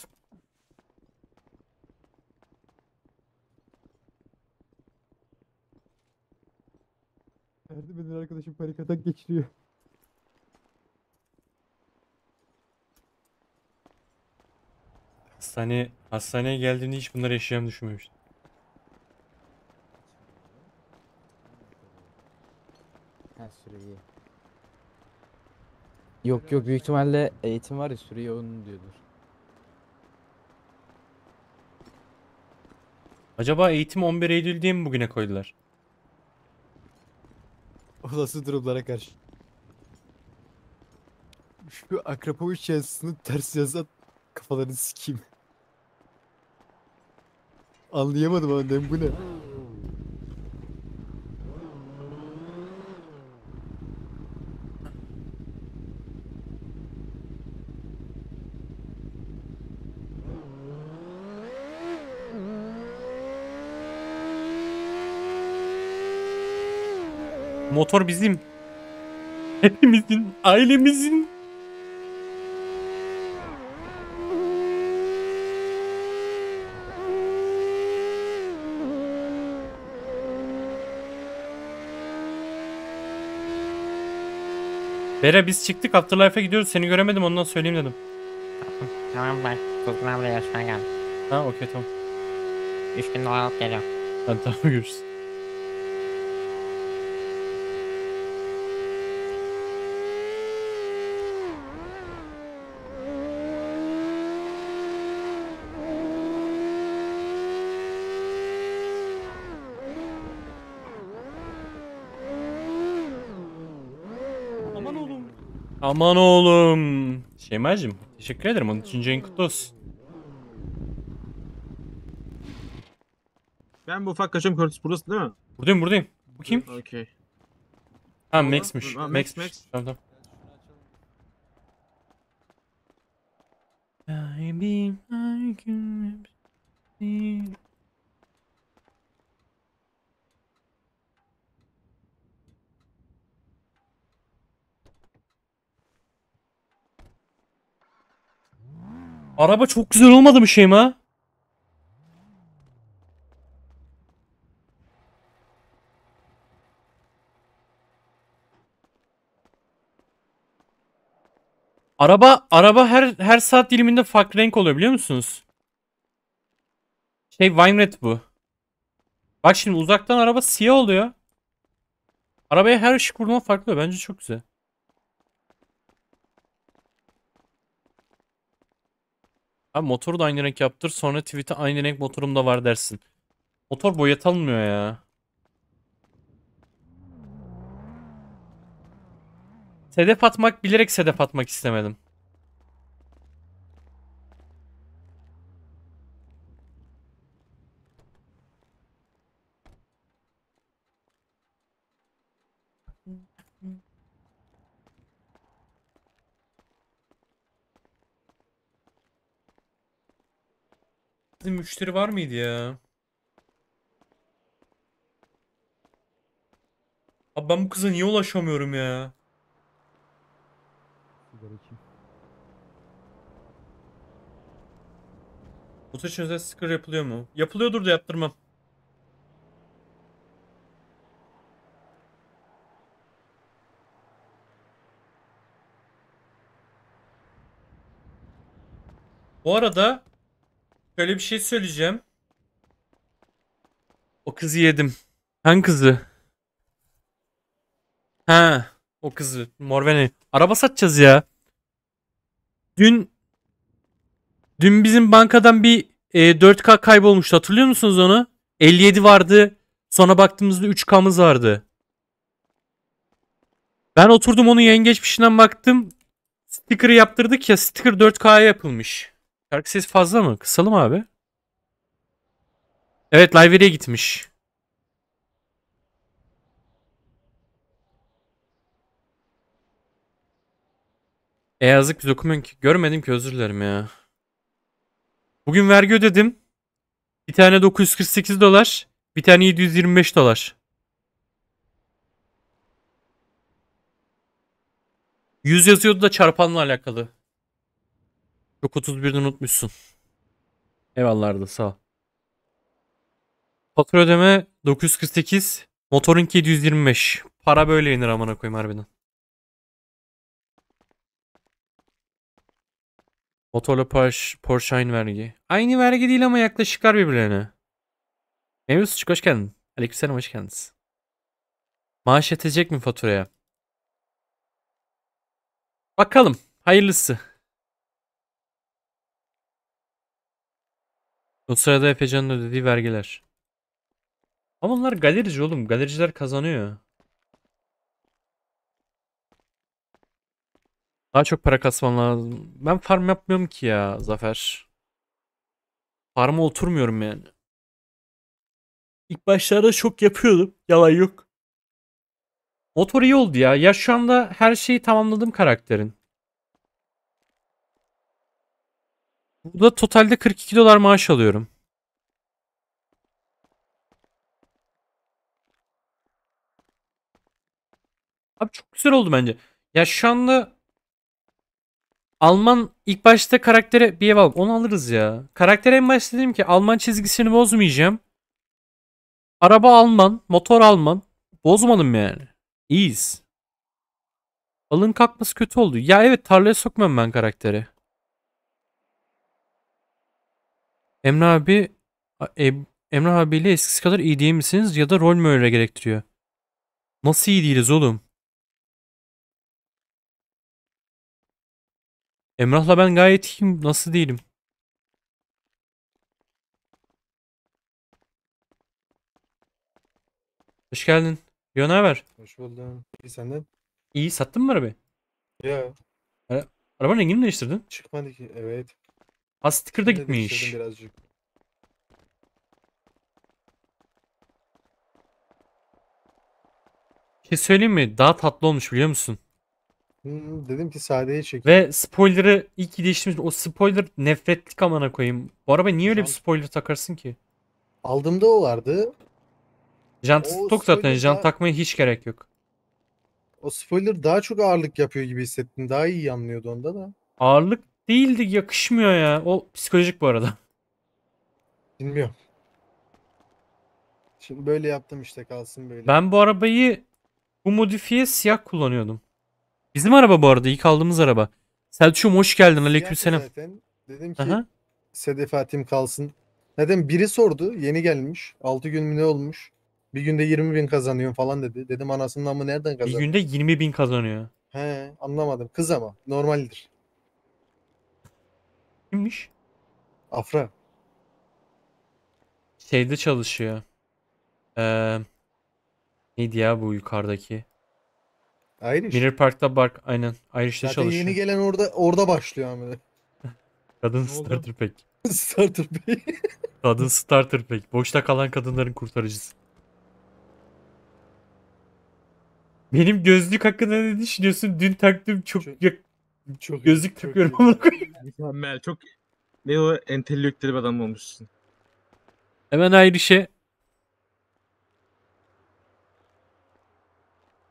Erdi benim arkadaşım panik atak geçiriyor. Hastaneye geldiğinde hiç bunları yaşayacağımı düşünmemiştim. Ha süreyi. Yok yok büyük ihtimalle eğitim var ya süreyi onun diyordur. Acaba eğitim 11 Eylül diye mi bugüne koydular? Olası durumlara karşı. Şu Akrapovic yazısını ters yazan kafalarını sikeyim. Anlayamadım annem bu ne? Motor bizim. Hepimizin, ailemizin. Bera biz çıktık Afterlife'a gidiyoruz. Seni göremedim ondan söyleyeyim dedim. Tamam bak. Tuzgun abla yarışmaya geldi. Ha okey tamam. 3000 dolar alıp geliyor. Hadi tamam görüşürüz. Aman oğlum. Şeymacığım teşekkür ederim. Onun için yayın kutlu olsun. Ben bu ufak kaçıyorum, Curtis buradasın değil mi? Buradayım. Bu kim? Okey. Ha Oldu. Max'miş. Ha, Max'miş. Max. Tamam. Araba çok güzel olmadı mı Şeyma? Araba her saat diliminde farklı renk oluyor biliyor musunuz? Wine Red bu. Bak şimdi uzaktan araba siyah oluyor. Arabaya her ışık vurduğunda farklı oluyor. Bence çok güzel. Abi motoru da aynı renk yaptır. Sonra tweet'e aynı renk motorumda var dersin. Motor boyatılmıyor ya. Bilerek sedef atmak istemedim. Bizim müşteri var mıydı ya? Abi ben bu kıza niye ulaşamıyorum ya? Bu saç özel sticker yapılıyor mu? Yapılıyordur da yaptırmam. Bu arada şöyle bir şey söyleyeceğim. O kızı yedim. Hangi kızı? Ha, o kızı. Morveni. Araba satacağız ya. Dün bizim bankadan bir 4K kaybolmuştu. Hatırlıyor musunuz onu? 57 vardı. Sonra baktığımızda 3K'mız vardı. Ben oturdum onun yayın geçmişinden baktım. Sticker'ı yaptırdık ya. Sticker 4K'ya yapılmış. Şarkı sesi fazla mı? Kısalım abi. Evet, Live'e gitmiş. Yazık, biz okumuyorsun ki. Görmedim ki, özür dilerim ya. Bugün vergi ödedim. Bir tane 948 dolar. Bir tane 725 dolar. 100 yazıyordu da çarpanla alakalı. Çok 31'den unutmuşsun. Eyvallah Arda, sağ ol. Fatura ödeme 948. Motorunki 725. Para böyle inir amına koyayım harbiden. Motorla Porsche aynı vergi. Aynı vergi değil ama yaklaşıklar birbirlerine. Mevzu Suçuk, hoş geldin. Aleykümselam, hoş geldiniz. Maaş yetecek mi faturaya? Bakalım. Hayırlısı. O sırada Efecan'ın ödediği vergiler. Ama onlar galerici oğlum. Galericiler kazanıyor. Daha çok para kasman lazım. Ben farm yapmıyorum ki ya Zafer. Farm'a oturmuyorum yani. İlk başlarda çok yapıyordum. Yalan yok. Motor iyi oldu ya. Ya şu anda her şeyi tamamladım karakterin. Burada totalde 42 dolar maaş alıyorum. Abi çok güzel oldu bence. Ya şu anda Alman ilk başta karaktere bir ev alalım. Onu alırız ya. Karaktere en başta dedim ki Alman çizgisini bozmayacağım. Araba Alman, motor Alman. Bozmadım yani. İyiyiz. Balığın kalkması kötü oldu. Ya evet, tarlaya sokmam ben karakteri. Emre abi Emre abiyle eskisi kadar iyi değil misiniz ya da rol mü öyle gerektiriyor? Nasıl iyi değiliz oğlum? Emrah'la ben gayet iyiyim. Nasıl değilim? Hoş geldin. Yo, ne haber? Hoş buldum. İyi senden? İyi, sattın mı arabayı? Ya Arabanın rengini mi değiştirdin? çıkmadı ki. Evet. Ha, sticker da Şimdi de değiştirdim gitmiş. birazcık. Bir şey söyleyeyim mi? Daha tatlı olmuş, biliyor musun? Dedim ki sadeye çekeyim. Ve spoiler'ı iyi ki değiştirmiş. O spoiler nefretlik amına koyayım. Bu araba niye öyle bir spoiler takarsın ki? Aldığımda o vardı. Jant O stok zaten. spoiler Jant daha- takmaya hiç gerek yok. O spoiler daha çok ağırlık yapıyor gibi hissettim. Daha iyi anlıyordu onda da. Ağırlık değildi, yakışmıyor ya. O psikolojik bu arada. Bilmiyorum. Şimdi böyle yaptım işte kalsın böyle. Ben bu arabayı bu modifiye siyah kullanıyordum. Bizim araba bu arada. İlk aldığımız araba. Selçuk'um hoş geldin. Siyahtı Aleykümselam. zaten. Dedim ki Aha. Sedef Atim kalsın. Neden? Biri sordu. Yeni gelmiş. 6 gün mü ne olmuş? Bir günde 20.000 kazanıyorum falan dedi. Dedim anasından mı nereden Bir kazanıyor? günde 20.000 kazanıyor. He, anlamadım. Kız ama normaldir. Kimmiş? Afra. Şeyde çalışıyor. Ee, Neydi ya bu yukarıdaki? Irish. Mirror Park'ta aynen. Irish'te Zaten çalışıyor. yeni gelen orada başlıyor ama. Kadın oldu? starter pack. Starter Bey. Kadın starter pack. Boşta kalan kadınların kurtarıcısı. Benim gözlük hakkında ne düşünüyorsun? Dün taktım çok çok gözlük çok takıyorum iyi. amına koyayım. Mükemmel. Çok ne o entelektüel bir adam olmuşsun. Hemen Irish'e.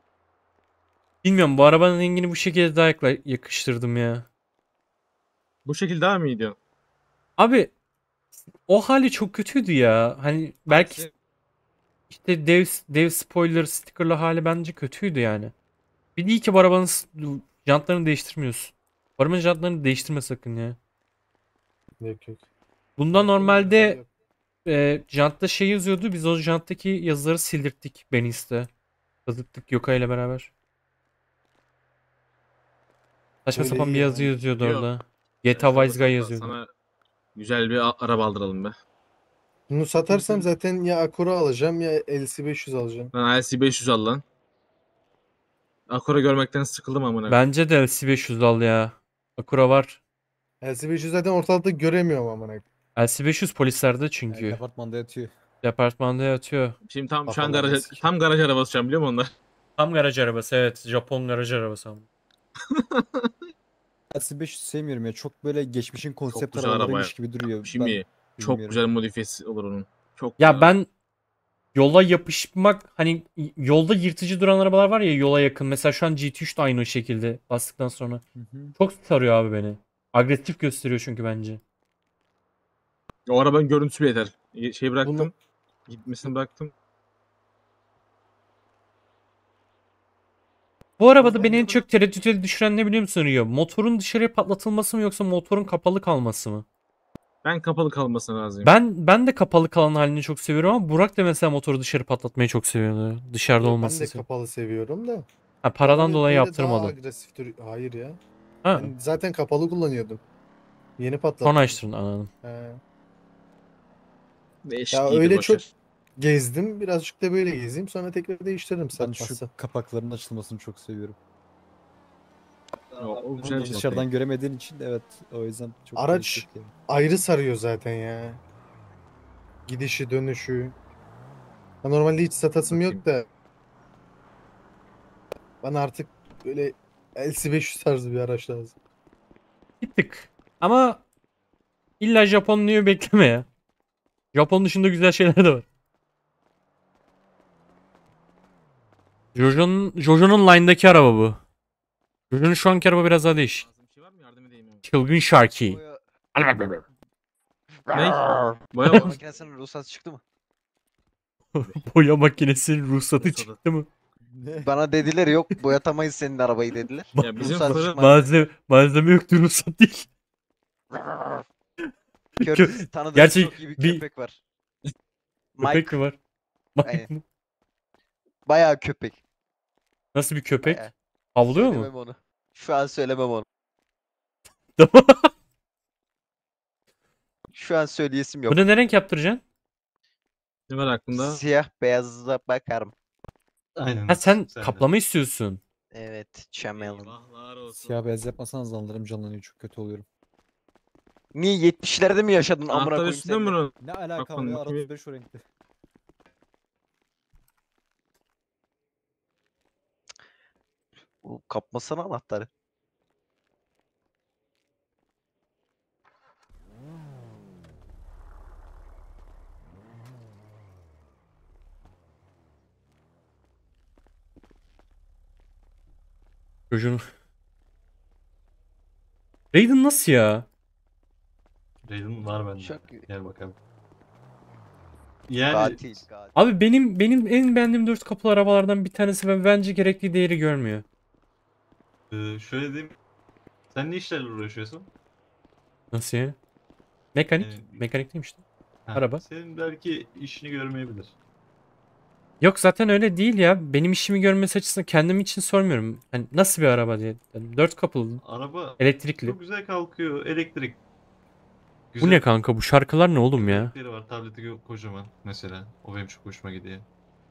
Bilmiyorum, bu arabanın rengini bu şekilde daha yakıştırdım ya. Bu şekilde daha mı iyi diyorsun? Abi o hali çok kötüydü ya. Hani belki işte dev spoiler stickerlı hali bence kötüydü yani. Bir de iyi ki bu arabanın jantlarını değiştirmiyorsun. Bu arabanın jantlarını değiştirme sakın ya. Yok yok. Bunda normalde jantta şey yazıyordu. Biz o janttaki yazıları sildirttik Benice'de. Kazıttık Yoka ile beraber. Saçma Öyle sapan iyi bir ya. yazı yazıyordu Yok. orada. GTA Sana Wise Guy yazıyordu. Sana güzel bir araba aldıralım be. Bunu satarsam zaten ya Acura alacağım ya LC500 alacağım. Ben LC500 al lan. Acura görmekten sıkıldım amına. Bence de LC500 al ya. Acura var. LC500 zaten ortalıkta göremiyorum amına. LC500 polislerde çünkü. Departmanda yatıyor. Departmanda yatıyor. Şimdi tam şu an Kafalarına garaj, sikeyim. tam garaj arabası şu an biliyor musun onlar? Tam garaj arabası, evet. Japon garaj arabası ama. LC500 sevmiyorum ya. Çok böyle geçmişin konsept güzel araba arabalarıymış ya. gibi duruyor. Şimdi çok bilmiyorum. güzel modifiyesi olur onun. Çok Ya güzel. ben yola yapışmak, hani yolda yırtıcı duran arabalar var ya yola yakın. Mesela şu an GT3 de aynı o şekilde bastıktan sonra. Hı hı. Çok sarıyor abi beni. Agresif gösteriyor çünkü bence. O arabanın görüntüsü bile yeter. Şey bıraktım. Bunu- Gitmesini bıraktım. Bu arabada beni en çok tereddüte düşüren ne biliyor musun Rio? Motorun dışarıya patlatılması mı yoksa motorun kapalı kalması mı? Ben kapalı kalmasına razıyım. Ben de kapalı kalan halini çok seviyorum ama Burak da mesela motoru dışarı patlatmayı çok seviyordu. Dışarıda Ben olmasını de seviyor. kapalı seviyorum da. Ha, paradan Böyle- dolayı böyle yaptırmadı. Daha agresif Hayır ya. Ha, Ben zaten kapalı kullanıyordum. Yeni patlattım. sonra açtın, anladım. He. Değişik Ya iyidir, öyle boş çok ver. gezdim. Birazcık da böyle gezeyim. Sonra tekrar değiştiririm Ben satmazsa. şu kapakların açılmasını çok seviyorum. O güzel Onu bir şey. dışarıdan göremediğin için evet, o yüzden çok Araç değişik yani. ayrı sarıyor zaten ya. Gidişi dönüşü. Ben normalde hiç satasım yok da. Bana artık böyle LC500 tarzı bir araç lazım. Bir tık. Ama illa Japonluyu bekleme ya. Japon dışında güzel şeyler de var. Jojo'nun line'daki araba bu. Jojo'nun şu anki araba biraz daha değişik. Bir şey var mı? Yardım edeyim mi? Çılgın Sharky. Ne? Boya mı? Makinesinin ruhsatı çıktı mı? Boya makinesinin ruhsatı Ruhsatı. çıktı mı? Bana dediler yok boyatamayız senin arabayı dediler. Ya bizim Ruhsat fırın- çıkmadı. Malzeme yoktu, ruhsat değil. Curtis tanıdığım Gerçek çok iyi bir bir köpek var. köpek mi var? Mike Aynen. mi? Bayağı köpek. Nasıl bir köpek? Bayağı. Havlıyor Söylemem mu? onu. Şu an söylemem onu. Şu an söyleyesim yok. Bunu ne renk yaptıracaksın? Ne var aklında? Siyah beyaza bakarım. Ha, sen kaplama istiyorsun. Evet, Chameleon. Eyvahlar olsun. Siyah beyaz yapmasanız anlarım, canlanıyor, çok kötü oluyorum. Niye 70'lerde mi yaşadın amına Anahtar koyayım üstünde sen mi de? bunun? Ne alaka Bak var bunu ya, bakayım. 35 o renkte. O kapmasana anahtarı. Çocuğun. Raiden nasıl ya? Raiden var bende. Çok- Gel bakalım. Yani Katil. Abi benim en beğendiğim 4 kapılı arabalardan bir tanesi ve bence gerekli değeri görmüyor. şöyle diyeyim. Sen ne işlerle uğraşıyorsun? Nasıl ya? Mekanik. Yani- Mekanik değil mi işte? Ha, Araba. Senin belki işini görmeyebilir. Yok, zaten öyle değil ya. Benim işimi görmesi açısından kendim için sormuyorum. Hani nasıl bir araba diye. Yani 4 kapılı. Araba Elektrikli. çok güzel kalkıyor. Elektrik. Bu ne kanka? Bu şarkılar ne oğlum ya? Özellikleri var. Tableti kocaman mesela. O benim çok hoşuma gidiyor.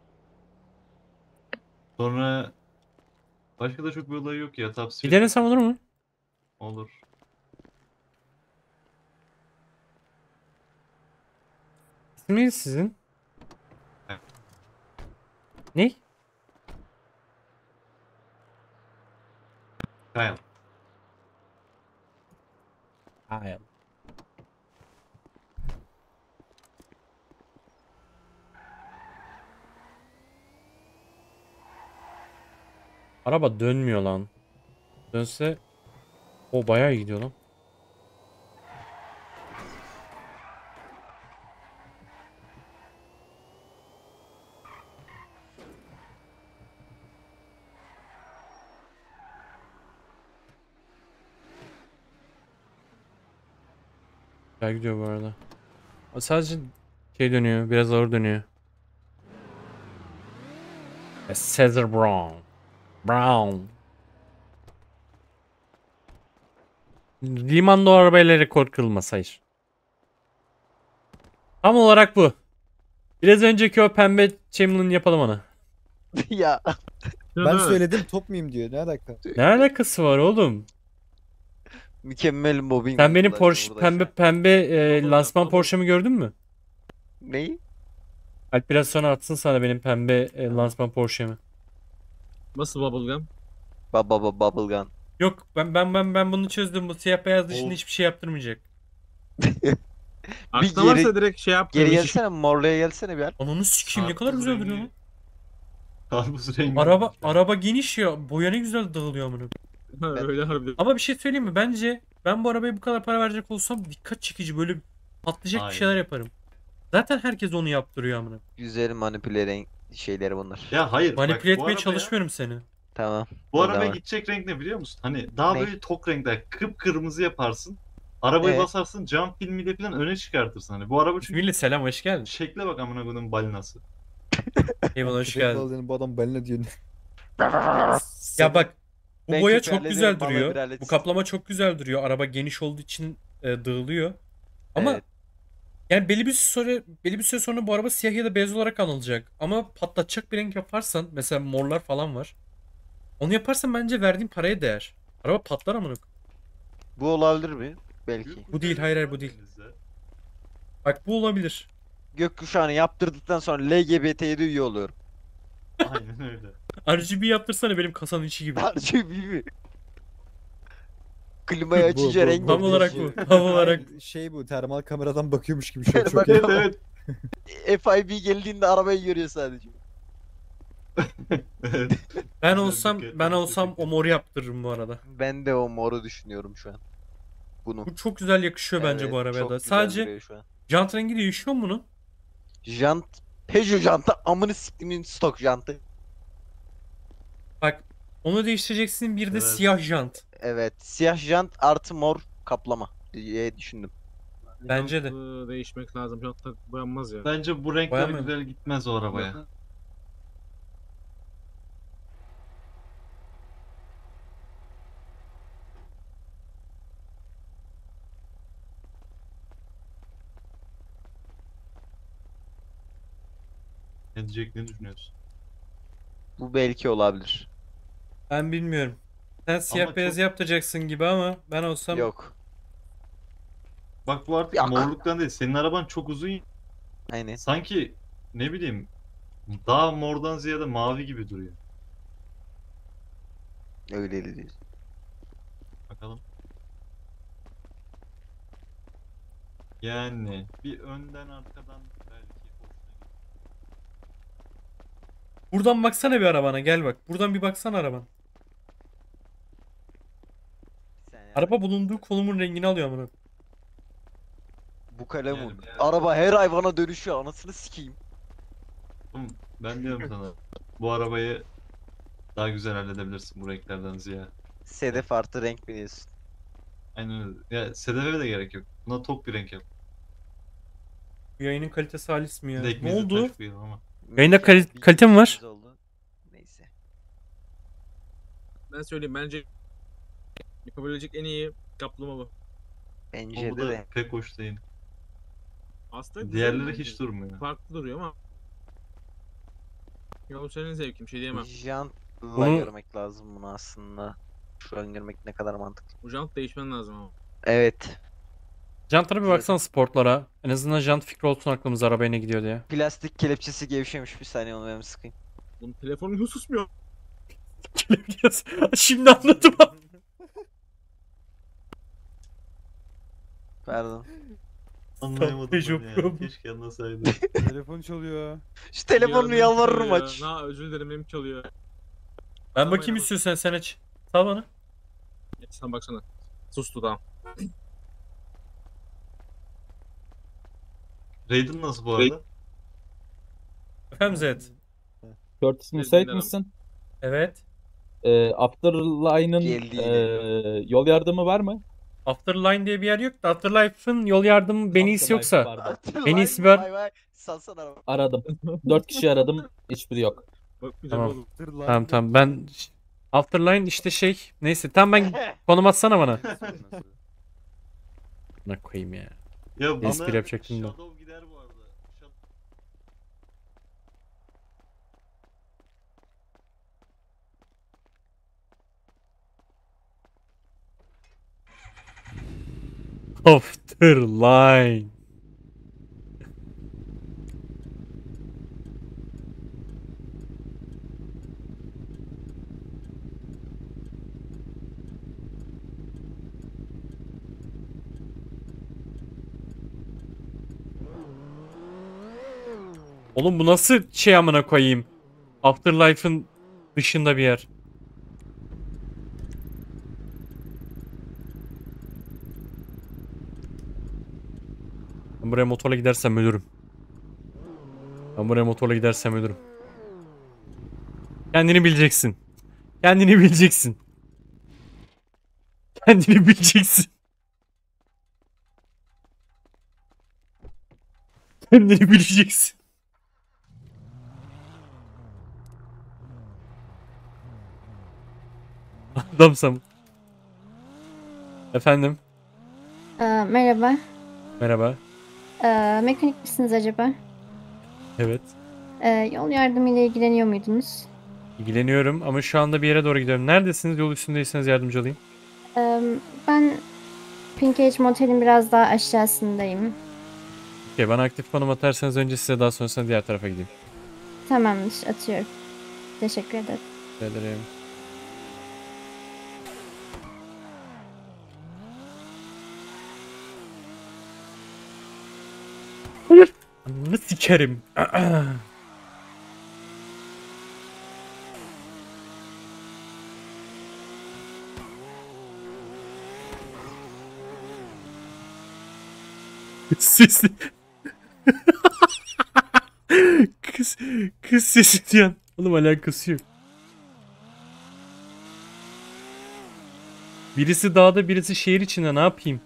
Sonra başka da çok bir olay yok ya. Top Bir speed denesem olur mu? olur. İsminiz sizin? Evet. Ne? Kyle. Hayır. Araba dönmüyor lan. Dönse o bayağı iyi gidiyor lan. Güzel gidiyor bu arada. Sadece şey dönüyor, biraz ağır dönüyor. Cesar Brown. Brown. Limanda o arabayla rekor kırılmaz, hayır. Tam olarak bu. Biraz önceki o pembe Chamberlain yapalım ona. Ya. Ben söyledim top muyum diyor. Ne alaka? Ne alakası var oğlum? Mükemmel mobbing. Sen benim yaptılar Porsche burada şu an. pembe lansman Porsche'mi gördün mü? Neyi? Alp biraz sonra atsın sana benim pembe lansman Porsche'mi. Nasıl bubblegum? Bubblegum. Yok ben bunu çözdüm. Bu siyah beyaz dışında hiçbir şey yaptırmayacak. Aklına varsa direkt şey yap. Geri gelsene, morluya gelsene bir yer. Ananı sikeyim, ne kadar Karpuz güzel rengi. duruyor lan. Karpuz rengi. Araba geniş ya. Boya ne güzel dağılıyor amına. Öyle harbiden. Ama bir şey söyleyeyim mi? Bence ben bu arabaya bu kadar para verecek olsam dikkat çekici böyle patlayacak Aynen. bir şeyler yaparım. Zaten herkes onu yaptırıyor amına. Güzel manipüle şeyleri bunlar. Ya hayır. Manipüle bak, bu etmeye arabaya- çalışmıyorum seni. Tamam. Bu o arabaya zaman. gidecek renk ne biliyor musun? Hani daha Ne? böyle tok renkler, kıpkırmızı yaparsın. Arabayı Evet. basarsın, cam filmiyle falan öne çıkartırsın. Hani bu araba çünkü Millet selam, hoş geldin. şekle bak amına koyduğum balinası. Eyvallah, hoş Köpek geldin. balığını bu adam balina diyor. Ya bak bu Ben boya köpeği çok güzel hallederim, vallahi bir duruyor. halletsin. Bu kaplama çok güzel duruyor. Araba geniş olduğu için dağılıyor. Ama Evet. yani belli bir süre sonra bu araba siyah ya da beyaz olarak anılacak. Ama patlatacak bir renk yaparsan, mesela morlar falan var. Onu yaparsan bence verdiğin paraya değer. Araba patlar amına koyayım. Bu olabilir mi? Belki. Bu değil, hayır bu değil. Bak bu olabilir. Gökkuşağını yaptırdıktan sonra LGBT'ye de üye oluyorum. Aynen öyle. RGB yaptırsana benim kasanın içi gibi. RGB mi? Klimayı açınca renk Tam olarak bu. Tam olarak. Şey bu termal kameradan bakıyormuş gibi şu an çok Termal iyi. Evet. FIB geldiğinde arabayı görüyor sadece. Ben olsam o moru yaptırırım bu arada. Ben de o moru düşünüyorum şu an. Bunu. Bu çok güzel yakışıyor bence Evet, bu arabaya çok da. güzel Sadece duruyor şu an. jant rengi değişiyor mu bunun? Jant. Peugeot jantı amını siktimin stok jantı. Bak onu değiştireceksin, bir de Evet. siyah jant. Evet. Siyah jant artı mor kaplama diye düşündüm. Bence de. Değişmek lazım. Çok da boyanmaz ya. Bence bu renkler Bayağı mı? güzel gitmez o arabaya. Ne diyecek, ne düşünüyorsun? Bu belki olabilir. Ben bilmiyorum. Sen siyah Ama beyaz çok- yapacaksın gibi ama ben olsam Yok. Bak bu artık Yok. morluktan değil. Senin araban çok uzun. Aynen. Sanki ne bileyim daha mordan ziyade mavi gibi duruyor. Öyle değil. Bakalım. Yani bir önden arkadan belki hoşuna gider. buradan baksana bir arabana, gel bak. Buradan bir baksana araban. Araba bulunduğu konumun rengini alıyor amına. Bu kalem Yani oldu. Araba her hayvana dönüşüyor. Anasını sikeyim. Oğlum, ben diyorum sana bu arabayı daha güzel halledebilirsin bu renklerden ziyade. Sedef artı renk biliyorsun. Aynen öyle. Ya sedefe de gerek yok. Buna tok bir renk yap. Bu yayının kalitesi halis mi ya? Direkt Ne bizi oldu? taşıyalım ama. Yayında kalite mi var? Oldu. Neyse. Ben söyleyeyim bence yapabilecek en iyi kaplama bu. Bence Bu de. da pek hoş değil. Aslında güzel Diğerleri bence. hiç durmuyor. Farklı duruyor ama. Ya bu senin zevkin, bir şey diyemem. Jantla Bunu- görmek lazım bunu aslında. Şu an görmek ne kadar mantıklı. Bu jant değişmen lazım ama. Evet. Jantlara bir baksana, sportlara. En azından jant fikri olsun aklımıza, arabaya ne gidiyor diye. Plastik kelepçesi gevşemiş. Bir saniye onu benim sıkayım. Bunun telefonu niye susmuyor? Şimdi anladım abi. Pardon. Anlayamadım Peugeot ben ya. problem. Keşke anlasaydım. Telefon çalıyor. Şu telefonunu Benim yalvarırım çalıyor. aç. Na özür dilerim, benim çalıyor. Ben bakayım istiyorsan sen aç. Sal bana. Sen baksana. Sustu tamam. Raiden nasıl bu arada? Efendim Zed. Curtis müsait misin? Evet. Afterline'ın yol yardımı var mı? Afterline diye bir yer yok da Afterlife'ın yol yardımı Beniz Afterlife yoksa. vardı. Beniz var. Vay vay. Salsana araba. Aradım. 4 kişi aradım. Hiçbiri yok. Tamam. Tamam ben Afterline işte şey neyse tamam ben konum atsana bana. Ne koyayım ya. Ya Espri bana yapacaktım da. Shadow gider bu arada. Afterline. Oğlum bu nasıl şey amına koyayım? Afterlife'ın dışında bir yer. Ben buraya motorla gidersem ölürüm. Ben buraya motorla gidersem ölürüm. Kendini bileceksin. Kendini bileceksin. Kendini bileceksin. Kendini bileceksin. Adamsam. Efendim. Merhaba. Merhaba. Mekanik misiniz acaba? Evet. Yol yardımı ile ilgileniyor muydunuz? İlgileniyorum ama şu anda bir yere doğru gidiyorum. Neredesiniz? Yol üstündeyseniz yardımcı olayım. Ben Pink Edge Motel'in biraz daha aşağısındayım. Okey, bana aktif konum atarsanız önce size daha sonrasında diğer tarafa gideyim. Tamamdır, atıyorum. Teşekkür ederim. Teşekkür ederim. Hayır. Ananı sikerim. Sesi. kız sesi diyen. Oğlum alakası yok. Birisi dağda birisi şehir içinde ne yapayım?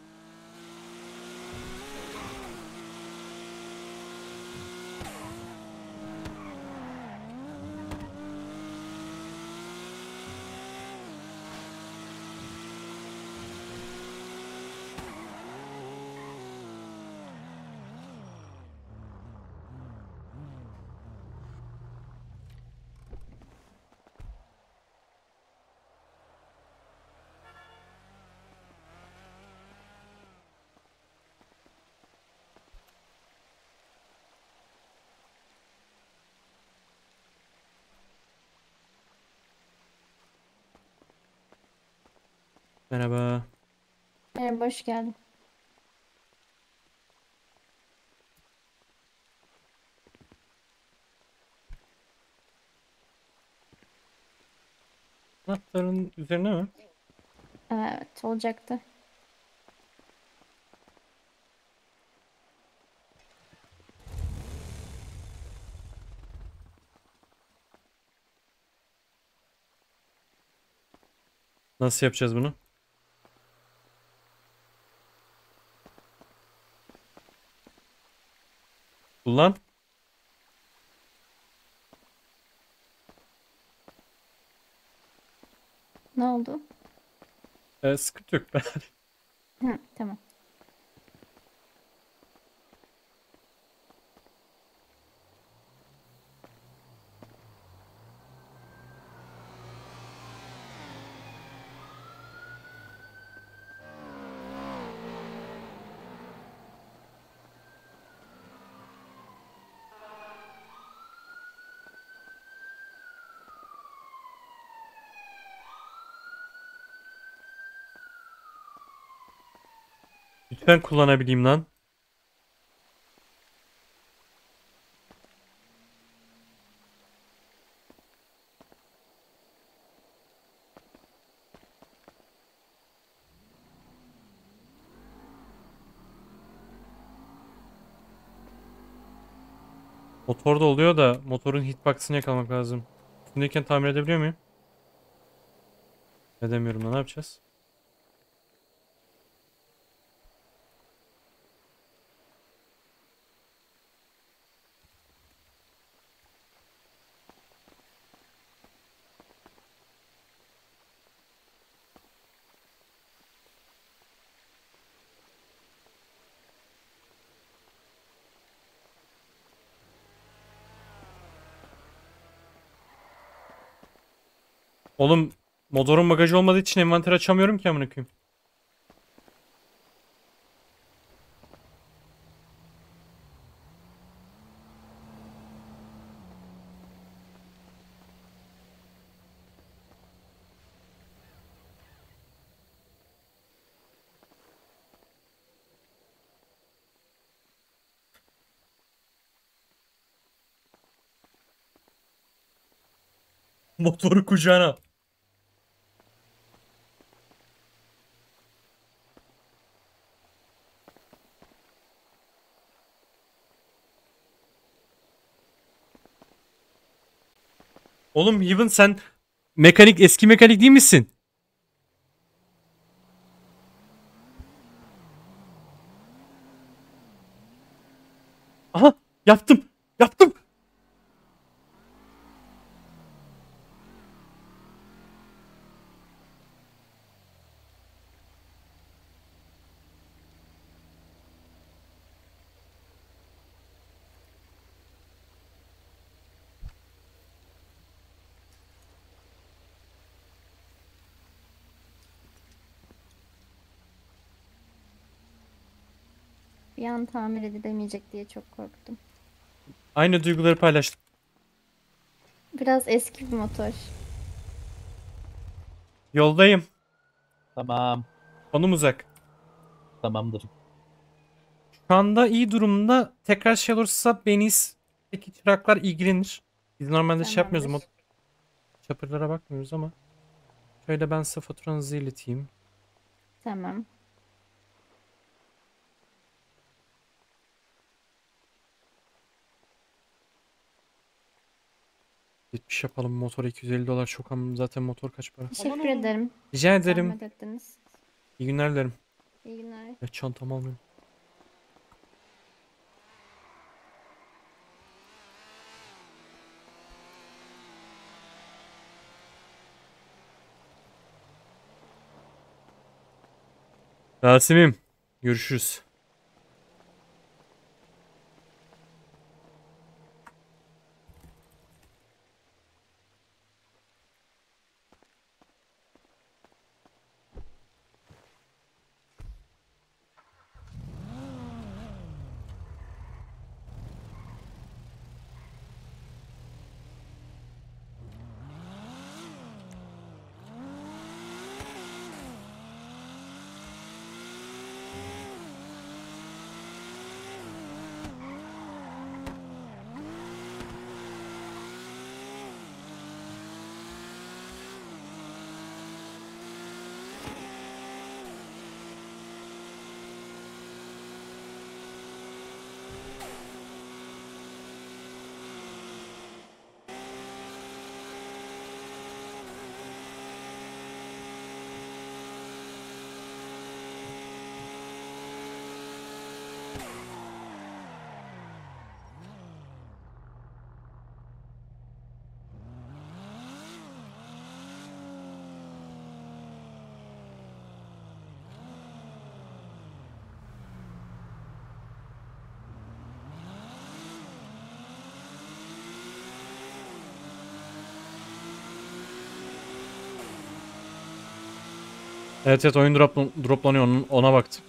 Merhaba. Merhaba, hoş geldin. Anahtarın üzerine mi? Evet, olacaktı. Nasıl yapacağız bunu? Kullan. Ne oldu? Sıkıntı yok. Hı, tamam. Lütfen kullanabileyim lan. Motor da oluyor da motorun hitbox'ını yakalamak lazım. Üstündeyken tamir edebiliyor muyum? Edemiyorum da ne yapacağız? Oğlum motorun bagajı olmadığı için envanter açamıyorum ki amına koyayım. Motoru kucağına. Oğlum Heaven sen eski mekanik değil misin? Aha yaptım. Yaptım. Bir an tamir edilemeyecek diye çok korktum. Aynı duyguları paylaştık. Biraz eski bir motor. Yoldayım. Tamam. Konum uzak. Tamamdır. Şu anda iyi durumda. Tekrar şey olursa Beni'deki çıraklar ilgilenir. Biz normalde şey yapmıyoruz. Tamamdır. Çapırlara bakmıyoruz ama. Şöyle ben size faturanızı ileteyim. Tamam. $70 yapalım. Motor $250 çok ama zaten motor kaç para? Teşekkür ederim. Rica ederim. Zahmet ettiniz. İyi günler dilerim. İyi günler. Ya çantamı almayayım. Rasim'im. Görüşürüz. Evet oyun droplanıyor ona baktım.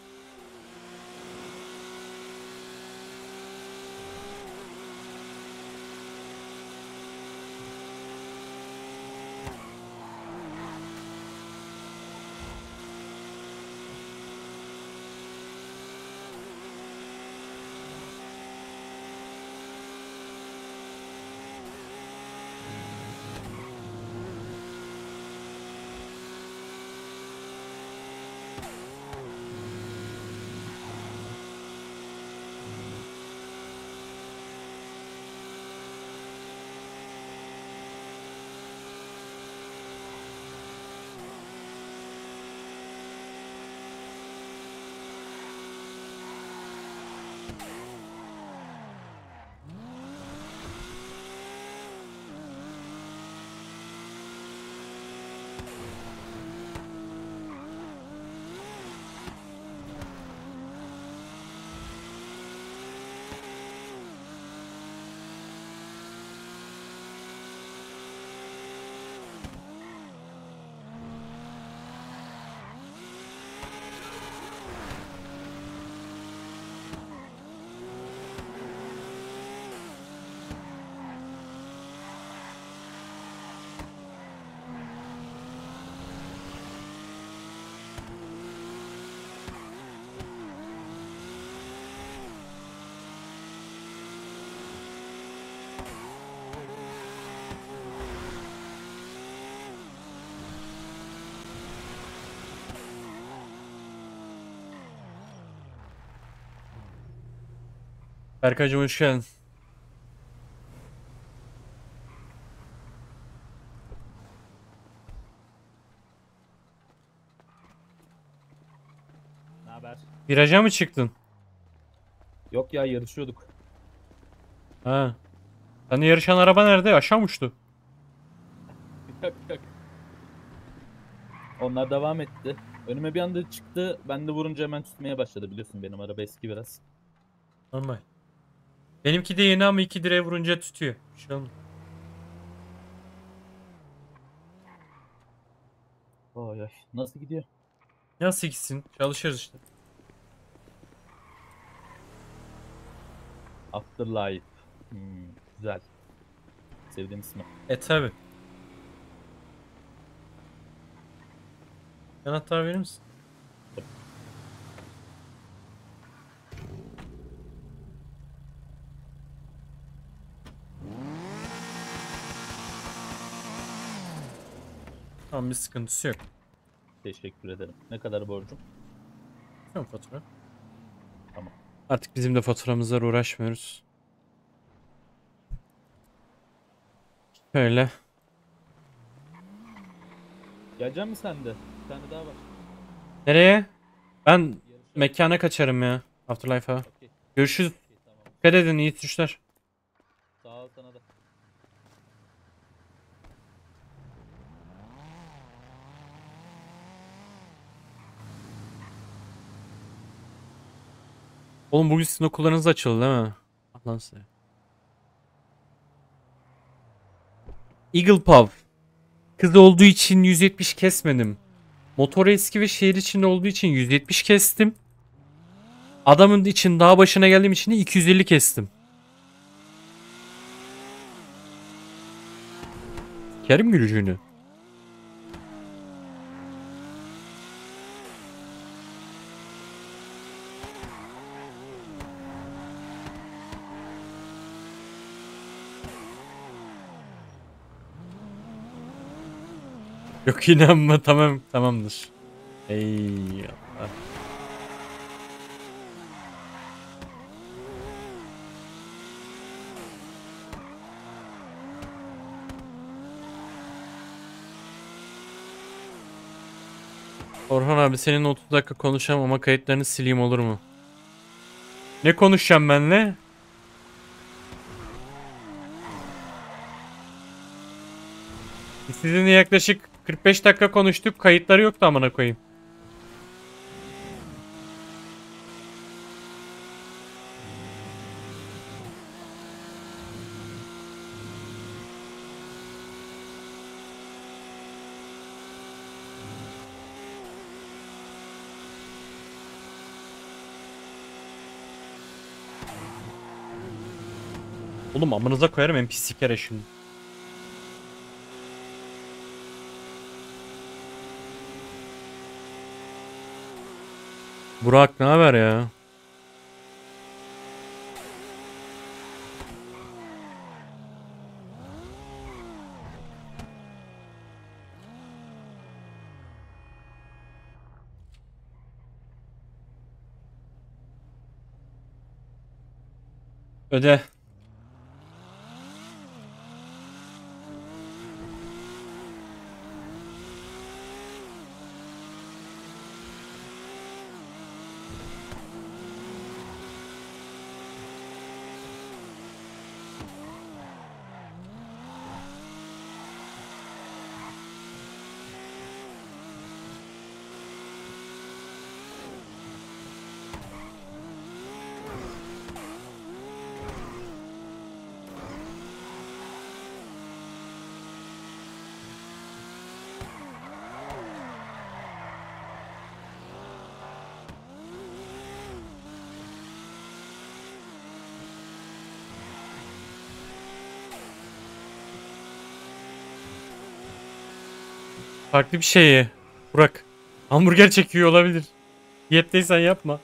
Berkaycığım hoş geldin. Ne haber? Viraja mı çıktın? Yok ya, yarışıyorduk. Ha. Hani yarışan araba nerede? Aşağı mı uçtu? Yok yok. Onlar devam etti. Önüme bir anda çıktı. Ben de vurunca hemen tutmaya başladı, biliyorsun benim araba eski biraz. Normal. Benimki de yeni ama 2 direğe vurunca tutuyor. Bir şey olmaz. Oy oy. Nasıl gidiyor? Nasıl gitsin? Çalışıyoruz işte. Afterlife. Güzel. Sevdiğim ismi. Tabi. Anahtar verir misin? Tamam, bir sıkıntısı yok. Teşekkür ederim. Ne kadar borcum? Tamam, fatura. Tamam. Artık bizim de faturamızla uğraşmıyoruz. Şöyle. Gelecek misin sen de? Bir tane daha var. Nereye? Ben mekana kaçarım ya. Afterlife'a. Okey. Görüşürüz. Okey, tamam. Dikkat edin, iyi sürüşler. Sağ ol sana da. Oğlum bugün sizin okullarınız açıldı değil mi? Allah'ın size. Eagle Pub. Kız olduğu için 170 kesmedim. Motor eski ve şehir içinde olduğu için 170 kestim. Adamın için dağ başına geldiğim için de 250 kestim. Kerim gülücüğünü. Yok, inanma, tamam, tamamdır. Eyvallah. Orhan abi, senin 30 dakika konuşamam ama kayıtlarını sileyim, olur mu? Ne konuşacağım benle? Sizinle yaklaşık 45 dakika konuştuk. Kayıtları yoktu amına koyayım. Oğlum amınıza koyarım en pis sikere şimdi. Burak ne haber ya? Öde. Farklı bir şey ye. Burak. Hamburger çekiyor olabilir. Diyetteysen yapma.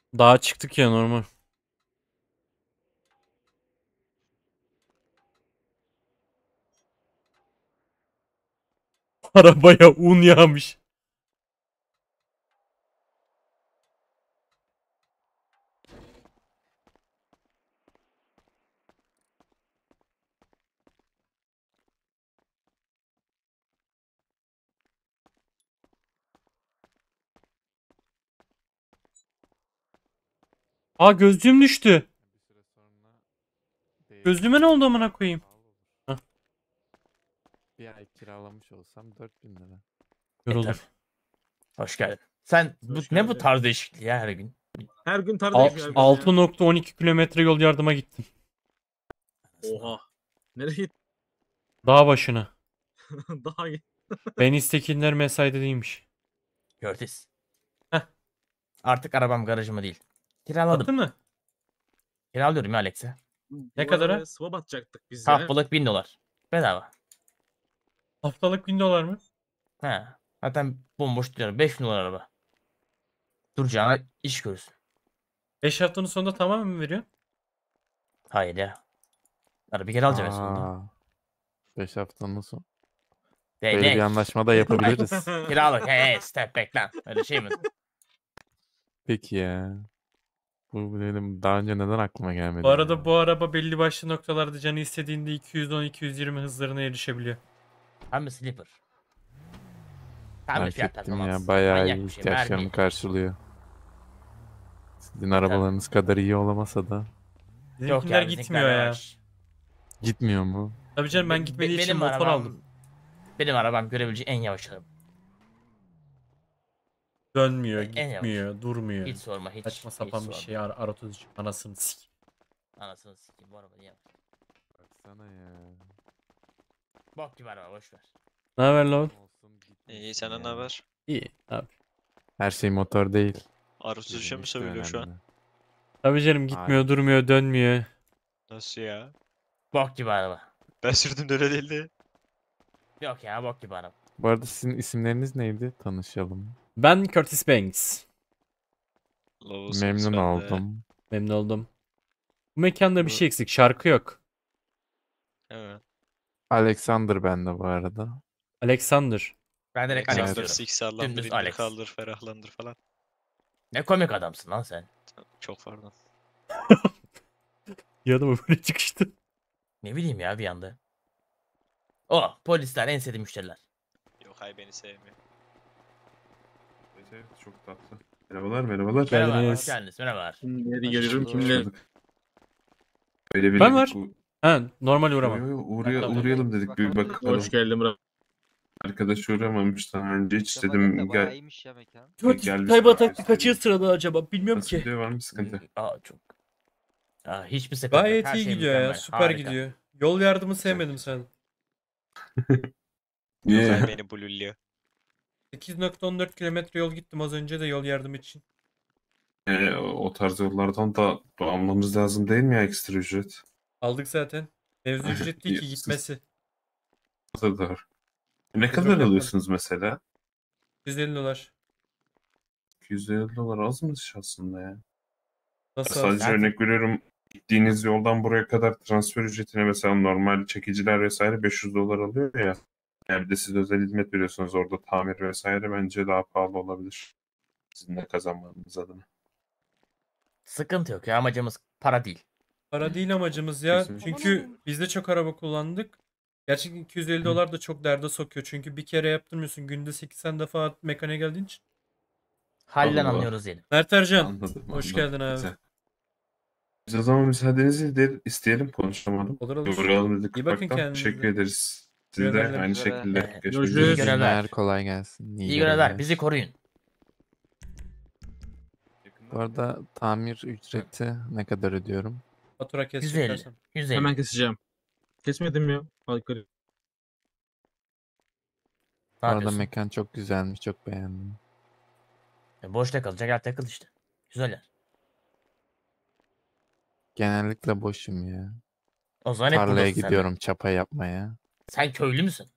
Dağa çıktık ya normal. Arabaya un yağmış. Aa gözlüğüm düştü. Gözlüğüme ne oldu amına koyayım? Hah. Bir ay kiralamış olsam 4000 lira. Yorulur. Hoş geldin. Sen ne bu tarz değişikliği ya her gün? Her gün tarz Al- değişiyor. 6.12 kilometre yol yardıma gittim. Oha. Nereye git? Dağ başına. Daha git. Ben istekinler mesaide değilmiş. Curtis. Artık arabam garajıma değil. Kiraladım. Sattın mı? Kiralıyorum ya Alex'e. Ne kadara? Swap atacaktık biz ya. Haftalık $1000. Bedava. Haftalık $1000 mı? He. Zaten bomboş duruyor. $5000 araba. Duracağına iş görürsün. 5 haftanın sonunda tamamen mi veriyorsun? Hayır ya. Arabayı geri alacağım en sonunda. Aa, 5 haftanın son. Dey, Böyle ne? bir anlaşma da yapabiliriz. Kiralık. Hey step back lan. Öyle şey mi? Peki ya. Bu dedim daha önce neden aklıma gelmedi? Bu arada bu araba belli başlı noktalarda canı istediğinde 210-220 hızlarına erişebiliyor. Hem de sleeper. Tam bir Fark fiyat ettim performans. ya. Bayağı Manyak iyi bir şey, ihtiyaçlarımı mermi. karşılıyor. Sizin arabalarınız kadar iyi olamasa da. Bizimkiler bizimkiler gitmiyor ya. yavaş. Gitmiyor mu? Tabii canım ben gitmediği için motor aldım. Benim arabam görebileceği en yavaş araba. Dönmüyor, En yavaş. gitmiyor, durmuyor. Hiç sorma, hiç. Saçma hiç sapan bir sorma. şey R33 anasını sik. Anasını sikeyim bu araba niye yavaş? Baksana ya. Bok gibi araba boş ver. Ne haber lan? İyi senden ne haber? İyi abi. Her şey motor değil. R33'e mi Bizim sövülüyor işte şu an? önemli. Tabii canım gitmiyor, durmuyor, dönmüyor. Nasıl ya? Bok gibi araba. Ben sürdüm de öyle değildi. Yok ya bok gibi araba. Bu arada sizin isimleriniz neydi? Tanışalım. Ben Curtis Banks. Memnun oldum. Memnun oldum. Bu mekanda bir şey eksik, şarkı yok. Evet. Alexander bende bu arada. Alexander. Ben direkt Alex Evet. diyorum. Sik sallandır, Dümdüz indir Alex. kaldır, ferahlandır falan. Ne komik adamsın lan sen. Çok pardon. Yanıma böyle çıkıştı. Ne bileyim ya bir anda. O polisler en sevdiğim müşteriler. Yok hay beni sevmiyor. Evet, çok tatlı. Merhabalar, merhabalar. Merhaba, hoş geldiniz. Merhabalar. Nereye geliyorum kimle? Öyle bir Ben var. Ha, normal uğramam. Uğrayalım dedik bir bakalım. Hoş geldin Murat. Arkadaş uğramamış daha önce hiç dedim gel. Curtis Kaybataklı kaçıncı sırada acaba bilmiyorum Nasıl ki. gidiyor, var mı sıkıntı? Aa çok. Aa, hiçbir sıkıntı yok. Gayet Her iyi şey gidiyor ya, mükemmel, süper harika. gidiyor. Yol yardımı sevmedim sen. Yok hay beni bululluyor. 8.14 kilometre yol gittim az önce de yol yardımı için. O tarz yollardan da almamız lazım değil mi ya ekstra ücret? Aldık zaten. Mevzu ücret değil ki gitmesi. O da var. Ne kadar alıyorsunuz mesela? $150. 250 dolar az mı aslında ya? Nasıl Sadece az? örnek veriyorum. Gittiğiniz yoldan buraya kadar transfer ücretine mesela normal çekiciler vesaire 500 dolar alıyor ya. Yani bir de siz özel hizmet veriyorsunuz orada tamir vesaire bence daha pahalı olabilir. Sizin de kazanmanız adına. Sıkıntı yok ya amacımız para değil. Para değil amacımız ya. Kesinlikle. Çünkü biz de çok araba kullandık. Gerçekten 250 dolar da çok derde sokuyor. Çünkü bir kere yaptırmıyorsun. Günde 80 defa mekaniğe geldiğin için. Hallen Allah. anlıyoruz diyelim. Mert Ercan. Anladım, Hoş anladım. geldin abi. Güzel. Biz o zaman müsaadenizi isteyelim, konuşamadım. Olur olur. Uğrayalım dedik İyi bakın ufaktan. kendinize. Teşekkür ederiz. Siz de Görüşmek aynı üzere. şekilde. Görüşmek Görüşürüz. üzere. İyi görevler. Kolay gelsin. İyi görevler. Bizi koruyun. Bu arada tamir ücreti ne kadar ödüyorum? Fatura kesecek 150. dersen. 150. Hemen keseceğim. Kesmedim ya. Al yukarı. Bu Ne arada yapıyorsun? mekan çok güzelmiş. Çok beğendim. Boşta kalacak yer takıl işte. Güzel yer. Genellikle boşum ya. O zaman hep Tarlaya buradasın sen de. gidiyorum çapa yapmaya. Sen köylü müsün?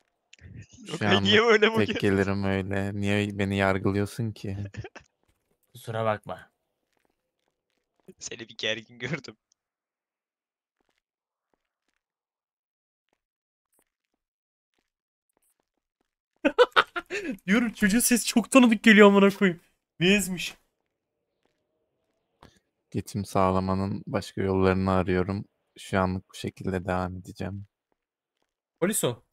Şu Yok, niye an öyle bu tek ki? gelirim öyle. Niye beni yargılıyorsun ki? Kusura bakma. Seni bir gergin gördüm. Diyorum çocuğun sesi çok tanıdık geliyor amına koyayım. Ne ezmiş? Geçim sağlamanın başka yollarını arıyorum. Şu anlık bu şekilde devam edeceğim. Polis o.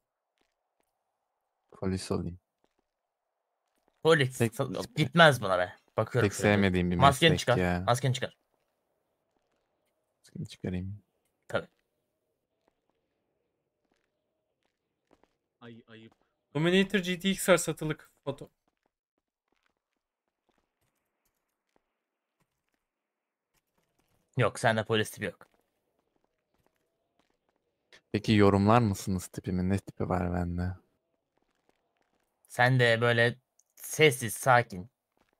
Polis olayım. Polis Pek- gitmez buna be. Bakıyorum Pek şöyle. sevmediğim bir Maskeni meslek çıkar. ya. Maskeni çıkar. Maskeni çıkarayım. Tabii. Ayıp. Dominator GTX var satılık. Foto. Yok sende polis tipi yok. Peki yorumlar mısınız tipimin? Ne tipi var bende? Sen de böyle sessiz, sakin.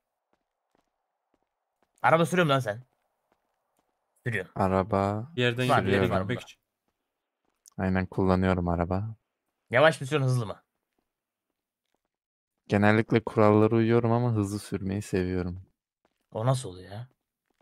Araba sürüyor musun lan sen? Sürüyor. Araba Bir yerden Var, bir yere var sürüyorum. gitmek bunda. için. Aynen kullanıyorum araba. Yavaş mı sürüyorsun, hızlı mı? Genellikle kurallara uyuyorum ama hızlı sürmeyi seviyorum. O nasıl oluyor ya?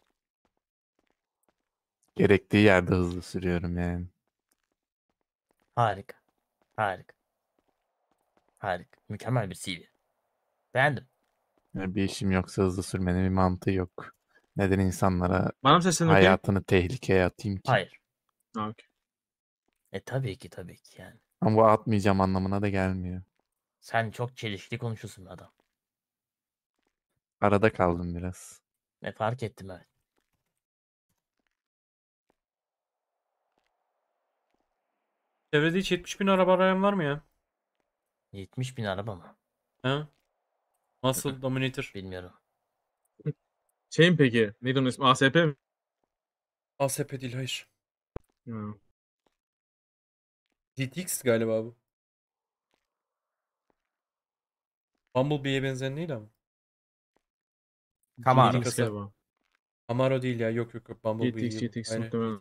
Gerektiği yerde hızlı sürüyorum yani. Harika. Harika. Harika. Mükemmel bir CV. Beğendim. Yani bir işim yoksa hızlı sürmenin bir mantığı yok. Neden insanlara Bana mı seslen okey? hayatını tehlikeye atayım ki? Hayır. Ha, okey. Tabii ki tabii ki yani. Ama bu atmayacağım anlamına da gelmiyor. Sen çok çelişkili konuşuyorsun be adam. Arada kaldım biraz. Fark ettim evet. Çevrede hiç 70 bin araba arayan var mı ya? 70 bin araba mı? Ha? Nasıl Dominator? Bilmiyorum. Şey mi peki? Neydi onun ismi? ASP mi? ASP değil hayır. Ha. GTX galiba bu. Bumblebee'ye benzeyen değil ama. Camaro. GTX galiba. Camaro değil ya. Yok yok yok. Bumblebee GTX, gibi. GTX Aynen. muhtemelen.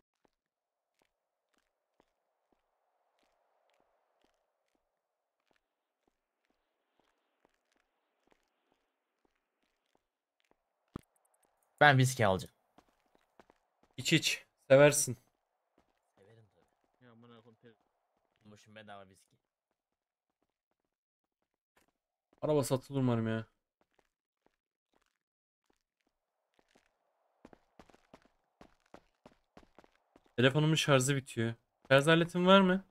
Ben viski alacağım. İç iç. Seversin. Severim tabii. Ya amına koyayım. Boşun bedava viski. Araba satılır umarım ya. Telefonumun şarjı bitiyor. Şarj aletin var mı?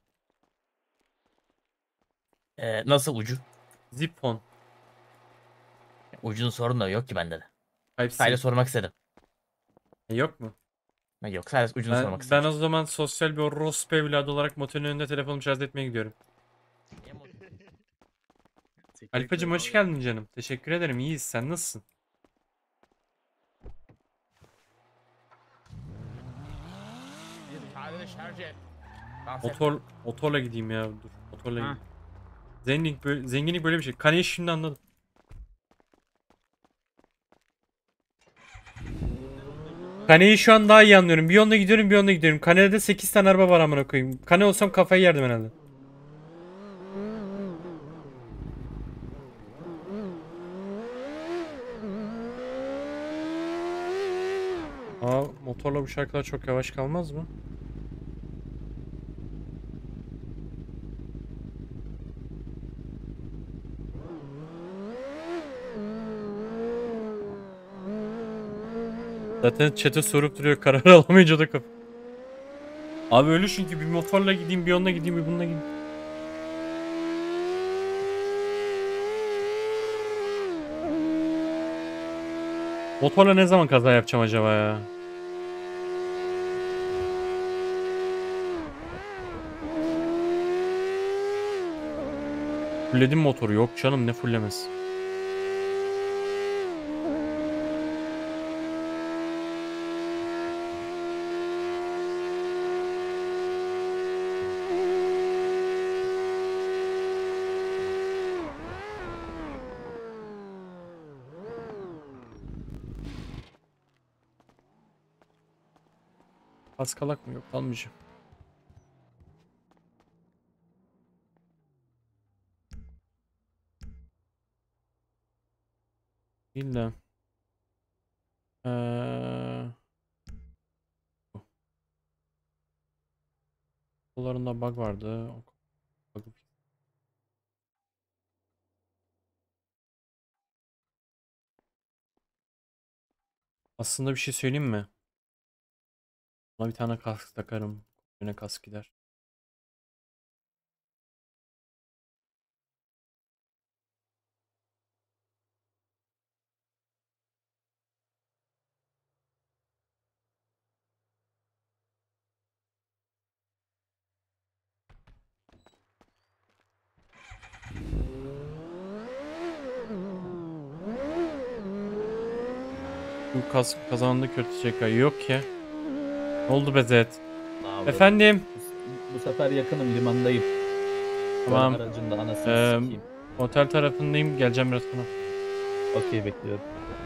Nasıl ucu? Zip phone. Ucunun sorunu da yok ki bende de. Type-C. Sadece sormak istedim. Yok mu? Yok sadece ucunu sormak Ben istedim. o zaman sosyal bir orospu evladı olarak motelin önünde telefonumu şarj etmeye gidiyorum. Alpacım hoş geldin canım. Teşekkür ederim. İyiyiz. Sen nasılsın? Şarjını şarj et. Dans et. Motorla gideyim ya. Dur. Motorla Ha. gideyim. Zenginlik böyle bir şey. Kaneyi şimdi anladım. Kaneyi şu an daha iyi anlıyorum. Bir yolda gidiyorum, bir yolda gidiyorum. Kane'de 8 tane araba var amına koyayım. Kane olsam kafayı yerdim herhalde. Motorla bu şarkılar çok yavaş kalmaz mı? Zaten chat'e sorup duruyor karar alamayınca da Abi öyle çünkü bir motorla gideyim, bir onunla gideyim, bir bununla gideyim. Motorla ne zaman kaza yapacağım acaba ya? Fulledim motoru. Yok canım ne fullemez. Paskalak mı? Yok almayacağım. İlla. Kollarında bug vardı. Aslında bir şey söyleyeyim mi? Buna bir tane kask takarım. Yine kask gider. Bu kask kazandı kötü çekayı yok ki. Ne oldu Bezet? Abi, Efendim? Bu sefer yakınım, limandayım. Tamam. Aracın da anasını sikeyim. Otel tarafındayım. Geleceğim biraz sonra. Okey, bekliyorum.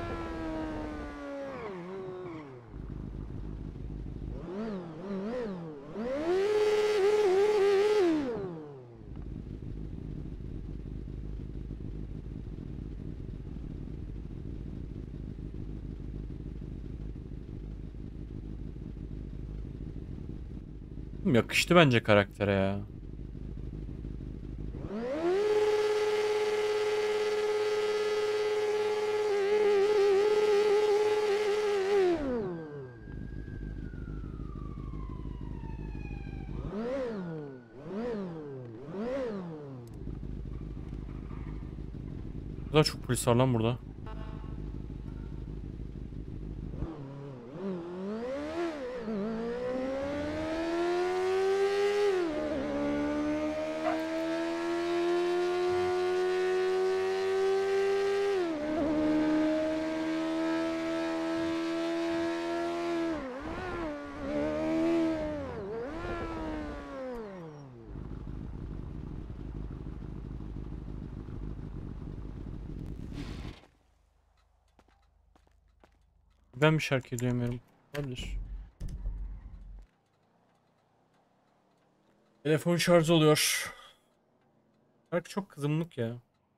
Yakıştı bence karaktere ya. Bu da çok polis var lan burada. Ben bir şarkı duyamıyorum. Olabilir. Telefon şarj oluyor. Şarkı çok kızımlık ya.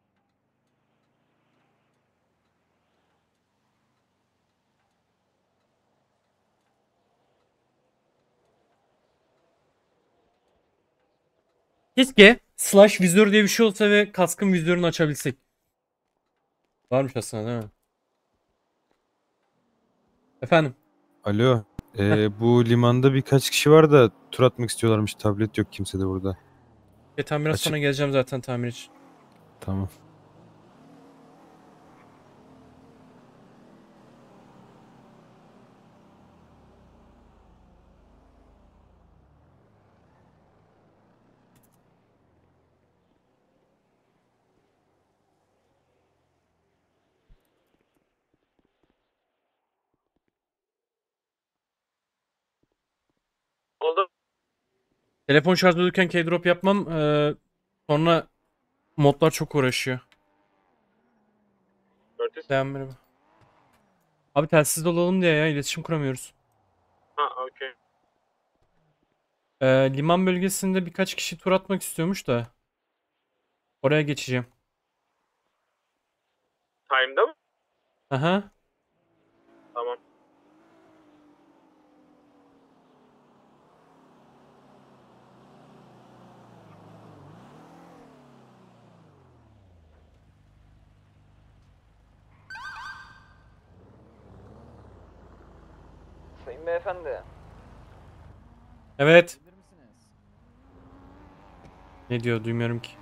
Keşke slash vizör diye bir şey olsa ve kaskın vizörünü açabilsek. Varmış aslında değil mi? Efendim? Alo. Bu limanda birkaç kişi var da tur atmak istiyorlarmış. Tablet yok kimse de burada. Tam biraz sonra geleceğim zaten tamir için. Tamam. Oldu. Telefon şarj olurken keydrop yapmam. Sonra modlar çok uğraşıyor. Devam merhaba. Abi telsiz olalım diye ya iletişim kuramıyoruz. Ha, okey. Liman bölgesinde birkaç kişi tur atmak istiyormuş da. Oraya geçeceğim. Time'da mı? Aha. Tamam. Sayın beyefendi. Evet. Ne diyor duymuyorum ki.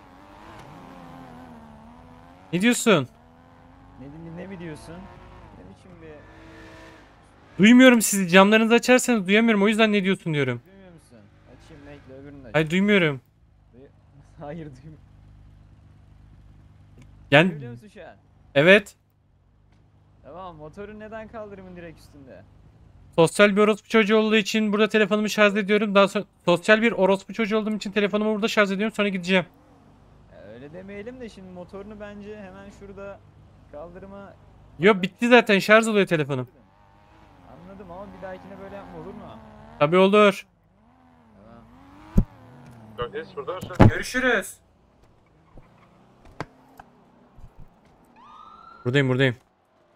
Ne diyorsun? Ne mi diyorsun? Ne biçim bir... Duymuyorum sizi. Camlarınızı açarsanız duyamıyorum. O yüzden ne diyorsun diyorum. Duymuyor musun? Açayım, bekle, öbürünü de aç. Hayır duymuyorum. Hayır, duymuyorum. Yani Duyuyor musun şu an? evet. Tamam, motorun neden kaldırımın direkt üstünde? Sosyal bir orospu çocuğu olduğu için burada telefonumu şarj ediyorum. Daha sonra sosyal bir orospu çocuğu olduğum için telefonumu burada şarj ediyorum. Sonra gideceğim. Ya öyle demeyelim de şimdi motorunu bence hemen şurada kaldırıma... Yo bitti zaten şarj oluyor telefonum. Anladım ama bir dahakine böyle yapma, olur mu? Tabii olur. Tamam. Gökdeniz burada mısın? Görüşürüz. Buradayım.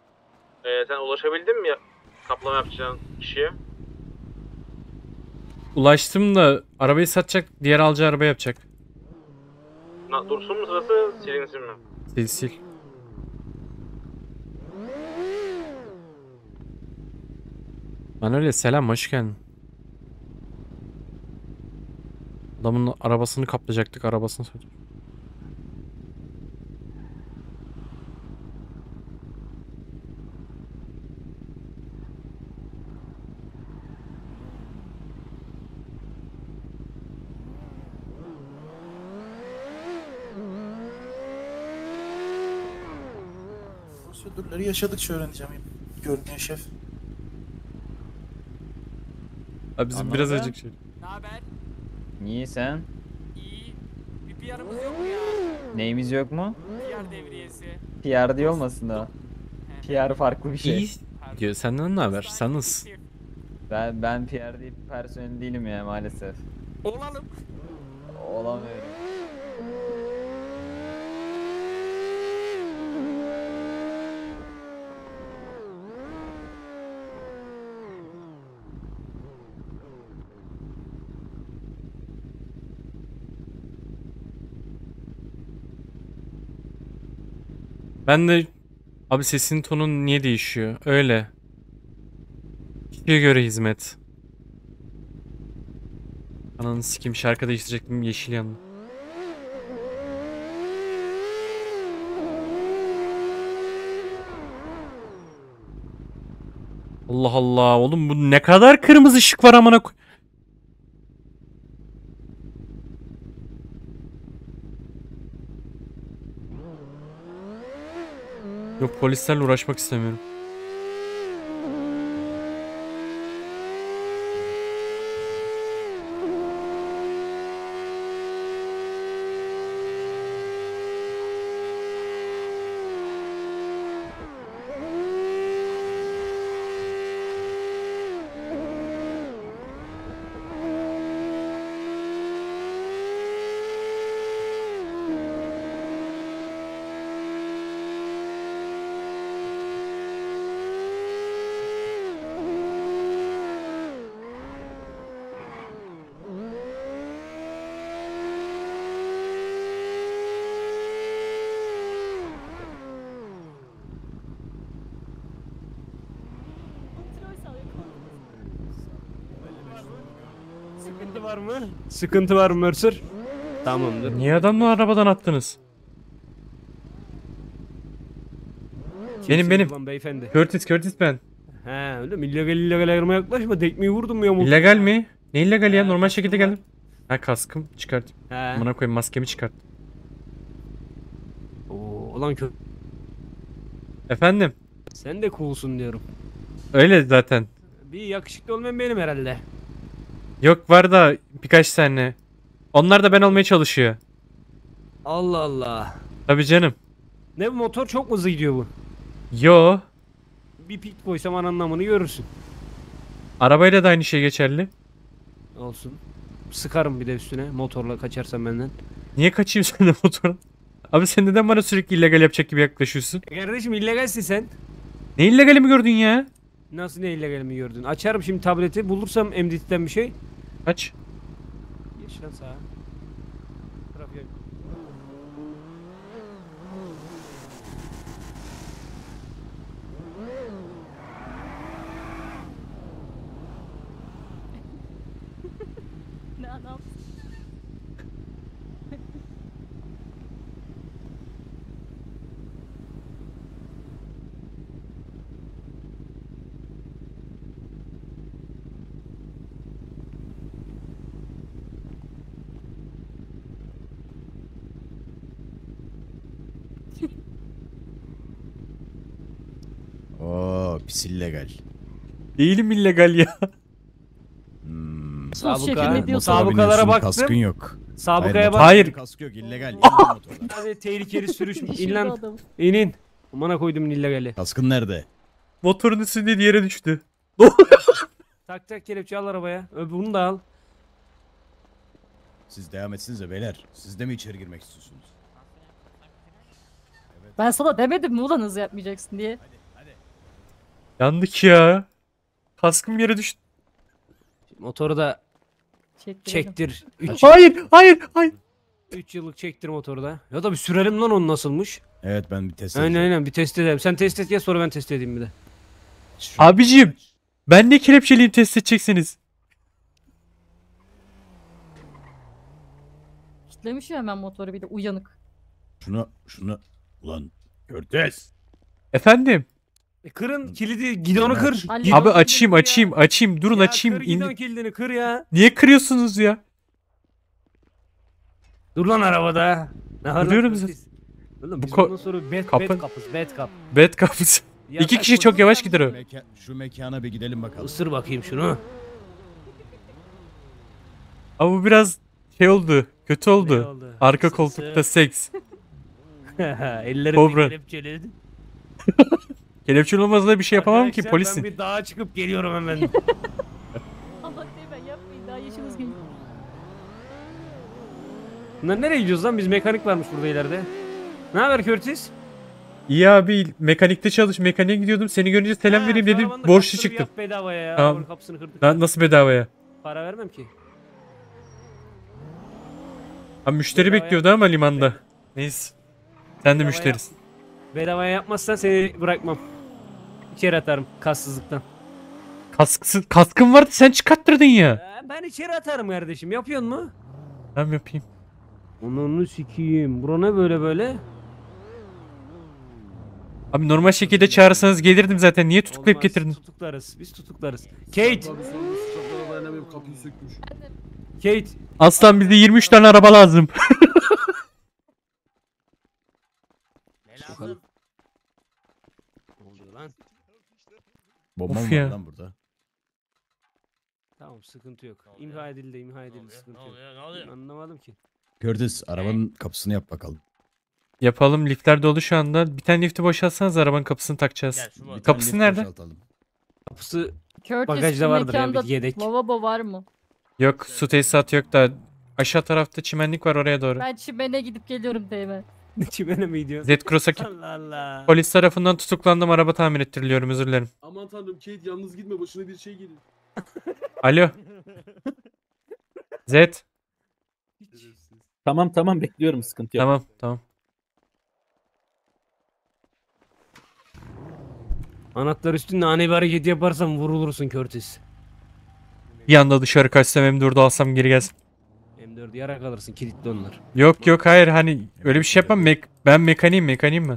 Sen ulaşabildin mi ya kaplama yapacağın kişiye? ulaştım da arabayı satacak, diğer alacağı araba yapacak. Dursun mu sırası, silinsin mi? Sil sil. Ben öyle selam hoş geldin. Adamın arabasını kaplayacaktık, arabasını satıyor. Prosedürleri yaşadıkça öğreneceğim. Görünüyor şef. Abi bizim biraz acık şey. Niye sen? İyi. Bir PR'ımız yok mu ya? Neyimiz yok mu? PR devriyesi. PR değil olmasın da. PR farklı bir şey. İyi. Diyor senden ne haber? Sen nasılsın? Ben PR değil personel değilim ya maalesef. Olalım. Olamıyorum. Ben de abi sesin tonun niye değişiyor? Öyle. Kişiye göre hizmet. Ananı sikeyim, şarkı değiştirecektim, yeşil yandı. Allah Allah oğlum, bu ne kadar kırmızı ışık var amına koy. Yok, polislerle uğraşmak istemiyorum. Sıkıntı var mı? Sıkıntı var mı Mercer? Tamamdır. Niye adamı arabadan attınız? Benim. Ulan beyefendi. Curtis ben. He öyle mi? İllegal ayırmaya yaklaşma. Tekmeyi vurdum ya. İllegal mi? Ne illegal ya? Normal şekilde geldim. Ha, kaskım çıkart. He. Bana koyayım, maskemi çıkart. Oo, ulan Efendim? sen de coolsun diyorum. Öyle zaten. Bir yakışıklı olmayan benim herhalde. Yok, var da birkaç tane. Onlar da ben olmaya çalışıyor. Allah Allah. Tabii canım. Ne bu motor çok mu hızlı gidiyor bu? Yo. Bir pit koysam anlamını görürsün. Arabayla da aynı şey geçerli. Olsun. Sıkarım bir de üstüne motorla kaçarsan benden. Niye kaçayım senden motorun? Abi sen neden bana sürekli illegal yapacak gibi yaklaşıyorsun? Kardeşim illegalsin sen. Ne illegali mi gördün ya? Nasıl ne illegalimi gördün? Açarım şimdi tableti. Bulursam MDT'den bir şey. Aç. Geç lan sağa. Trafiğe. Ne adam? Oo, pis illegal. Değilim illegal ya. Sabıkalara baktım. Kaskın yok. Sabıkaya Hayır, bak. Hayır. Kaskı yok, illegal. Hadi tehlikeli sürüş. İşin İn lan. adamı. İnin. Amına koydum illegali. Kaskın nerede? Motorun üstünde yere düştü. Tak tak kelepçe al arabaya. Bunu da al. Siz devam etsinize beyler. Siz de mi içeri girmek istiyorsunuz? Ben sana demedim mi ulan hız yapmayacaksın diye. Yandık ya. Kaskım yere düştü. Motoru da Çektirelim. Çektir. Hayır, hayır, hayır. 3 yıllık çektir motorda. Ya da bir sürelim lan onu nasılmış. Evet ben bir test Aynen edeceğim. aynen bir test edelim. Sen test et ya sonra ben test edeyim bir de. Abicim, ben ne kelepçeliyim test edeceksiniz. Kitlemiş ya hemen motoru bir de uyanık. Şunu. Ulan Körtes. Efendim? Kırın kilidi gidonu kır. Abi açayım. Durun Ya açayım. kır gidon kilidini kır ya. Niye kırıyorsunuz ya? Dur lan arabada. Ne var Duruyorum lan zaten. siz? Oğlum biz Bu bundan sonra bad kapısı. Bad kapısı. Ya İki bak kişi çok yavaş gider o. Şu mekana bir gidelim bakalım. Isır bakayım şunu. Ama bu biraz şey oldu. Kötü oldu. Ne oldu? Arka koltukta seks. Ellerim Kobra. kelepçeli. Kelepçeli olmazsa bir şey yapamam ki Arkadaşlar, polisin. Ben bir dağa çıkıp geliyorum hemen. Allah Teğmen yapmayın daha yaşınız genç. Bunlar nereye gidiyoruz lan? Biz mekanik varmış burada ileride. Ne haber Curtis? İyi abi mekanikte mekaniğe gidiyordum. Seni görünce selam vereyim dedim. Borçlu çıktım. Yap bedavaya ya. Tamam. Arabanın kapısını kırdık. Nasıl bedavaya? Para vermem ki. Abi müşteri Bedavaya bekliyordu ama limanda. Neyse. Sen de müşterisin. Bedavaya yapmazsan seni bırakmam. İçeri atarım kassızlıktan. Kaskın vardı sen çıkarttırdın ya. Ben içeri atarım kardeşim. Yapıyorsun mu? Tamam yapayım. Onu sikiyim. Bura ne böyle? Abi normal şekilde çağırsanız gelirdim zaten. Niye tutuklayıp getirdin? Tutuklarız. Biz tutuklarız. Kate. Kate. Aslan bize 23 tane araba lazım. Bakalım. Ne oluyor lan? Bomba Of mı ya. var lan burada? Tamam sıkıntı yok. İmha edildi sıkıntı yok. Anlamadım ki. Körtes arabanın kapısını yap bakalım. Yapalım liftler dolu şu anda. Bir tane lifti boşaltsanız arabanın kapısını takacağız. Kapısı nerede? Kapısı Curtis, bagajda bu vardır ya bir mekanda yedek. lavabo var mı? Yok su tesisatı yok da aşağı tarafta çimenlik var oraya doğru. Ben çimene gidip geliyorum Teğmen. Çimene mi gidiyor? Z-Cross'a Allah Allah. polis tarafından tutuklandım, araba tamir ettiriliyorum, özür dilerim. Aman tanrım Kate yalnız gitme başına bir şey gelir. Alo. Z. Tamam bekliyorum sıkıntı yok. Tamam. Anahtar üstünde ani bir hareket yaparsam vurulursun Curtis. Bir anda dışarı kaçsam M4'ü alsam geri gelsin. M4 yara kalırsın kilitli onlar. Yok hayır hani öyle bir şey yapmam. Ben mekaniyim ben.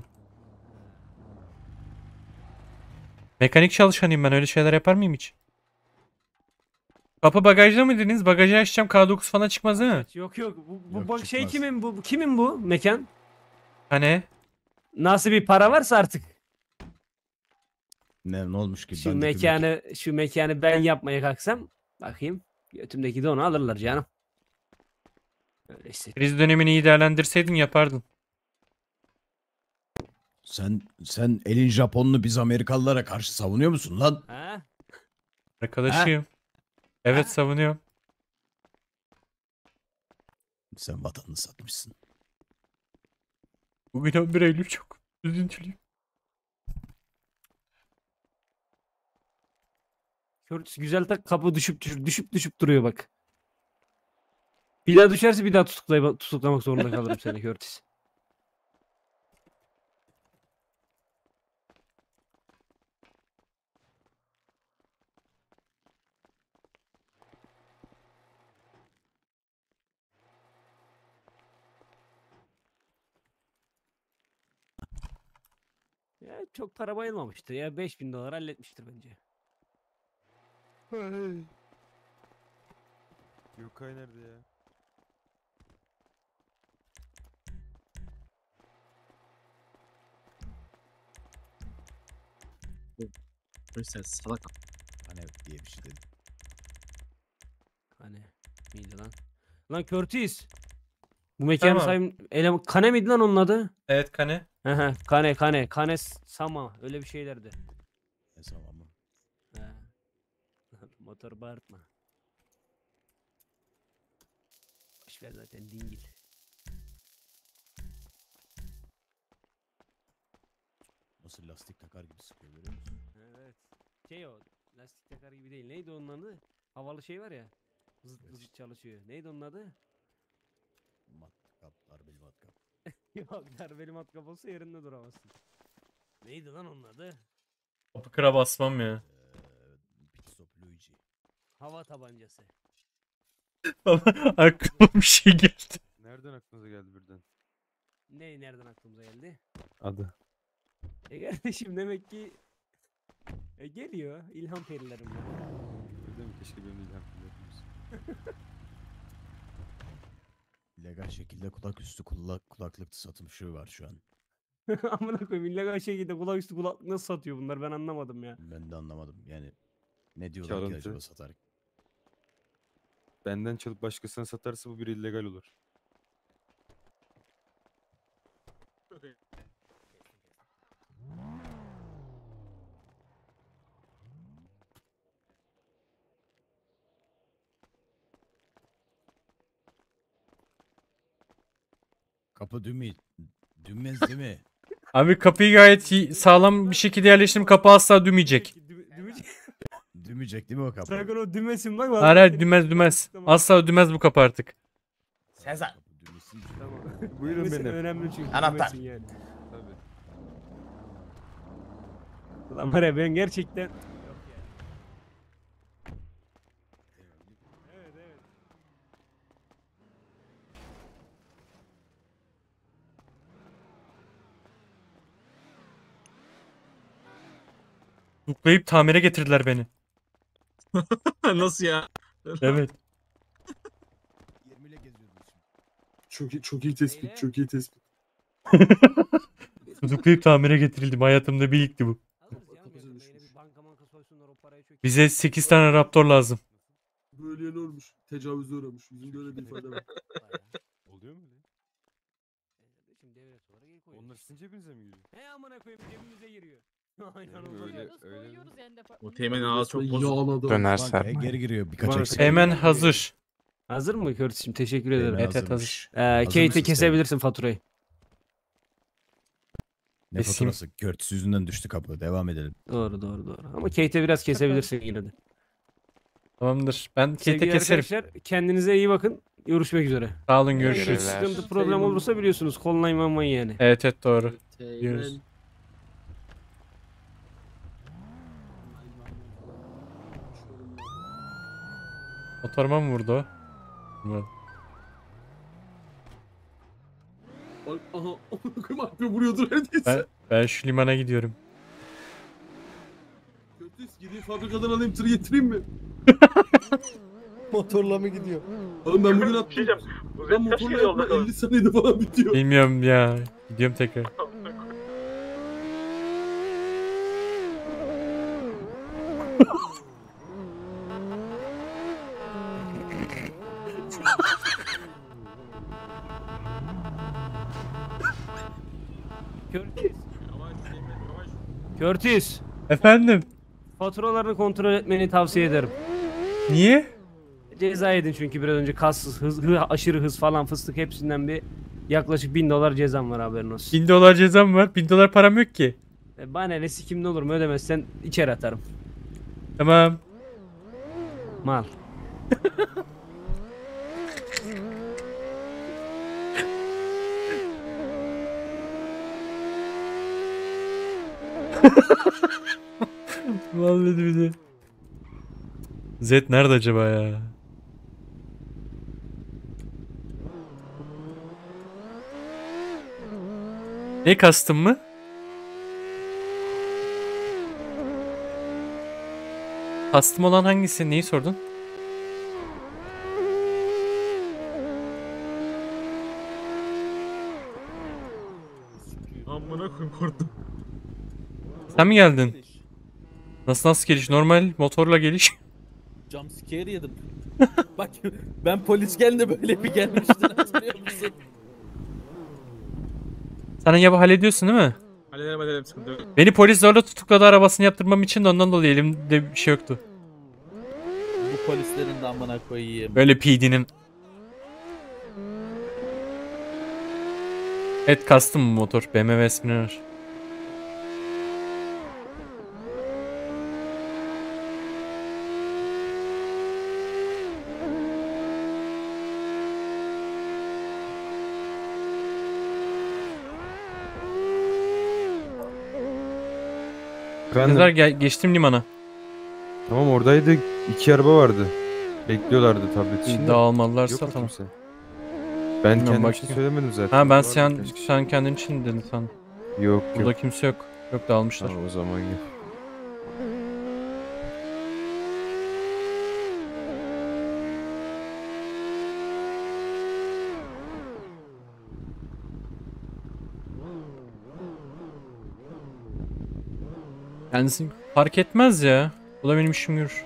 Mekanik çalışanıyım ben, öyle şeyler yapar mıyım hiç? Kapı bagajda mı dediniz? Bagajı açacağım, K9 falan çıkmaz değil mi? Yok. Bu Yok, bak şey çıkmaz. kimin bu? Kimin bu mekan? Hani? Nasıl bir para varsa artık. Ne olmuş ki? Şu mekanı ben yapmaya kalksam bakayım götümdeki de onu alırlar canım. Öyle işte. Kriz dönemini iyi değerlendirseydin yapardın. Sen elin Japonlu biz Amerikalılara karşı savunuyor musun lan? Ha? Arkadaşıyım. Evet savunuyorum. Sen vatanını satmışsın. Bugün 11 Eylül çok üzüntülüyüm. Curtis güzel tak kapı düşüp duruyor bak. Bir daha düşerse bir daha tutuklamak zorunda kalırım seni Curtis. Ya çok para bayılmamıştır ya, $5000 halletmiştir bence. Yokay nerede ya? Sen salak. Hani diye bir şey dedim. Kane miydi lan? Lan Curtis. Bu mekanı Tamam. Kane miydi lan onun adı? Evet Kane. Kane Sama öyle bir şeylerdi. Ne zaman mı? Motor bağırtma. Boşver zaten dingil. Nasıl lastik takar gibi sıkıyor görüyor musun? Evet. O lastik takar gibi değil. Neydi onun adı? Havalı şey var ya. Zıt zıt çalışıyor. Neydi onun adı? Matkap, darbeli matkap. Yok, darbeli matkap olsa yerinde duramazsın. Neydi lan onun adı? Kapı kıra basmam ya. Pitstop Luigi. Hava tabancası. Baba aklıma bir şey geldi. Nereden aklınıza geldi birden? Ne nereden aklımıza geldi? Adı. Kardeşim demek ki geliyor ilham perilerim. Öyle mi? Keşke benim de ilham yapıyorsun. Legal şekilde kulaküstü kulaklık satmışı var şu an. Amına koyayım, illegal şekilde kulaküstü kulaklık nasıl satıyor bunlar, ben anlamadım ya. Ben de anlamadım. Yani ne diyorlar ki Çalıntı. acaba satarak? Benden çalıp başkasına satarsa bu bir illegal olur. Kapı dünmez değil mi? Abi kapıyı gayet sağlam bir şekilde yerleştirdim. Kapı asla dümeyecek. Dümeyecek değil mi o kapı? Sakın o dümesin bak. Hayır dümez. Asla dümez bu kapı artık. Sezar. Tamam. Buyurun Dümesin benim. önemli çünkü. Anahtar. dümesin yani. Tabii. Ulan var ya ben gerçekten... Evet evet. Tuklayıp tamire getirdiler beni. Nasıl ya? Evet. Çok iyi tespit. Çok iyi tespit. Tutuklayıp tamire getirildim. Hayatımda bir ilkti bu. Bize 8 tane raptor lazım. Böyle ne olmuş? Tecavüze uğramış. Yüzünde öyle bir ifade var. Oluyor mu öyle? Onlar sizin cebinize mi giriyor? He amına koyayım, cebimize giriyor. Aynen Öyle, Koyuyoruz yani O teğmenin ağzı çok bozuk. Yağladı. Döner Bankaya sermaye. geri giriyor birkaç Var. eksik. Hemen hazır. Hazır mı Curtis'im? Teşekkür ederim. Hemen Evet, hazırmış. hazır. Kate'e mısın kesebilirsin faturayı. Ne Kesin. faturası? Curtis yüzünden düştü kapı. Devam edelim. Doğru. Ama Kate'e biraz kesebilirsin yine de. Tamamdır. Ben Kate'e Sevgili keserim. arkadaşlar, kendinize iyi bakın. Görüşmek üzere. Sağ olun, Görüşürüz. görüşürüz. Sıkıntı problem olursa biliyorsunuz. Kollayın yani. Evet doğru. Diyoruz. Teğmen. Motoruma mı vurdu o? Bilmiyorum. Bak aha. Koyma aklı vuruyordur neredeyse. Ben şu limana gidiyorum. Kötüyüz. Gideyim fabrikadan alayım tır getireyim mi? Motorla mı gidiyor? Oğlum ben bugün attım. Ben motorla yapma 50 saniyede falan bitiyor. Bilmiyorum ya. Gidiyorum tekrar. Curtis, Efendim? faturalarını kontrol etmeni tavsiye ederim. Niye? Ceza yedin çünkü biraz önce kassız, aşırı hız falan fıstık hepsinden bir yaklaşık $1000 cezam var, haberin olsun. $1000 cezam var. $1000 param yok ki. Bana ne sikimde olur mu, ödemezsen içeri atarım. Tamam. Mal. Vallahi bir de. Zed nerede acaba ya? Ne kastım mı? Kastım olan hangisi? Neyi sordun? Amına koyayım korktum. Sen mi geldin? Nasıl geliş? Normal motorla geliş. Jumpscare yedim. Bak ben polis geldi böyle bir gelmiştin, hatırlıyor musun? Sen ya hallediyorsun değil mi? Halledelim sıkıntı yok. Beni polis zorla tutukladı arabasını yaptırmam için de ondan dolayı elimde bir şey yoktu. Bu polislerin de amına koyayım. Böyle PD'nin. Evet, kastım bu motor. BMW Sprinter. Efendim? Sezer geçtim limana. Tamam oradaydı. 2 araba vardı. Bekliyorlardı tablet için. de. Dağılmadılarsa Yok mu tamam. kimse? Ben Bilmiyorum, kendim için bakayım. söylemedim zaten. Ha ben Vardı sen birkaç kişi. sen kendin için dedin sen. Yok Burada yok. kimse yok. Yok dağılmışlar. Tamam o zaman yok. Kendisi fark etmez ya. Bu da benim işim görür.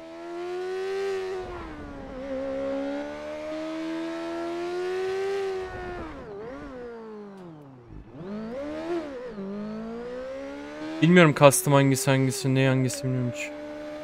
Bilmiyorum custom hangisi ne hangisi bilmiyorum hiç.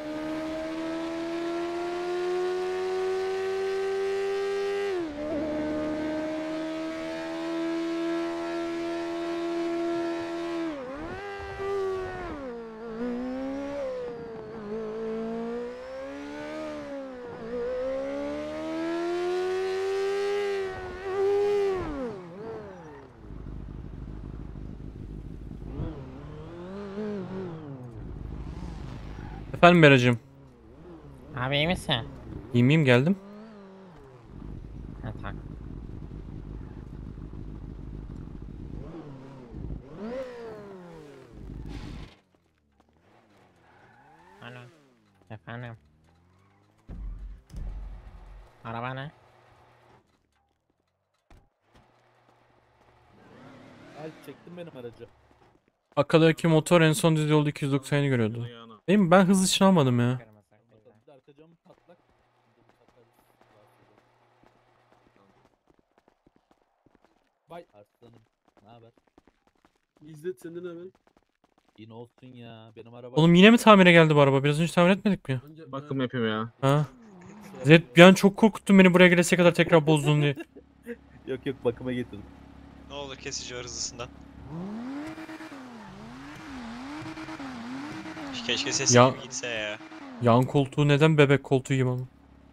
Efendim Beracığım. Abi iyi misin? İyiyim geldim. Ha tamam. Alo. Efendim. Araba ne? Alp çektin benim aracı. Akadaki motor en son düz yolda 290'ı görüyordu. Ben hız için almadım ya. Bir de arka camı patlak. Bay Arslanım. Ne haber? İzzet senden hemen. Yine olsun ya. Benim araba. Oğlum yine mi tamire geldi bu araba? Biraz önce tamir etmedik mi? Bakım yapayım ya. Ha. Zed bir an çok korkuttun beni buraya gelese kadar tekrar bozdun diye. Yok yok bakıma getirdim. Ne olur kesici hızlısından. Keşke sesi Ya- gibi gitse ya. Yan koltuğu neden bebek koltuğu gibi ama?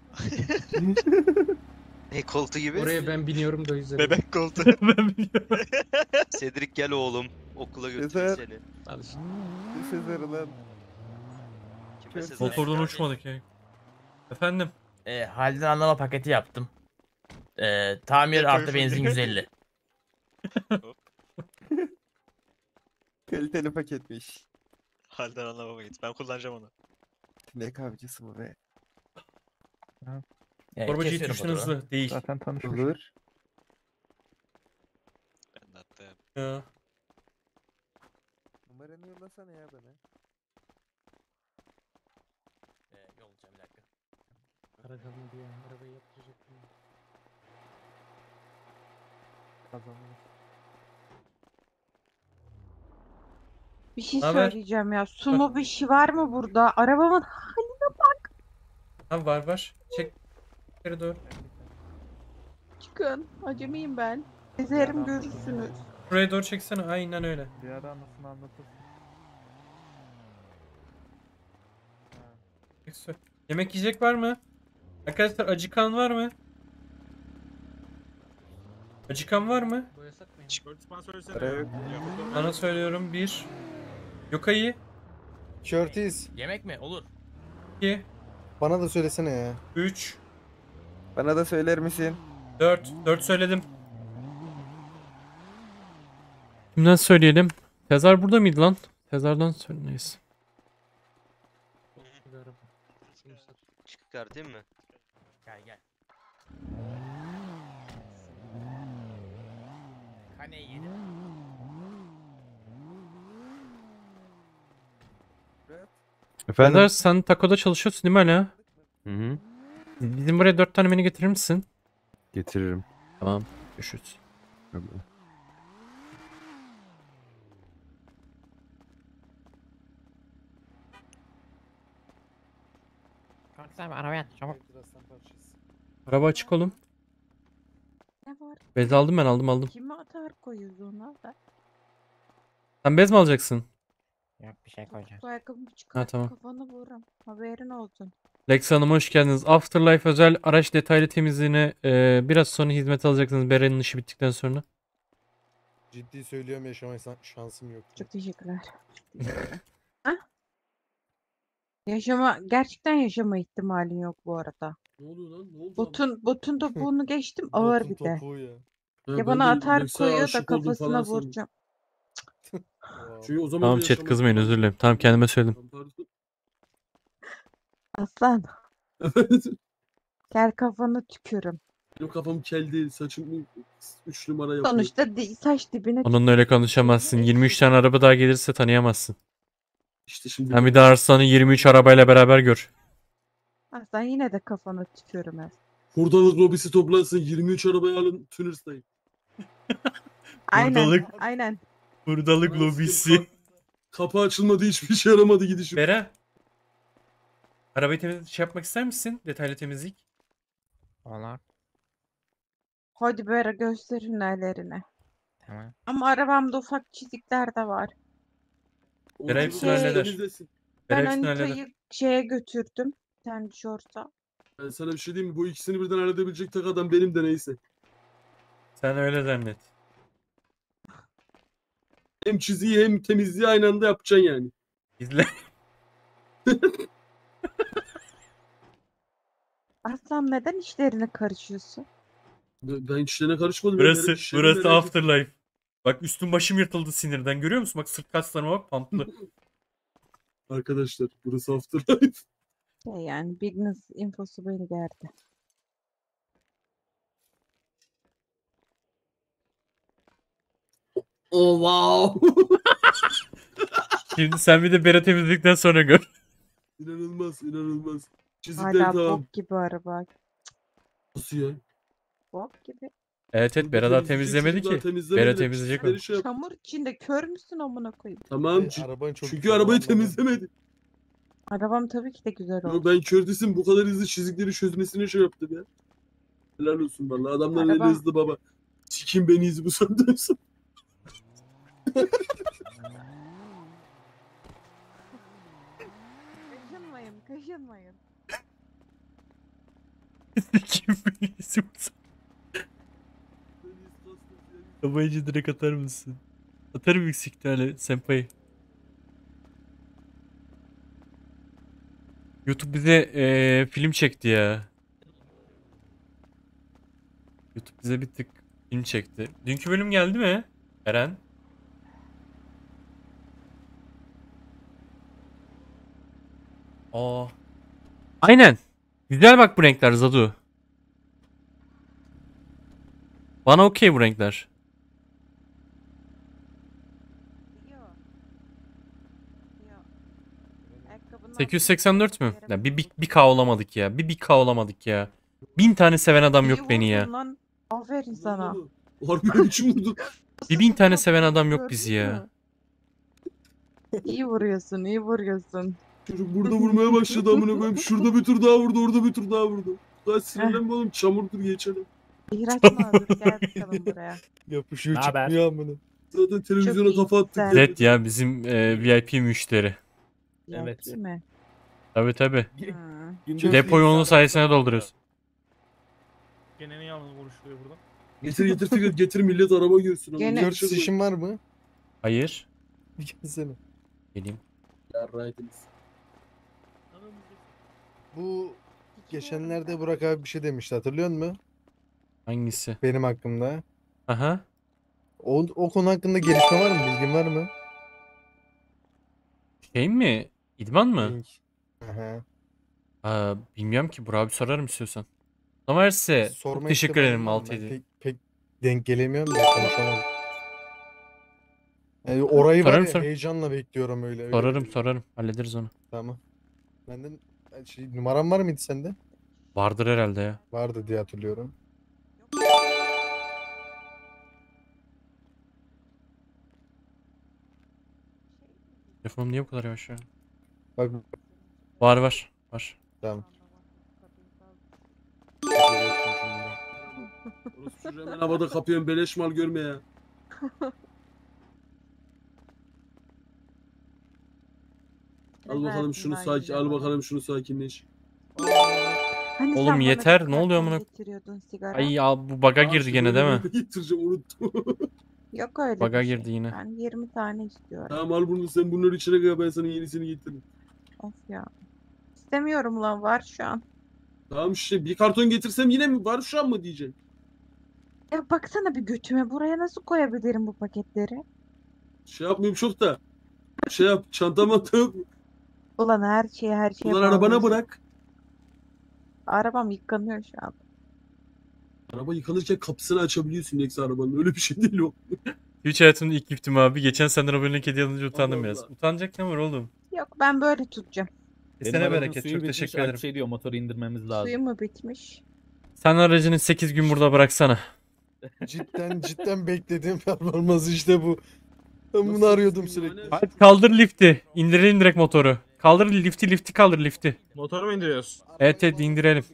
Ne koltuğu gibi? Oraya ben biniyorum da o yüzden. Bebek koltuğu. Ben biliyorum. Cedric gel oğlum. Okula götüreyim seni. Sezer lan. Kime Sezer? Motordan uçmadık ya. Efendim? Halden anlama paketi yaptım. Tamir artı benzin 150. Kaliteli paketmiş. Halden anlamama git. Ben kullanacağım onu. Ne kavgası bu be? Torbacı kesiyorum yetiştin fotoğrafı. hızlı değil. Zaten tanışmış. Olur. Ben de attım. Ya. Numaranı yollasana ya bana. Yollayacağım bir dakika. Karacanlı diye arabayı yaptıracak. Kazanmış. Bir şey Naber? söyleyeceğim ya. Sumo bir şey var mı burada? Arabamın haline bak. Ha var. Çek. Geri doğru. Çıkın. Acemiyim ben. Sezerim görürsünüz. Buraya doğru çeksene. Aynen öyle. Bir ara anasını anlatırsın. Yemek yiyecek var mı? Arkadaşlar acıkan var mı? Acıkan var mı? Bana söylüyorum 1. Yokayı. Curtis. Yemek mi? Olur. 2. Bana da söylesene ya. 3. Bana da söyler misin? 4. 4 söyledim. Kimden söyleyelim? Sezar burada mıydı lan? Sezar'dan söyle neyse. Çıkartayım mı? Gel. Kane yedi. Efendim? Sezar sen takoda çalışıyorsun değil mi hala? Hı hı. Bizim buraya 4 tane menü getirir misin? Getiririm. Tamam. Görüşürüz. Curtis abi arabaya at çabuk. Araba açık oğlum. Ne var? Bez aldım ben aldım. Kime atar koyuyoruz ona da? Sen bez mi alacaksın? Yok bir şey koyacağım. Bu ayakkabımı çıkar. Ha, tamam. Kafanı vururum. Haberin olsun. Lex Hanım hoş geldiniz. Afterlife özel araç detaylı temizliğine biraz sonra hizmet alacaksınız. Beren'in işi bittikten sonra. Ciddi söylüyorum yaşama şansım yok. Çok teşekkürler. Gerçekten yaşama ihtimalin yok bu arada. Ne oluyor lan? Ne oldu? Botun topuğunu geçtim ağır Botun bir de. topuğu ya. Ya bana atar koyuyor da kafasına vuracağım. vuracağım. Çünkü o zaman Tamam da chat yaşamak kızmayın, özür dilerim. Tamam, kendime söyledim. Aslan gel kafanı tükürüm. Benim kafam kel değil. Saçım 3 numara yapıyor. Sonuçta saç dibine Onunla öyle konuşamazsın. 23 tane araba daha gelirse tanıyamazsın. İşte şimdi Sen bir de Arslan'ı 23 arabayla beraber gör. Aslan yine de kafanı tükürüm. Hurdalık lobisi toplansın. 23 arabayı alın. Tunners'tayım. Aynen. Hurdalık- Aynen. Hurdalık lobisi. Kapı açılmadı. Hiçbir şey yaramadı gidişim. Bera. Arabayı yapmak ister misin? Detaylı temizlik. Olur. Hadi böyle gösterin ellerini. Tamam. Ama arabamda ufak çizikler de var. Bera hepsini Şey- halleder. Temizlesin. Bera Ben hepsini halleder. Anita'yı şeye götürdüm. Bir tane şorta. Ben sana bir şey diyeyim mi? Bu ikisini birden halledebilecek tek adam benim de neyse. Sen öyle zannet. Hem çiziyi hem temizliği aynı anda yapacaksın yani. İzle. Aslan neden işlerine karışıyorsun? Ben işlerine karışmadım. Burası Ben işlerine merak ettim. Afterlife. Bak üstüm başım yırtıldı sinirden. Görüyor musun? Bak sırt kaslarıma bak, pantlı. Arkadaşlar burası Afterlife. Yani business infosu beni gerdi. Oh wow. Şimdi sen bir de Bera temizledikten sonra gör. İnanılmaz inanılmaz. Çizikler Hala tamam. bok gibi araba. Nasıl ya? Bok gibi. Evet evet, Bera daha temizlemedi ki. Bera temizleyecek onu. Şey yap. Çamur içinde kör müsün amına koyayım? Tamam. Çünkü arabayı temizlemedi. Arabam tabii ki de güzel Ya oldu. ben Curtis'in bu kadar hızlı çizikleri çözmesine şey yaptım ya. Helal olsun vallahi. Adamlar öyle Arabam- hızlı baba. Sikim beni iz bu sandıyorsun. Kaşınmayın, kaşınmayın. Kim birisi bu? Kabayıcı direkt atar mısın? Atarım yüksek tane senpai. YouTube bize film çekti ya. YouTube bize bir tık film çekti. Dünkü bölüm geldi mi? Eren? Aa. Aynen. Güzel bak bu renkler Zadu. Bana okey bu renkler. 884 mü? Ya bir K olamadık ya. Bir K olamadık ya. 1000 tane seven adam yok beni ya. Lan, aferin sana. Harbi biçim vurdu. 1000 tane seven adam yok bizi ya. İyi vuruyorsun, iyi vuruyorsun. Çocuk burada vurmaya başladı amına koyayım. Şurada bir tur daha vurdu, orada bir tur daha vurdu. Daha sinirlenme oğlum. Çamurdur geçelim. İhraç mağdur gel bakalım buraya. Yapışıyor Naber? çıkmıyor amına. Zaten televizyona Çok iyi, kafa attık. güzel. Zed ya bizim VIP müşteri. Evet. Değil mi? Tabi tabi. Hmm. Depoyu onun sayesinde dolduruyoruz. Gene ne yalnız konuşuluyor burada? Getir getir Fikret getir millet araba görsün. Gene- Curtis işin var mı? Hayır. Bir gelsene. Geleyim. Yarraydınız. Bu geçenlerde Burak abi bir şey demişti, hatırlıyor musun? Hangisi? Benim hakkımda. Aha. O konu hakkında gelişme var mı? Bilgin var mı? Şey mi? İdman mı? Link. Aha. Bilmiyorum ki. Burak abi sorarım istiyorsan. Ama ise çok Sorma teşekkür ihtimalim ederim var mı? 6 Ben 7. pek denk gelemiyorum da konuşamadım. Orayı var Sorarım, ya, sorarım. heyecanla bekliyorum öyle. Sorarım. Hallederiz onu. Tamam. Benden numaram var mıydı sende? Vardır herhalde ya. Vardı diye hatırlıyorum. Telefonum niye bu kadar yavaş ya? Bak. Var. Tamam. Orası çocuğu hemen havada kapıyorum beleş mal görme ya. Al bakalım şunu sakin, al bakalım şunu sakinleş. Hani Oğlum sen bana yeter, bir ne oluyor karton amına? getiriyordun sigara. Ay ya bu baga girdi gene değil mi? Getireceğim unuttum. Yok öyle Baga bir şey. girdi yine. Ben 20 tane istiyorum. Tamam al bunu sen bunları içine koy ben sana yenisini getiririm. Of ya. istemiyorum lan, var şu an. Tamam işte bir karton getirsem yine mi var şu an mı diyeceksin? Ya baksana bir götüme, buraya nasıl koyabilirim bu paketleri? Şey yapmıyorum çok da. Şey yap çantama yok mu? Ulan her şeye Ulan arabana bağlıyorsun. bırak. Arabam yıkanıyor şu an. Araba yıkanırken kapısını açabiliyorsun Nex arabanın. Öyle bir şey değil o. Hiç hayatımın ilk giftim abi. Geçen senden abonelik hediye alınca utandım Allah biraz. Allah. Utanacak ne var oğlum? Yok, ben böyle tutacağım. Benim Kesene aracın bereket. suyu Çok bitmiş, teşekkür Alp ederim. şey diyor, motoru indirmemiz lazım. Suyu mu bitmiş? Sen aracını 8 gün burada bıraksana. Cidden beklediğim performans işte bu. Ben bunu arıyordum sürekli. Hadi kaldır lifti. İndirelim direkt motoru. Kaldır lifti kaldır lifti. Motoru mu indiriyorsun? Evet indirelim.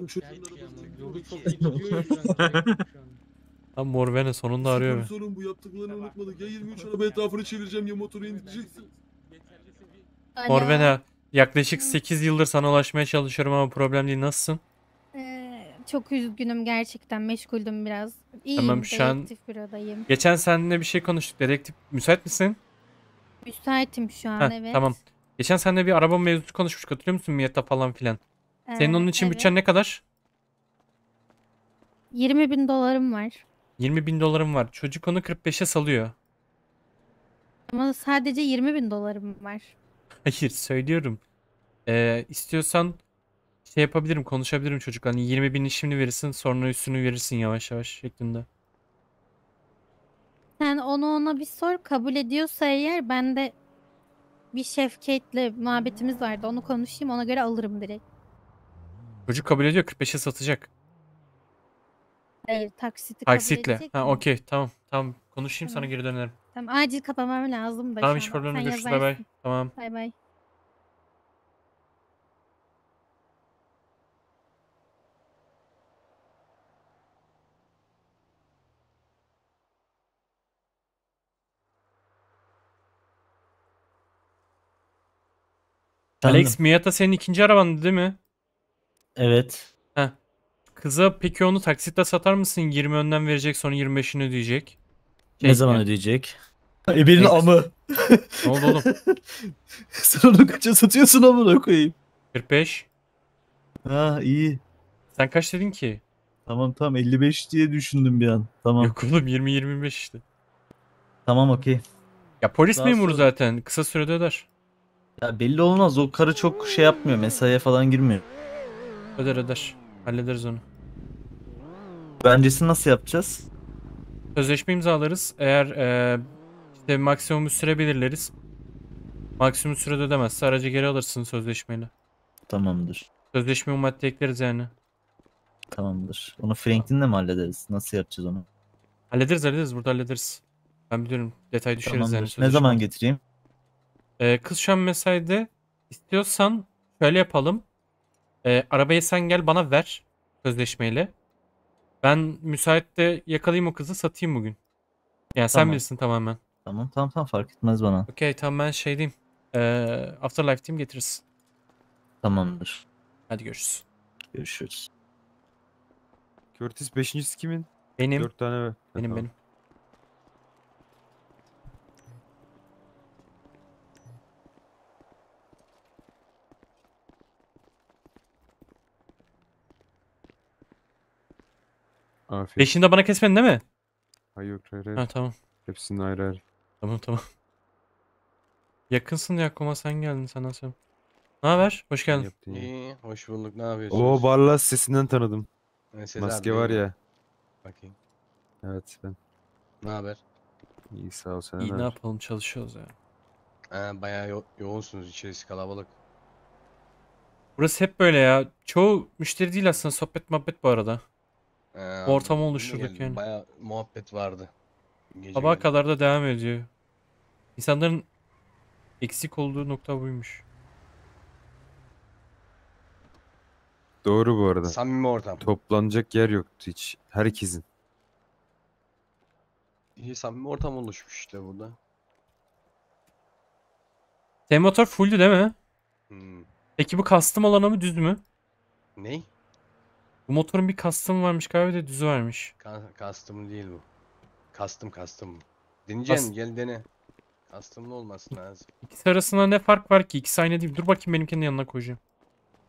Lan Morvene sonunda arıyor. Sorun bu, yaptıklarını unutmadık. Ya 23 araba etrafını çevireceğim ya motoru indireceksin. Morvene yaklaşık 8 yıldır sana ulaşmaya çalışıyorum ama problem değil. Nasılsın? Çok üzgünüm gerçekten. Meşguldüm biraz. İyiyim. Tamam, şu an- Dedektif bürodayım. Geçen seninle bir şey konuştuk. Dedektif müsait misin? Müsaitim şu an, Heh, evet. tamam. Geçen seninle bir araba mevzusu konuşmuştuk. Hatırlıyor musun? Miata falan filan. Senin onun için Evet. bütçen ne kadar? 20.000 dolarım var. 20.000 dolarım var. Çocuk onu 45'e salıyor. Ama sadece 20.000 dolarım var. Hayır söylüyorum. İstiyorsan şey yapabilirim, konuşabilirim çocukla. Hani 20.000'i şimdi verirsin, sonra üstünü verirsin yavaş yavaş şeklinde. Sen ona bir sor. Kabul ediyorsa eğer, ben de bir Chef Kate'le muhabbetimiz vardı. Onu konuşayım, ona göre alırım direkt. Çocuk kabul ediyor, 45'e satacak. Hayır, taksiti kabul Taksitle. edecek Ha mi? okey, tamam. Tamam konuşayım sana Tamam. geri dönerim. Tamam, acil kapamam lazım da Tamam şu hiç an. problem Sen yok. Görüşürüz. Bay bay. yazarsın. Tamam. Bay bay. Alex, Miata senin ikinci arabandı değil mi? Evet. Heh. Kıza peki onu taksitle satar mısın? 20 önden verecek, sonra 25'ini ödeyecek. Ne zaman ödeyecek? Benim amı. Ne oldu oğlum? Sen onu kaça satıyorsun amına koyayım? 45. Ha iyi. Sen kaç dedin ki? Tamam 55 diye düşündüm bir an. Tamam. Yok oğlum 20-25 işte. Tamam okey. Ya polis Daha memuru sonra- zaten. Kısa sürede öder. Ya belli olmaz, o karı çok şey yapmıyor, mesaiye falan girmiyor. Öder. Hallederiz onu. Öncesini nasıl yapacağız? Sözleşme imzalarız. Eğer işte maksimum bir süre belirleriz. Maksimum sürede ödemezse aracı geri alırsın sözleşmeyle. Tamamdır. Sözleşme madde ekleriz yani. Tamamdır. Onu Franklin'le mi hallederiz? Nasıl yapacağız onu? Hallederiz. Burada hallederiz. Ben biliyorum. Detay düşeriz yani Tamamdır. Ne sözleşme. zaman getireyim? Kız şu an mesaide. İstiyorsan şöyle yapalım. Arabayı sen gel bana ver sözleşmeyle. Ben müsaitte yakalayayım o kızı, satayım bugün. Yani sen Tamam. bilirsin tamamen. Tamam fark etmez bana. Okey tamam, ben şey diyeyim. Afterlife diyeyim, getiririz. Tamamdır. Hadi görüşürüz. Görüşürüz. Curtis 5.'si kimin? Benim. 4 tane mi? Benim. Afiyet. Beşini de bana kesmedin değil mi? Hayır yok hayır. Ha tamam. Hepsinin ayrı ayrı. Tamam. Yakınsın ya, Koma sen geldin sana sen. Ne haber? Hoş geldin. İyi, hoş bulduk. Ne yapıyorsunuz? O Barlas sesinden tanıdım. Sezar Maske var değil mi? ya. Bakayım. Evet ben. Ne haber? İyi sağ ol sen. İyi ne yapalım, çalışıyoruz ya. Bayağı yoğunsunuz, içerisi kalabalık. Burası hep böyle ya. Çoğu müşteri değil aslında, sohbet muhabbet bu arada. Ortamı oluşturduk yani. Bayağı muhabbet vardı. Gece Sabaha geldim. kadar da devam ediyor. İnsanların eksik olduğu nokta buymuş. Doğru bu arada. Samimi ortam. Toplanacak yer yoktu hiç. Herkesin. İyi, samimi ortam oluşmuş işte burada. Senin motor fulldü değil mi? Hmm. Peki bu custom olanı mı düz mü? Ney? Bu motorun bir custom varmış galiba, de düzü varmış. Custom değil bu. Custom. Deneyeceksin, Kas- gel dene. Custom'lı olmasın lazım. İkisi arasında ne fark var ki? İkisi aynı değil. Dur bakayım, benimkinin yanına koyacağım.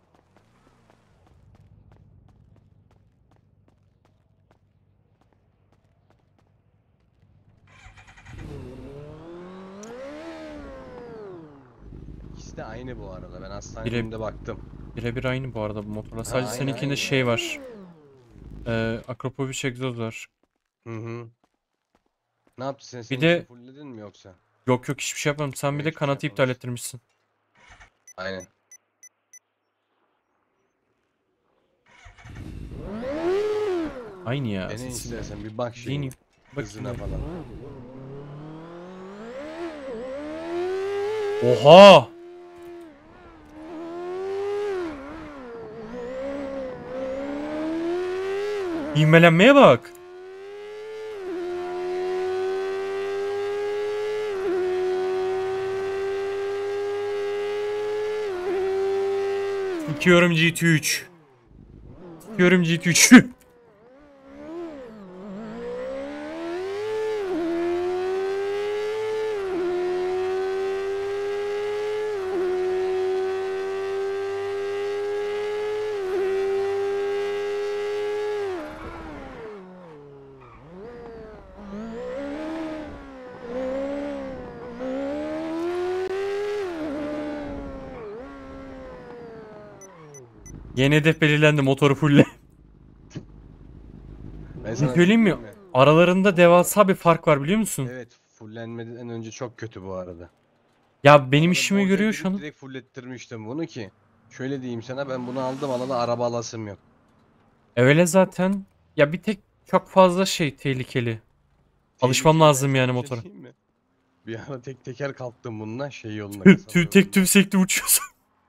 ikisi de aynı bu arada. Ben hastanenin Bire- önünde baktım. Birebir aynı bu arada bu motorla. Sadece aynen, seninkinde aynen. şey var. Akropovic egzoz var. Hı hı. Ne yaptı sen? Bir Senin de için fullledin mi yoksa? yok hiçbir şey yapmadım. Sen bir de Hiçbir şey kanatı iptal ettirmişsin. Aynen. Aynı ya. Dene sesini. istersen bir bak şimdi. Deneyeyim. Hızına Bakayım. falan. Oha! İvmelenmeye bak. Sikiyorum GT3. Sikiyorum GT3. Yeni hedef belirlendi, motoru fulle. Ben sana Söyleyeyim mi? diyeyim mi? Aralarında devasa bir fark var biliyor musun? Evet, fullenmeden önce çok kötü bu arada. Ya benim Arada işimi borca görüyor girip şu an. Direkt fullettirmiştim bunu ki. Şöyle diyeyim sana, ben bunu aldım alalı araba alasım yok. Öyle zaten. Ya bir tek çok fazla şey tehlikeli. Alışmam Tehlikeli, lazım ben yani sana bir motora. şey diyeyim mi? Bir ara tek teker kalktım bununla şey yoluna. Tek tümsekli uçuyorsun.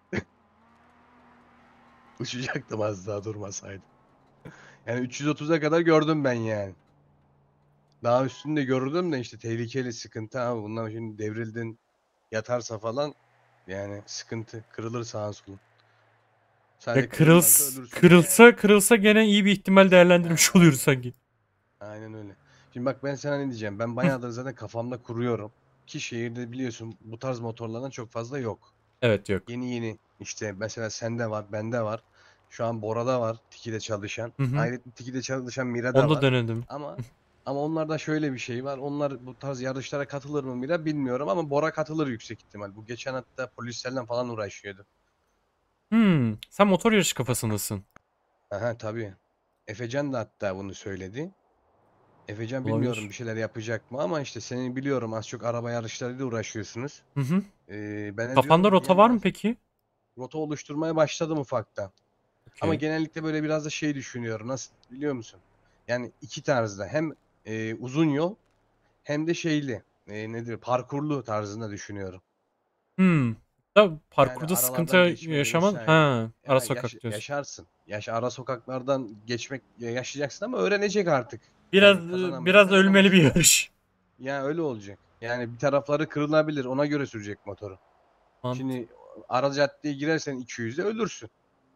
Uçacaktım az daha durmasaydım. Yani 330'a kadar gördüm ben yani. Daha üstünde gördüm de işte tehlikeli sıkıntı abi. Bundan şimdi devrildin yatarsa falan yani sıkıntı. Kırılır sağın solun. Sadece Ya kırılmazsa ölürsün kırılsa gene iyi bir ihtimal değerlendirmiş oluyoruz sanki. Aynen öyle. Şimdi bak ben sana ne diyeceğim. Ben bayağıdır zaten kafamda kuruyorum. Ki şehirde biliyorsun bu tarz motorlardan çok fazla yok. Evet yok. Yeni işte mesela sende var, bende var. Şu an Bora'da var, Tiki'de çalışan. Hı hı. Ayrıca Tiki'de çalışan Mira'da Onu da var. denedim. Ama onlarda şöyle bir şey var. Onlar bu tarz yarışlara katılır mı Mira bilmiyorum ama Bora katılır yüksek ihtimal. Bu geçen hatta polislerle falan uğraşıyordu. Sen motor yarışı kafasındasın. Aha tabii. Efecan da hatta bunu söyledi. Efecan Olabilir. bilmiyorum bir şeyler yapacak mı ama işte seni biliyorum az çok araba yarışlarıyla uğraşıyorsunuz. Hı hı. Ben de Kafanda diyorum, rota var mı peki? Rota oluşturmaya başladım ufaktan. Ama Okey. genellikle böyle biraz da şey düşünüyorum. Nasıl biliyor musun? Yani iki tarzda hem uzun yol hem de şeyli nedir parkurlu tarzında düşünüyorum. Da parkurda Yani sıkıntı aralardan geçmeyi yaşaman. vesaire. Ha, ara Ya sokak diyorsun. yaşarsın. Ara sokaklardan geçmek yaşayacaksın ama öğrenecek artık. Biraz Yani kazanamayınca biraz ölmeli bir kazanamazsın. yarış. Ya öyle olacak. Yani bir tarafları kırılabilir. Ona göre sürecek motoru. Şimdi ara caddeye girersen 200'de ölürsün.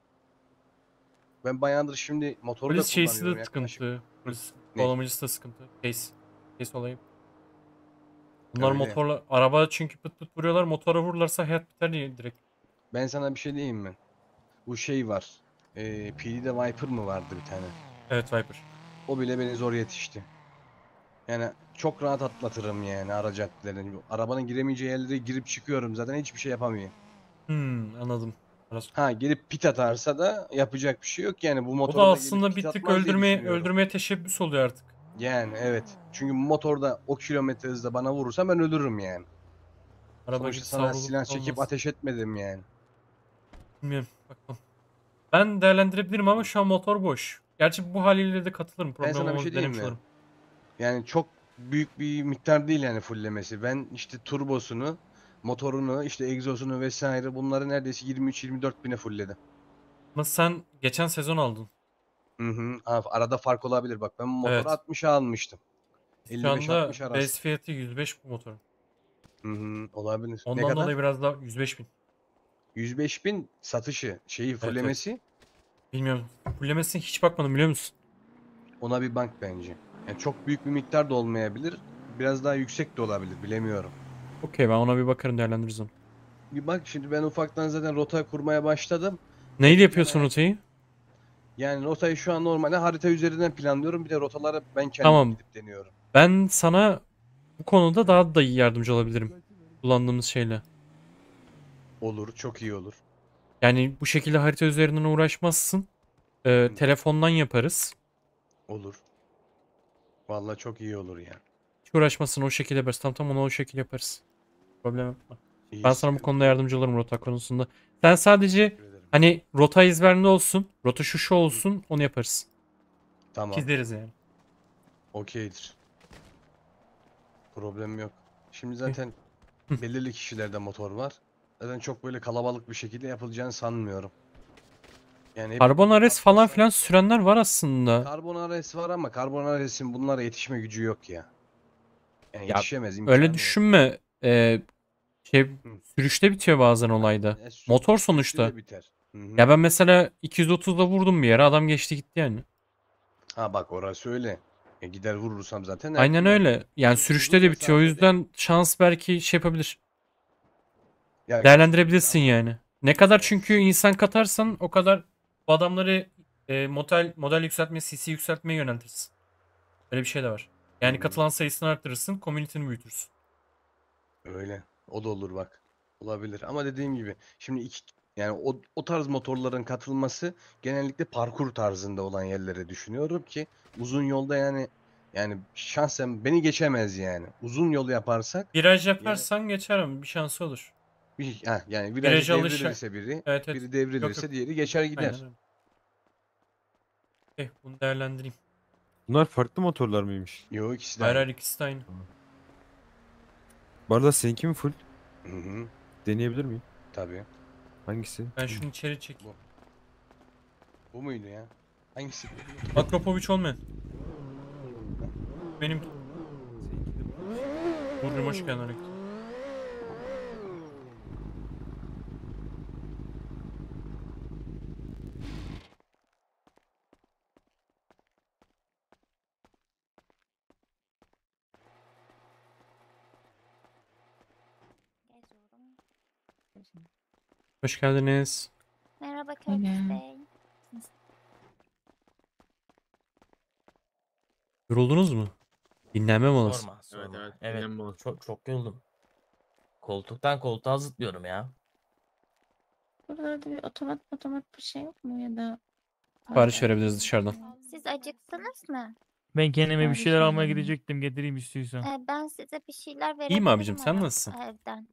Ben bayağıdır şimdi motoru da Polis şeysi kullanıyorum de yaklaşık. sıkıntı. Polis Ne? kovalamacısı da sıkıntı. Case olayı. Bunlar Öyle. motorla araba çünkü pıt pıt vuruyorlar. Motora vururlarsa hayat biter diye direkt. Ben sana bir şey diyeyim mi? Bu şey var. PD'de Viper mı vardı bir tane? Evet Viper. O bile beni zor yetişti. Yani çok rahat atlatırım yani ara caddelerini. Arabanın giremeyeceği yerlere girip çıkıyorum zaten hiçbir şey yapamıyor. Anladım. Ha gelip pit atarsa da yapacak bir şey yok yani bu O motorda da gelip aslında pit bir tık atmaz diye düşünüyorum. öldürmeye teşebbüs oluyor artık. Yani evet. Çünkü bu motorda o kilometre hızda bana vurursa ben ölürüm yani. Araba Sonuçta gibi sana savrulup silah çekip olmaz. ateş etmedim yani. Bilmiyorum. Bakalım. Ben değerlendirebilirim ama şu an motor boş. Gerçi bu haliyle de katılırım. Ben Problem sana bir olmaz şey diyeyim denemiş mi? olurum. Yani çok büyük bir miktar değil yani fullemesi. Ben işte turbosunu, motorunu, işte egzozunu vesaire bunları neredeyse 23-24 bine fullledim. Ama sen geçen sezon aldın. Hı hı. Arada fark olabilir bak. Ben bu motoru Evet. 60'a almıştım. Şu anda 55-60 arası. base fiyatı 105 bu motorun. Hı hı. Olabilir. Ne Ondan kadar? dolayı biraz daha 105 bin. 105 bin satışı, şeyi Evet. fullemesi. Bilmiyorum. Fullemesine hiç bakmadım biliyor musun? Ona bir bank bence. Yani çok büyük bir miktar da olmayabilir. Biraz daha yüksek de olabilir. Bilemiyorum. Okey ben ona bir bakarım değerlendiririz onu. Bir bak şimdi ben ufaktan zaten rota kurmaya başladım. Neyle yapıyorsun rotayı? Yani rotayı şu an normalde harita üzerinden planlıyorum. Bir de rotaları ben kendim Tamam. gidip deniyorum. Ben sana bu konuda daha da iyi yardımcı olabilirim. Kullandığımız şeyle. Olur, çok iyi olur. Yani bu şekilde harita üzerinden uğraşmazsın. Telefondan yaparız. Olur. Vallahi çok iyi olur yani. Hiç uğraşmasın, o şekilde yaparız. Tamam onu o şekilde yaparız. Problem yapma. İyi, Ben sana bu konuda yardımcı olurum rota konusunda. Sen sadece hani rota ezberinde olsun. Rota şu olsun, onu yaparız. Tamam. Çizeriz yani. Okeydir. Problem yok. Şimdi zaten belirli kişilerde motor var. Zaten çok böyle kalabalık bir şekilde yapılacağını sanmıyorum. Yani hep Karbon Ares falan filan sürenler var aslında. Karbon Ares var ama Karbon Ares'in bunlara yetişme gücü yok ya. Yani Ya, yetişemez. imkanı öyle yok. düşünme. Sürüşte bitiyor bazen olayda. Motor sonuçta. de biter. Hı hı. Ya ben mesela 230'da vurdum bir yere, adam geçti gitti yani. Ha bak orası öyle. Gider vurursam zaten. Aynen her- öyle. Yani sürüşte de bitiyor. O yüzden şans belki şey yapabilir. Ya- Değerlendirebilirsin yani. Ne kadar çünkü insan katarsan o kadar bu adamları model yükseltmeye, CC yükseltmeye yöneltirsin. Öyle bir şey de var. Yani katılan sayısını arttırırsın, community'ni büyütürsün. Öyle. O da olur bak. Olabilir. Ama dediğim gibi şimdi yani o tarz motorların katılması genellikle parkur tarzında olan yerlere düşünüyorum ki uzun yolda yani şahsen beni geçemez yani. Uzun yol yaparsak Viraj yaparsan geçer ama bir şansı olur. yani Viraja virajı alış- devrilirse biri, Evet, evet. biri devrilirse Yok, yok. diğeri geçer gider. Aynen öyle. Bunu değerlendireyim. Bunlar farklı motorlar mıymış? Yok ikisi de Hayır aynı. hayır, ikisi de aynı. Bu arada seninki mi full? Hı hı. Deneyebilir miyim? Tabii. Hangisi? Ben şunu içeri çekeyim. Bu muydu ya? Hangisi? Akropovic olmayan. Benim. Burcu'm hoş geldin Alex. Hoş geldiniz. Merhaba Curtis Bey. Yoruldunuz mu? Dinlenme molası. Sorma, sorma. evet, Evet, dinlenme molası. çok yoruldum. Koltuktan koltuğa zıplıyorum ya. Buralarda bir otomat bir şey yok mu ya da? Sipariş verebiliriz dışarıdan. Siz acıktınız mı? Ben kendime bir şeyler Sipariş almaya verelim. gidecektim. Getireyim istiyorsan. Ben size bir şeyler verebilirim. İyiyim abicim, sen ama nasılsın? Evden.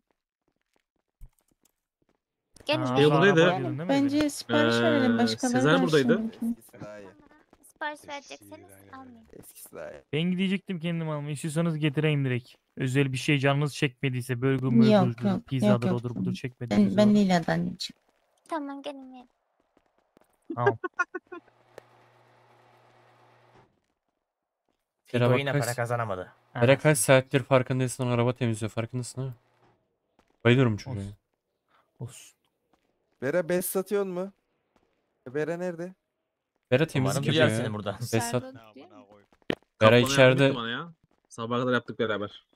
Gelin Ha, verin. buradaydı. arabaya girdin değil mi? Bence sipariş verelim başkaları Sezer buradaydı. karşılamak. Sipariş verecekseniz almayın. Ben gidecektim kendim almaya. İstiyorsanız getireyim direkt. Özel bir şey canınız çekmediyse burger, murger, pizzadır yok. odur budur çekmediyse. Ben Lila'dan yiyeceğim. Tamam gelin verin. Tamam. Yere Figo bak yine kaç- para kazanamadı. Yere kaç saattir farkındaysan araba temizliyor, farkındasın ha? Bayılıyorum çocuğa. Olsun. Olsun. Bera bez satıyor mu? Bera nerede? Bera temizlik Umarım yapıyor duyar ya. seni buradan. Besat. Bera Kaplana içeride. yardım etti bana ya. Sabaha kadar yaptık beraber.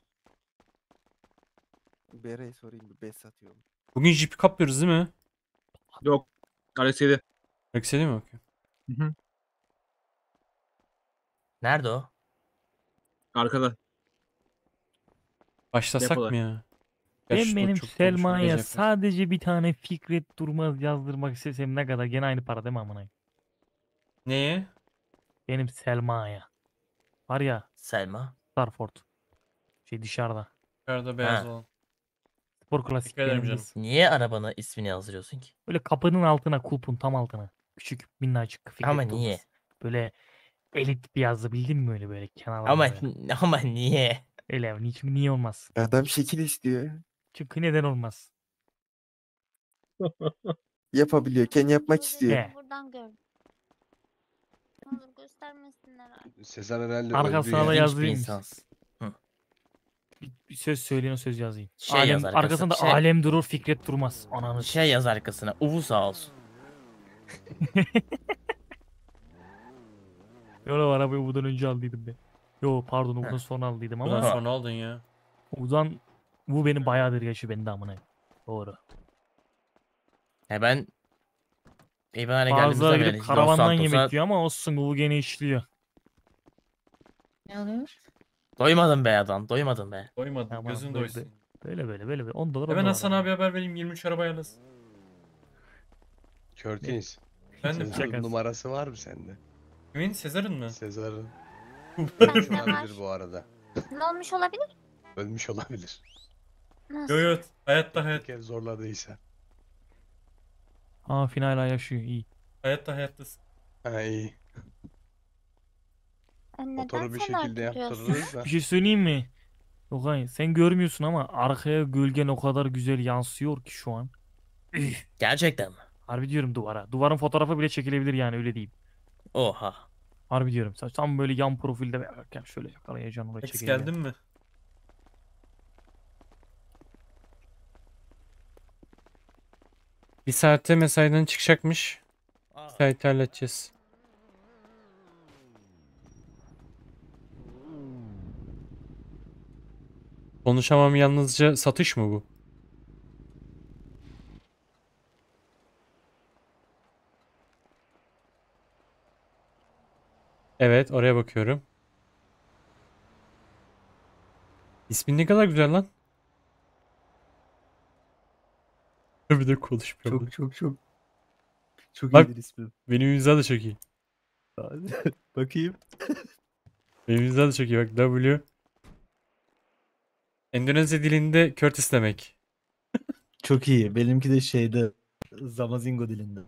Bera'yı sorayım bir bez satıyor mu? Bugün jipi kaplıyoruz değil mi? Yok. RS7. Yoksa değil mi? Okey. Nerede o? Arkada. Başlasak Depolar. mı ya? Gerçi bu Benim çok Selma'ya konuşulacak. sadece bir tane Fikret Durmaz yazdırmak istesem ne kadar? Gene aynı para değil mi amına? Neye? Benim Selma'ya. Var ya Selma. Starford. Şey dışarıda. Dışarıda beyaz Ha. olan. Spor klasik Teşekkür ederim benim canım. kız. Niye arabana ismini yazdırıyorsun ki? Böyle kapının altına, kulpun tam altına. Küçük minnacık Fikret Ama Durmaz. niye? Böyle elit bir yazı bildin mi böyle kenarlarında Ama böyle. ama niye? Öyle çünkü niye olmaz? Adam şekil istiyor. Çünkü neden olmaz? Yapabiliyorken yapmak istiyor. He. Buradan gördüm. Ne olur göstermesinler artık. Sezer herhalde Arkasına öldü da ya. yaz- İlginç bir yazayım mı? insansın. Hı. Bir söz söyleyin o söz yazayım. Şey yaz arkasına, arkasında şey- alem durur Fikret durmaz. Ananı Şey yaz arkasına. Uvu sağ olsun. Yo arabayı Uvu'dan önce aldıydım ben. Yo pardon Uvu'dan sonra aldıydım Bundan ama sonra aldın ya. Uvu'dan Uvu benim bayağıdır yaşıyor bende amına. Doğru. He ben İban'a geldiğimizde Bazıları beri gidip Los karavandan Santos'a yemek yiyor ama olsun Uvu gene işliyor. Ne alıyor? doymadım be adam. Doymadım be. Doymadın. Tamam, Gözün doydu. doysun. Böyle 10 dolar. Hemen Hasan abi haber vereyim 23 araba ayarlasın. Curtis. Ben de Sezar'ın numarası var mı sende? Kimin? Sezar'ın mı? Sezar'ın. Ölmüş olabilir bu arada. Ne olmuş olabilir? Ölmüş olabilir. Nasıl? Yo hayatta Bir kere zorladıysa. Aa final hala yaşıyor iyi. Hayattasın. Ha iyi. Neden Motoru bir sen şekilde öldürüyorsun? yaptırırız da. Bir şey söyleyeyim mi? Okay, sen görmüyorsun ama arkaya gölgen o kadar güzel yansıyor ki şu an. Gerçekten mi? Harbi diyorum duvara. Duvarın fotoğrafı bile çekilebilir yani öyle diyeyim. Oha. Harbi diyorum. Sen tam böyle yan profilde bakarken şöyle yakalayacaksın oraya Ex çekeceğim. geldin mi? Bir saatte mesaiden çıkacakmış. Bir saat halledeceğiz. Konuşamam yalnızca satış mı bu? Evet, oraya bakıyorum. İsmin ne kadar güzel lan. Bir de konuşmuyor. Çok Bak, iyidir ismim. benim imza da çok iyi. Bakayım. Benim imza da çok iyi. Bak W. Endonezya dilinde Curtis demek. Çok iyi. Benimki de şeyde Zamazingo dilinde.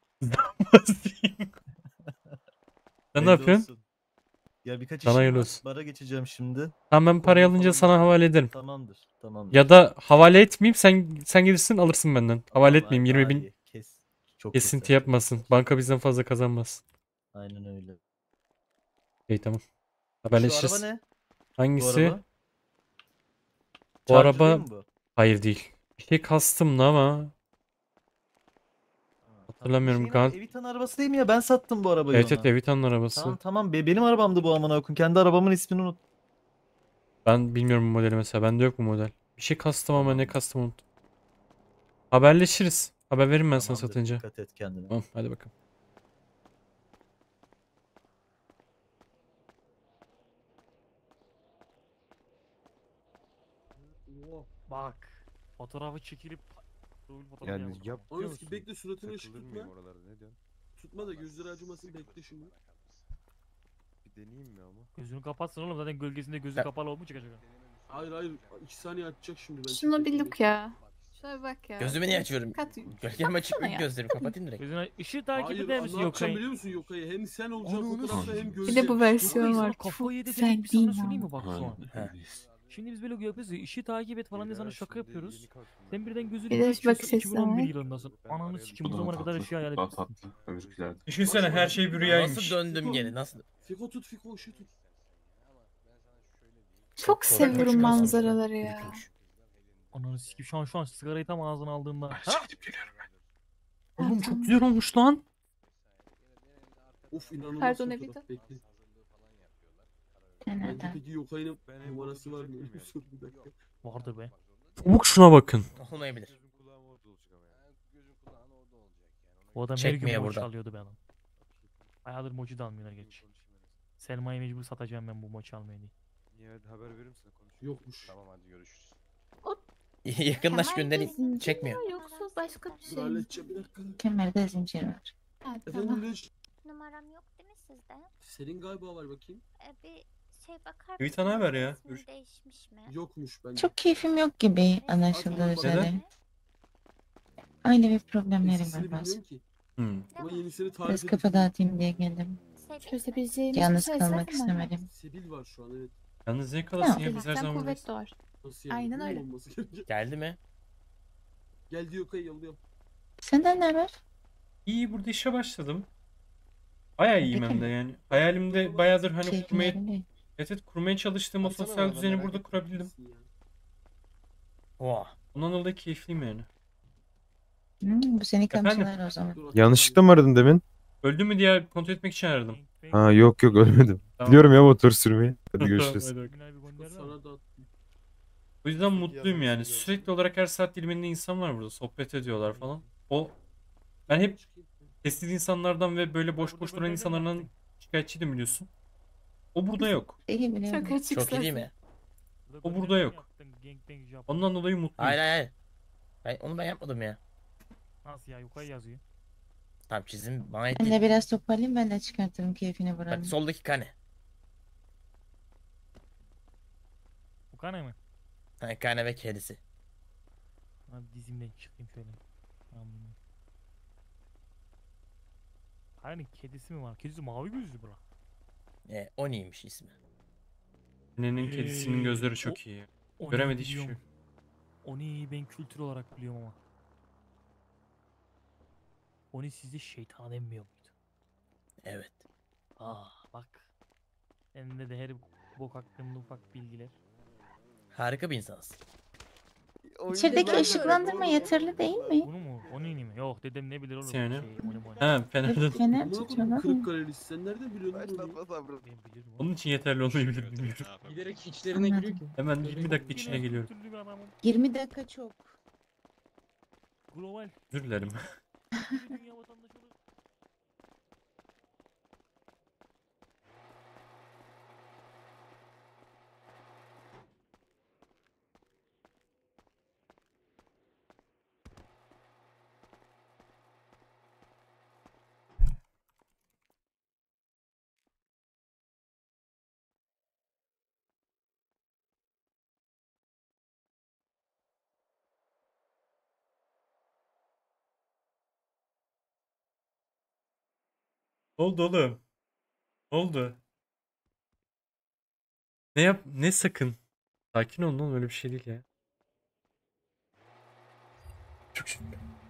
Sen ne yapıyorsun? Olsun. Ya birkaç Sana işim hayırlı var. olsun. Bara geçeceğim şimdi. Tamam ben parayı alınca sana havale ederim. Tamamdır. Ya da havale etmeyeyim sen gelirsin alırsın benden. Havale etmeyeyim 20 bin. iyi. Çok Kesinti yapmasın. Banka bizden fazla kazanmaz. Aynen öyle. İyi tamam. Şu Haberleşiriz. araba ne? Hangisi? araba? Bu Charger araba değil mi bu? hayır değil. Bir şey custom'lı ama hatırlamıyorum. Evitan arabası değil mi ya? Ben sattım bu arabayı Evet ona. evet Evitan'ın arabası. Tamam. Benim arabamdı bu amına koyayım. Kendi arabamın ismini unut. Ben bilmiyorum bu modeli mesela. Bende yok bu model. Bir şey custom ama ne custom unuttum. Haberleşiriz. Haber veririm ben sana Tamamdır, satınca. dikkat et kendine. Tamam hadi bakalım. Bak. Fotoğrafı çekilip profil fotoğrafı Yani yapalım. yap. Oğlum musun? bekle suratını ışık Takılır tutma. mıyım oralarda ne diyorsun? Tutma da gözleri acımasın bekle şimdi. Bir deneyeyim mi ama? Gözünü kapatsın oğlum zaten gölgesinde gözü kapalı olmuş çıkacak. Hayır 2 saniye açacak şimdi ben. Şuna bir look ya. Şuna bir bak ya. Gözümü niye açıyorum? Gölgem açık Baksana ya. gözlerimi kapatayım direkt. Gözünü ışığı takip Hayır eder misin ne yapacağım Yokay? biliyor musun Yokay'ı? Hem sen olacaksın fotoğrafta hem gözü. Bir de bu versiyon var. Kafayı yedi Güzel dedik bir sana değil söyleyeyim mi? mi bak şu an? Şimdi biz böyle yapıyoruz ya ışığı takip et falan diye sana şaka yapıyoruz. Sen birden gözünü Bir de bir bak açıyorsun sesi 2011 var. yılındasın. Ananı sikim bu zamana kadar ışığı hayal etmişsin. Düşünsene her şey bir rüyaymış. Nasıl döndüm geri? Nasıl? Fiko tut Fiko ışığı tut. Çok seviyorum manzaraları ya. Ananı sikim şu an sigarayı tam ağzına aldığımda. Oğlum çok güzel olmuş lan. Of inanılmaz Pardon, fotoğraf, Evita. bekle. Sen Bence neden? peki Yokay'ın numarası var mı? Bir dakika. Vardır be. Çabuk şuna bakın. Olmayabilir. Bu adam her Çekmeye gün mochi burada. alıyordu be adam. Bayağıdır mochi de almıyorlar geç. Selma'yı mecbur satacağım ben bu mochi almayı diye. Niye haber verir misin? Konuşuruz. Yokmuş. Tamam hadi görüşürüz. Yakınlaş Kemal göndereyim. zincir Çekmiyor. mi Yoksa başka bir Dur şey mi? halledeceğim bir dakika. Kemerde zincir var. Ha, Efendim tamam. Leş. Numaram yok değil mi sizde? Senin galiba var bakayım. Bir şey bakar Bir tane ver ya. İsmi Dur. değişmiş mi? Yokmuş bence. Çok keyfim yok gibi anlaşıldığı Neden? üzere. Öyle bir problemlerim Eskisini var bazı. bilmiyorum ki. Hmm. Ama yenisini Biraz tarif kafa dağıtayım diye geldim. Çözebileceğimiz Yalnız bir şey kalmak var mı? istemedim. Sebil var şu an evet. Yalnız ne kalasın Ya, ya biz her Sen zaman kuvvet buradayız. doğar. Nasıl yani? Aynen Bunun öyle. olması gerekecek. Geldi mi? Geldi Yokay'ı yolluyorum. Senden ne haber? İyi burada işe başladım. Bayağı iyiyim hem de yani. Hayalimde bayağıdır hani Keyfin kurmaya, yerinde. evet, kurmaya çalıştığım o Baksana sosyal bana, düzeni merak burada ettim. kurabildim. Oha. Ondan dolayı keyifliyim yani. Bu seni Efendim? kamçılar o zaman. Yanlışlıkla mı aradın demin? Öldü mü diye kontrol etmek için aradım. Ha yok ölmedim. Tamam. Biliyorum ya motor sürmeyi. Hadi görüşürüz. Hadi bakalım. Sana da O yüzden mutluyum yani. Sürekli olarak her saat diliminde insan var burada. Sohbet ediyorlar falan. Ben hep sessiz insanlardan ve böyle boş boş duran insanlardan şikayetçiydim biliyorsun. O burada yok. İyi biliyorum. Çok açık Çok iyi değil sesli. mi? O burada yok. Ondan dolayı mutluyum. Hayır. Onu ben yapmadım ya. Nasıl ya, yukarı yazıyor. Tamam çizim bana ait Ben değil. de biraz toparlayayım, ben de çıkartırım keyfini buranın. Bak soldaki kane. Bu kane mi? Ha, kane ve kedisi. Hadi dizimden çıkayım şöyle. Anladım. Kanenin kedisi mi var? Kedisi mavi gözlü bura. Oni'ymiş ismi. Nenenin kedisinin gözleri çok iyi. Göremedi hiçbir şey. Oni ben kültür olarak biliyorum ama. Oni sizde şeytan emmiyor muydu? Evet. Bak. Elinde de her bok hakkında ufak bilgiler. Harika bir insansın. İçerideki ışıklandırma yeterli değil mi? Bunu mu? Oni mi? Yok dedem ne bilir oğlum. Yani. Oni. Ha fenerden. Fener tutuyorlar mı? Kırıkkaleli sen nereden biliyorsun bunu? Onun için yeterli olmayabilir bilmiyorum. Giderek içlerine giriyor ki. Hemen 20 dakika içine geliyorum. 20 dakika çok. Global. Özür dilerim. Dünya vatandaşı olur. Ne oldu oğlum? Ne oldu? Ne sakın? Sakin olun oğlum, öyle bir şey değil ya. Çok şükür.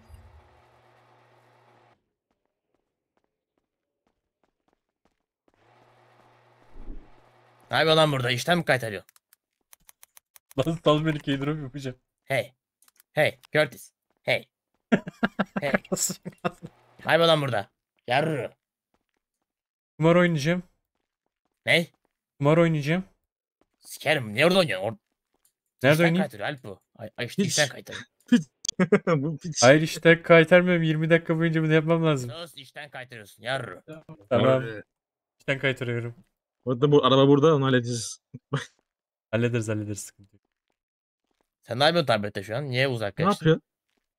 Ne yapıyor lan burada? İşten mi kaytarıyor? Nasıl beni K-drop yapacağım? Hey Curtis. Hey. Kaybol lan burada. Yarrı. Kumar oynayacağım. Ne? Kumar oynayacağım. Sikerim. Ne orada oynuyorsun? Nerede İşten oynayayım? kaytarıyor Alp bu. Ay işte işten kaytarıyor. Hayır işte kaytarmıyorum. 20 dakika boyunca bunu yapmam lazım. Sus işten kaytarıyorsun. Yarrı. Tamam. İşten kaytarıyorum. Orada bu araba burada, onu halledeceğiz. Hallederiz sıkıntı yok. Sen ne yapıyorsun tablette şu an? Niye uzak Ne kaçtın? yapıyorsun?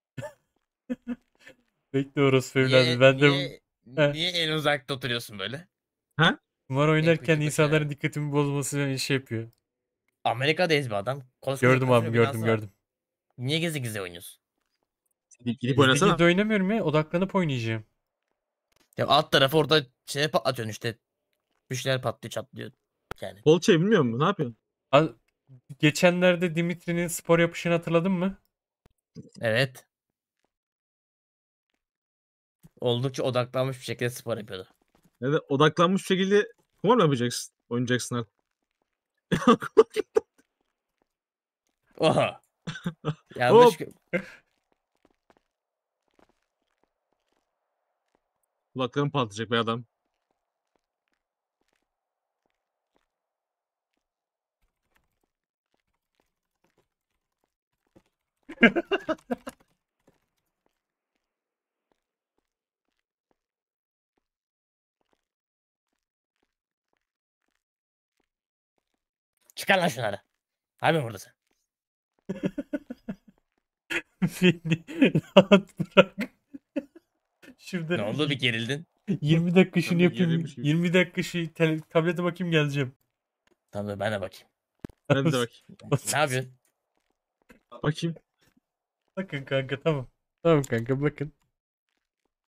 Bekle orası evladım. Ben de Niye en uzakta oturuyorsun böyle? kumar oynarken kötü insanların dikkatimi bozması şey yapıyor. Amerika'dayız bir adam. Koskoca Gördüm kasino abi binası var. gördüm. Niye gizli gizli oynuyorsun? Gidip oynasana. Gizli oynamıyorum ya. Odaklanıp oynayacağım. Ya alt tarafı orada şey patlatıyorsun işte. Bir şeyler patlıyor çatlıyor. Yani. Polçayı bilmiyor musun? Ne yapıyorsun? Geçenlerde Dimitri'nin spor yapışını hatırladın mı? Evet. Oldukça odaklanmış bir şekilde spor yapıyordu. Ya da odaklanmış bir şekilde kumar mı yapacaksın? Oynayacaksın artık. Oha. Yanlış. Kulaklarım patlayacak be adam. Çıkar lan şunları. Abi buradasın. Beni rahat bırak. Şurada Ne oldu bir gerildin? 20 dakika şunu Ben de yapayım. gerilmiş gibi. 20 dakika şu tablete bakayım geleceğim. Tamam dur ben de bakayım. Ben de bakayım. Ne yapıyorsun? Bakayım. Bakın kanka tamam. Tamam kanka bakın.